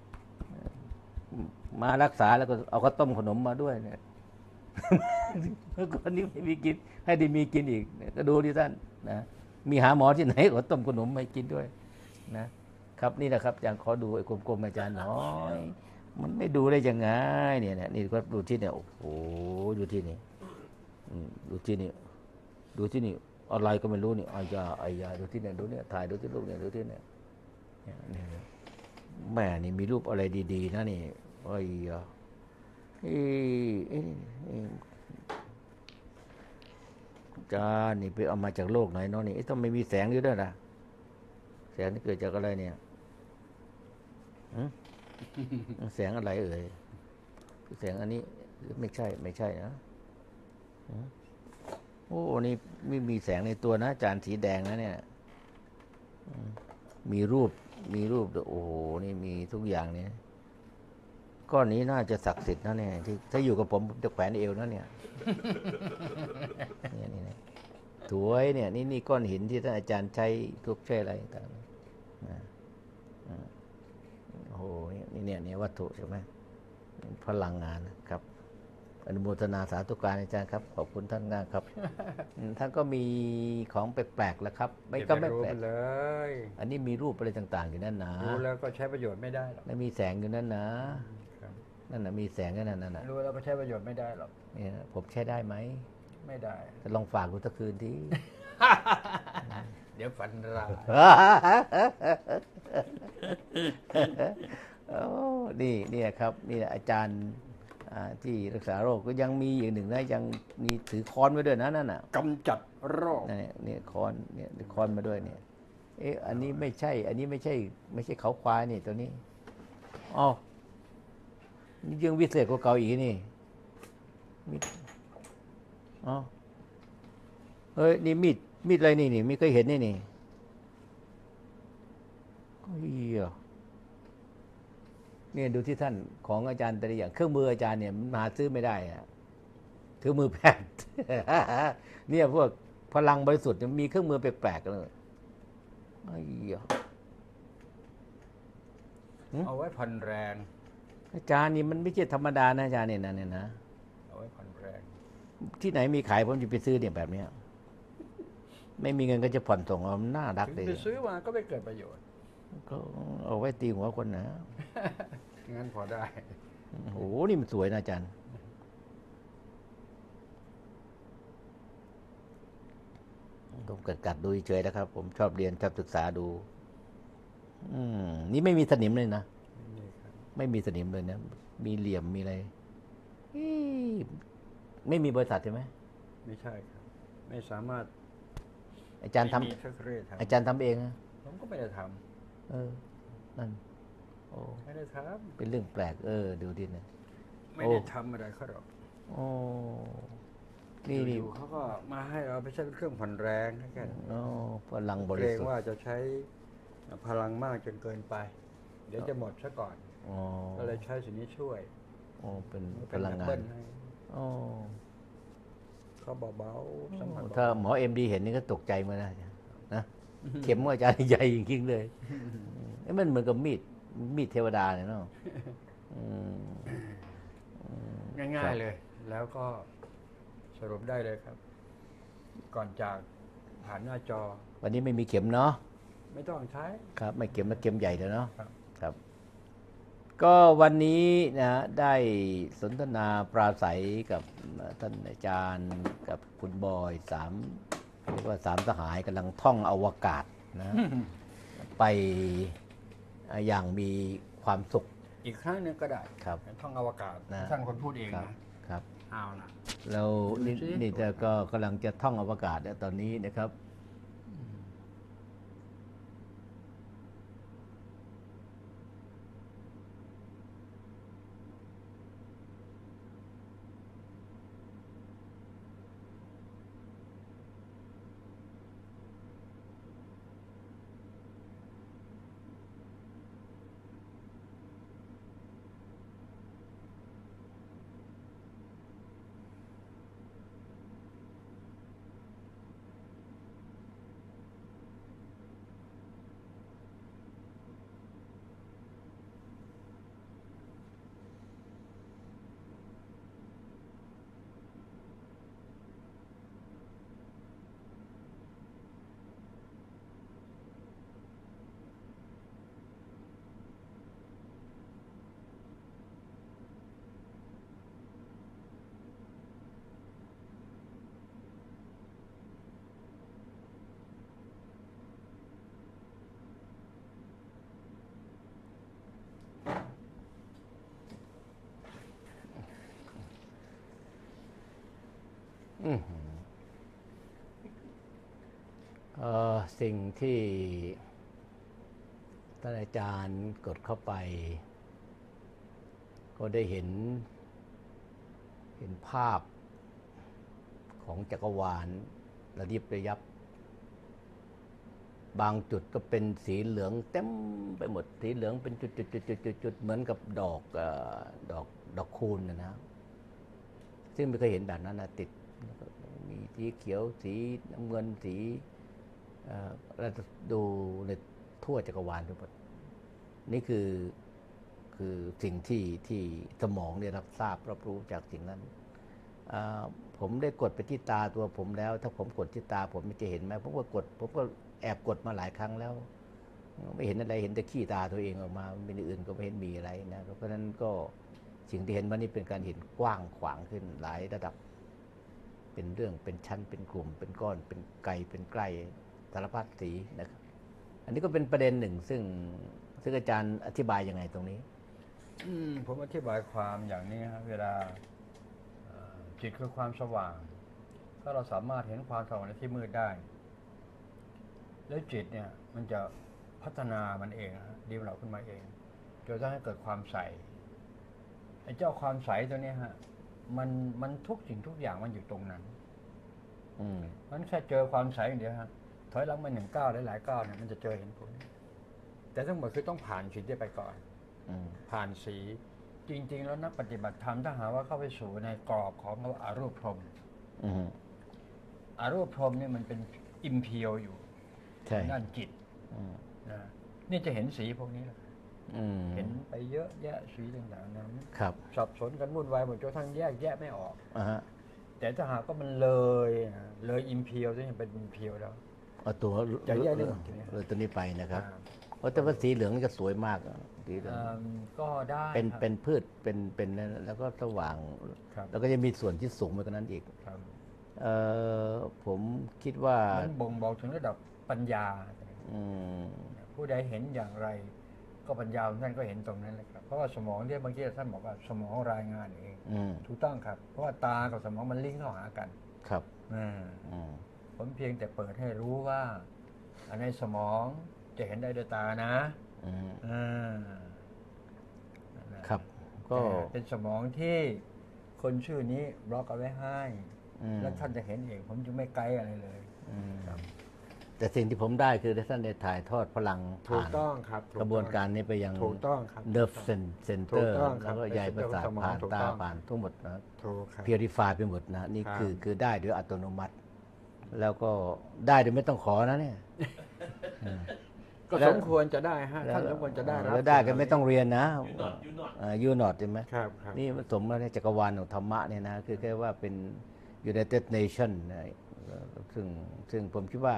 มารักษาแล้วก็เอาข้าวต้มขนมมาด้วยเนี่ยเมื่อก่อนนี้ไม่มีกินให้ได้มีกินอีกก็ดูดิท่านนะมีหาหมอที่ไหนก็ต้มขนมให้กินด้วยนะครับนี่แหละครับอาจารย์ขอดูไอ้กลมๆอาจารย์หน่อยมันไม่ดูได้ยังไงเนี่ยนี่ก็ดูที่เนี่ยโอ้โหดูที่นี่ดูที่นี่อะไรก็ไม่รู้นี่อายาดูที่เนี่ยดูเนี่ยถ่ายดูที่ลูกเนี่ยดูที่เนี่ยแม่นี่มีรูปอะไรดีๆนะนี่จ้านี่ไปเอามาจากโลกไหนเนาะนี่ต้องไม่มีแสงอยู่ด้วยนะแสงที่เกิดจากอะไรเนี่ยหืมแสงอะไรเอ่ยแสงอันนี้ไม่ใช่นะหืมโอ้นี่ไม่มีแสงในตัวนะจานสีแดงนะเนี่ยมีรูปด้วยโอ้โหนี่มีทุกอย่างเนี่ยก้อนนี้น่าจะศักดิ์สิทธิ์นะเนี่ยที่ถ้าอยู่กับผมจะแขวนเอวนะเนี่ยนี่สวยเนี่ยนี่ก้อนหินที่ท่านอาจารย์ใช้ทุกใช้อะไรต่างโอ้โหนี่วัตถุใช่ไหมพลังงานนะครับอนุโมทนาสาธุการอาจารย์ครับขอบคุณท่านมากครับท่านก็มีของแปลกๆแล้วครับไม่ก็ไม่แปลกเลยอันนี้มีรูปอะไรต่างๆอยู่นั่นนะรู้แล้วก็ใช้ประโยชน์ไม่ได้หรอกแล้วมีแสงอยู่นั่นนะนั่นนะมีแสงนั่นน่ะรู้แล้วก็ใช้ประโยชน์ไม่ได้หรอกเนี่ยผมใช้ได้ไหมไม่ได้จะลองฝากดูสักคืนทีเดี๋ยวฝันร้ายนี่ครับนี่อาจารย์ที่รักษาโรคก็ยังมีอย่างหนึ่งนะยังมีถือค้อนไว้ด้วยนะนั่นน่ะกำจัดโรคนี่ค้อนเนี่ยค้อนมาด้วยเนี่ยอันนี้ไม่ใช่เขาควายนี่ตัวนี้อ๋อนี่ยังวิเศษกว่าเก่าอีกนี่อ๋อเฮ้ยนี่มีดอะไรนี่ไม่เคยเห็นนี่เนี่ยดูที่ท่านของอาจารย์แต่ละอย่างเครื่องมืออาจารย์เนี่ยมันหาซื้อไม่ได้อะเครื่องมือแพทย์ เนี่ยพวกพลังบริสุทธิ์มีเครื่องมือแปลกๆเลยเอาไว้ผ่อนแรงอาจารย์นี่มันไม่ใช่ธรรมดานะอาจารย์เนี่ยนะเอาไว้ผ่อนแรงที่ไหนมีขายผมจะไปซื้อเนี่ยแบบนี้ไม่มีเงินก็จะผ่อนส่งเอาหน้ารักเลยไปซื้อมาก็ไม่เกิดประโยชน์ก็เอาไว้ตีหัวคนนะงั้นพอได้โอ้โหนี่มันสวยนะอาจารย์ผมกัดดูเฉยๆนะครับผมชอบเรียนชอบศึกษาดูนี่ไม่มีสนิมเลยนะไม่มีสนิมเลยนะมีเหลี่ยมมีอะไรไม่มีบริษัทใช่ไหมไม่ใช่ครับไม่สามารถอาจารย์ทำเองนะผมก็ไม่ได้ทำนั่นโอ้ไม่ได้ทำเป็นเรื่องแปลกดูดินะไม่ได้ทำอะไรเขาหรอกโอ้นี่เขาก็มาให้เราไปใช้เป็นเครื่องผ่อนแรงแค่พลังบริสุทธิ์เกรงว่าจะใช้พลังมากจนเกินไปเดี๋ยวจะหมดซะก่อนก็เลยใช้สิ่งนี้ช่วยเป็นพลังงานเขาเบาๆสัมผัสถ้าหมอMDเห็นนี่ก็ตกใจมานะเข็มอาจารย์ใหญ่จริงๆเลยมันเหมือนกับมีดเทวดาเนี่ยเนาะง่ายๆเลยแล้วก็สรุปได้เลยครับก่อนจากผ่านหน้าจอวันนี้ไม่มีเข็มเนาะไม่ต้องใช้ครับไม่เข็มแล้วเข็มใหญ่เลยเนาะครับก็วันนี้นะได้สนทนาปราศัยกับท่านอาจารย์กับคุณบอยเรียกว่า3 สหายกำลังท่องอวกาศนะ ไปอย่างมีความสุขอีกครั้งนึงก็ได้ครับท่องอวกาศนะท่านคนพูดเองนะครับเอานะแล้วนี่จะก็กำลังจะท่องอวกาศตอนนี้นะครับสิ่งที่ท่านอาจารย์กดเข้าไป ก็ได้เห็นภาพของจักรวาลระยิบระยับบางจุดก็เป็นสีเหลืองเต็มไปหมดสีเหลืองเป็นจุดๆๆๆๆเหมือนกับดอกคูณนะซึ่งไม่เคยเห็นแบบนั้นนะติดมีสีเขียวสีน้ำเงินสีเราดูในทั่วจักรวาลทั้งหมดนี่คือสิ่งที่สมองได้รับรู้จากสิ่งนั้นผมได้กดไปที่ตาตัวผมแล้วถ้าผมกดที่ตาผมจะเห็นไหมผมก็แอบกดมาหลายครั้งแล้วไม่เห็นอะไรเห็นแต่ขี้ตาตัวเองออกมาเป็นอื่นก็ไม่เห็นมีอะไรนะเพราะฉะนั้นก็สิ่งที่เห็นวันนี้เป็นการเห็นกว้างขวางขึ้นหลายระดับเป็นเรื่องเป็นชั้นเป็นกลุ่มเป็นก้อนเป็นไกลเป็นใกล้สารพัดสีนะครับอันนี้ก็เป็นประเด็นหนึ่งซึ่งอาจารย์อธิบายยังไงตรงนี้ผมอธิบายความอย่างนี้ครับเวลาจิตคือความสว่างถ้าเราสามารถเห็นความสว่างในที่มืดได้แล้วจิตเนี่ยมันจะพัฒนามันเองดีเราขึ้นมาเองจนให้เกิดความใสไอ้เจ้าความใสตัวนี้ฮะมันทุกสิ่งทุกอย่างมันอยู่ตรงนั้นมันแค่เจอความใสอย่างเดียวฮะถอยหลังมา1 ก้าวหลายๆก้าวเนี่ยมันจะเจอเห็นผลแต่ทั้งหมดคือต้องผ่านสิ่งที่ไปก่อนผ่านสีจริงๆแล้วนักปฏิบัติธรรมถ้าหาว่าเข้าไปสู่ในกรอบของอรูปพรหมอรูปพรหมเนี่ยมันเป็นอิมเพียวอยู่ด้านจิตนะนี่จะเห็นสีพวกนี้แหละเห็นไปเยอะแยะสีต่างๆนั้นสับสนกันวุ่นวายหมดจนทั้งแยกแยะไม่ออกแต่ถ้าหากก็มันเลยอิมเพียวจะยังเป็นอิมเพียวแล้วเอาตัวจะแยกได้เลยตัวนี้ไปนะครับเพราะแต่ว่าสีเหลืองนี่ก็สวยมากสีเหลืองก็ได้เป็นพืชเป็นแล้วก็สว่างแล้วก็จะมีส่วนที่สูงไปกว่านั้นอีกผมคิดว่ามันบ่งบอกถึงระดับปัญญาผู้ใดเห็นอย่างไรก็ปัญญาของท่านก็เห็นตรงนั้นเลยครับเพราะว่าสมองที่เมื่อกี้ท่านบอกว่าสมองรายงานเองถูกต้องครับเพราะว่าตากับสมองมันลิงก์เข้าหากันครับผมเพียงแต่เปิดให้รู้ว่าในสมองจะเห็นได้ด้วยตานะครับก็เป็นสมองที่คนชื่อนี้บล็อกเอาไว้ให้แล้วท่านจะเห็นเองผมจะไม่ไกด์อะไรเลยแต่สิ่งที่ผมได้คือท่านได้ถ่ายทอดพลังผ่านกระบวนการนี้ไปยังเนิร์ฟเซนเตอร์แล้วก็ใยประสาทผ่านตาผ่านทั้งหมดนะเพียริฟายไปหมดนะนี่คือได้โดยอัตโนมัติแล้วก็ได้โดยไม่ต้องขอนะเนี่ยก็สมควรจะได้ฮะท่านสมควรจะได้รับแล้วได้ก็ไม่ต้องเรียนนะยูนอตใช่ไหมครับนี่สมมาในจักรวาลของธรรมะเนี่ยนะคือแค่ว่าเป็น United Nation ซึ่งผมคิดว่า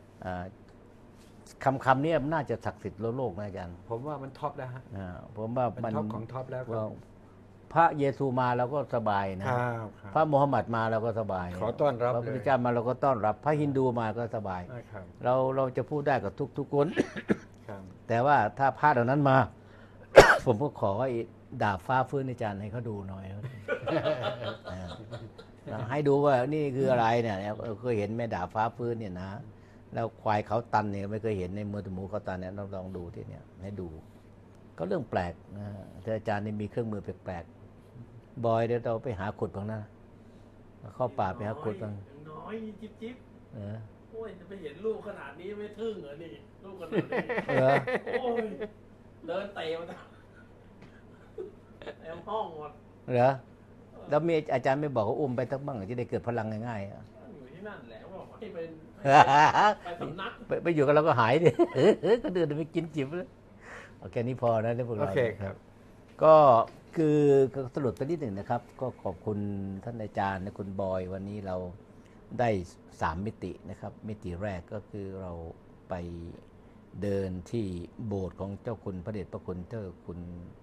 คำนี้น่าจะศักดิ์สิทธิ์โลกนะอาจารย์ผมว่ามันท็อปแล้วฮะผมว่ามันท็อปของท็อปแล้วพระเยซูมาเราก็สบายนะพระโมฮัมหมัดมาเราก็สบายขอต้อนรับพระพุทธเจ้ามาเราก็ต้อนรับพระฮินดูมาก็สบายเราจะพูดได้กับทุกคนแต่ว่าถ้าพระเหล่านั้นมา ผมก็ขอว่าดาบฟ้าฟื้นอาจารย์ให้เขาดูหน่อยให้ดูว่านี่คืออะไรเนี่ยเคยเห็นแม่ดาบฟ้าฟื้นเนี่ยนะแล้วควายเขาตันเนี่ยไม่เคยเห็นในมือหมูเขาตันเนี่ยลองดูที่เนี่ยให้ดูก็เรื่องแปลกนะแต่อาจารย์นี่มีเครื่องมือแปลกๆบอยเดี๋ยวเราไปหาขุดบ้างนะเข้าป่าไปหาขุดบ้างน้อยจิ๊บโอ้ยจะไปเห็นลูกขนาดนี้ไม่ทึ่งเหรอนี่ลูกขนาดนี้โอ้ยเดินเตะมาเต็มห้องหมดเหรอแล้วมีอาจารย์ไม่บอกว่าอุ้มไปทั้งบ้างจะได้เกิดพลังง่ายๆอยู่ที่นั่นแหละบอกให้เป็นไปสำนักไปอยู่กันเราก็หายดิก็เดินไปกินจิบแล้วโอเคนี้พอนะพวกเราโอเคครับก็คือสรุปไปนิดหนึ่งนะครับก็ขอบคุณท่านอาจารย์และคุณบอยวันนี้เราได้3มิตินะครับมิติแรกก็คือเราไปเดินที่โบสถ์ของเจ้าคุณพระเดชพระคุณเจ้าคุณ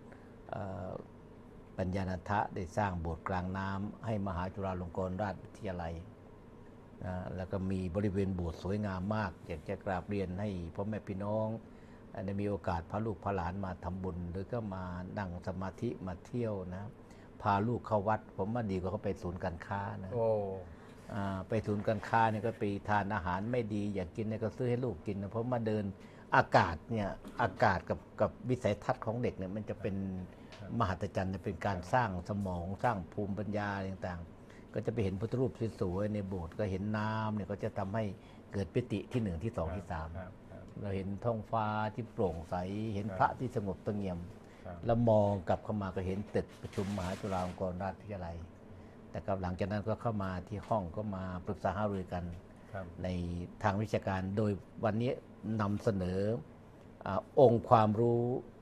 ปัญญาณทะได้สร้างโบสถ์กลางน้ำให้มหาจุฬาลงกรณราชวิทยาลัยแล้วก็มีบริเวณโบสถ์สวยงามมากอยากจะกราบเรียนให้พ่อแม่พี่น้องได้มีโอกาสพาลูกพาหลานมาทำบุญหรือก็มานั่งสมาธิมาเที่ยวนะพาลูกเข้าวัดผมว่าดีกว่าเขาไปศูนย์การค้านะไปศูนย์การค้าเนี่ยก็ไปทานอาหารไม่ดีอยากกินเนี่ยก็ซื้อให้ลูกกินนะเพราะมาเดินอากาศเนี่ยอากาศกับวิสัยทัศน์ของเด็กเนี่ยมันจะเป็นมหัศจรรย์เป็นการสร้างสมองสร้างภูมิปัญญาต่างๆก็จะไปเห็นพุทธรูปสวยๆในโบสถ์ก็เห็นน้ำเนี่ยก็จะทำให้เกิดปิติที่1ที่2ที่3เราเห็นท้องฟ้าที่โปร่งใสเห็นพระที่สงบเสงี่ยมแล้วมองกลับเข้ามาก็เห็นตึกประชุมมหาจุฬาลงกรณราชวิทยาลัยแต่กับหลังจากนั้นก็เข้ามาที่ห้องก็มาปรึกษาหารือกันในทางวิชาการโดยวันนี้นำเสนอองค์ความรู้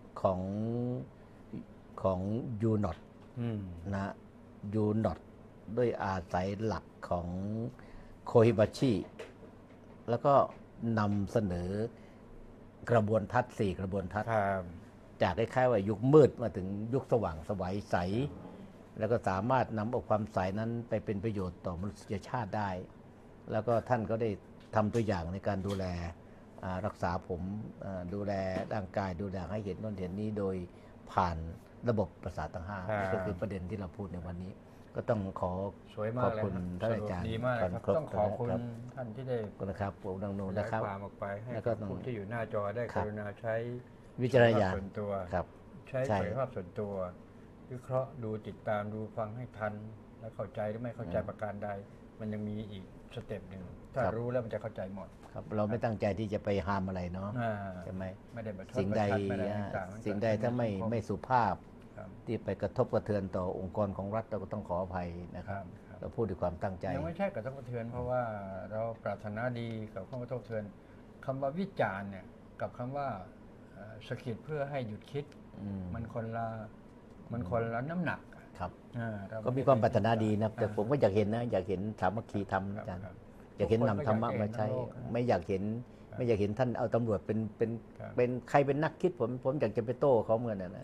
ของยูนอตนะยูนอตด้วยอาศัยหลักของโคฮิบาชิแล้วก็นำเสนอกระบวนทัศน์4กระบวนทัศน์จากคล้ายๆว่ายุคมืดมาถึงยุคสว่างไสวใสแล้วก็สามารถนำเอาความใสนั้นไปเป็นประโยชน์ต่อมนุษยชาติได้ แล้วก็ท่านก็ได้ทำตัวอย่างในการดูแลรักษาผมดูแลร่างกายดูแลให้เห็นโน่นเห็นนี้โดยผ่านระบบประสาททั้ง5นี่ก็คือประเด็นที่เราพูดในวันนี้ก็ต้องขอขอบคุณท่านอาจารย์ดีมากครับต้องขอบคุณท่านที่ได้นะครับผมดังโน้นนะครับความออกไปให้ผู้ที่อยู่หน้าจอได้กรุณาใช้วิจารณญาณส่วนตัว ใช้ศักยภาพส่วนตัววิเคราะห์ดูติดตามดูฟังให้ทันและเข้าใจหรือไม่เข้าใจประการใดมันยังมีอีกสเต็ปหนึ่งถ้ารู้แล้วมันจะเข้าใจหมดครับเราไม่ตั้งใจที่จะไปห้ามอะไรเนาะใช่ไหมไม่ได้ประชดสิ่งใดประชันสิ่งใดถ้าไม่สุภาพที่ไปกระทบกระเทือนต่อองค์กรของรัฐเราก็ต้องขออภัยนะครับเราพูดด้วยความตั้งใจยังไม่ใช่กระทบกระเทือนเพราะว่าเราปรารถนาดีกับคำว่ากระทบกระเทือนคำว่าวิจารณ์เนี่ยกับคำว่าสะกิดเพื่อให้หยุดคิดมันคนละน้ำหนักครับก็มีความปรารถนาดีนะแต่ผมก็อยากเห็นนะอยากเห็นสามัคคีธรรมอาจารย์อยากเห็นนำธรรมะมาใช้ไม่อยากเห็นท่านเอาตำรวจเป็นใครเป็นนักคิดผมอยากจะไปโต้เขาเหมือนกันนะ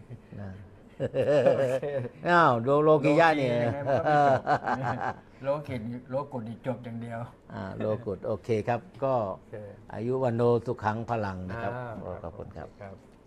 อ้าวโลกิยะเนี่ยโลกุตจบอย่างเดียวโลกุตโอเคครับก็อายุวันโนสุขังพลังนะครับขอบคุณครับ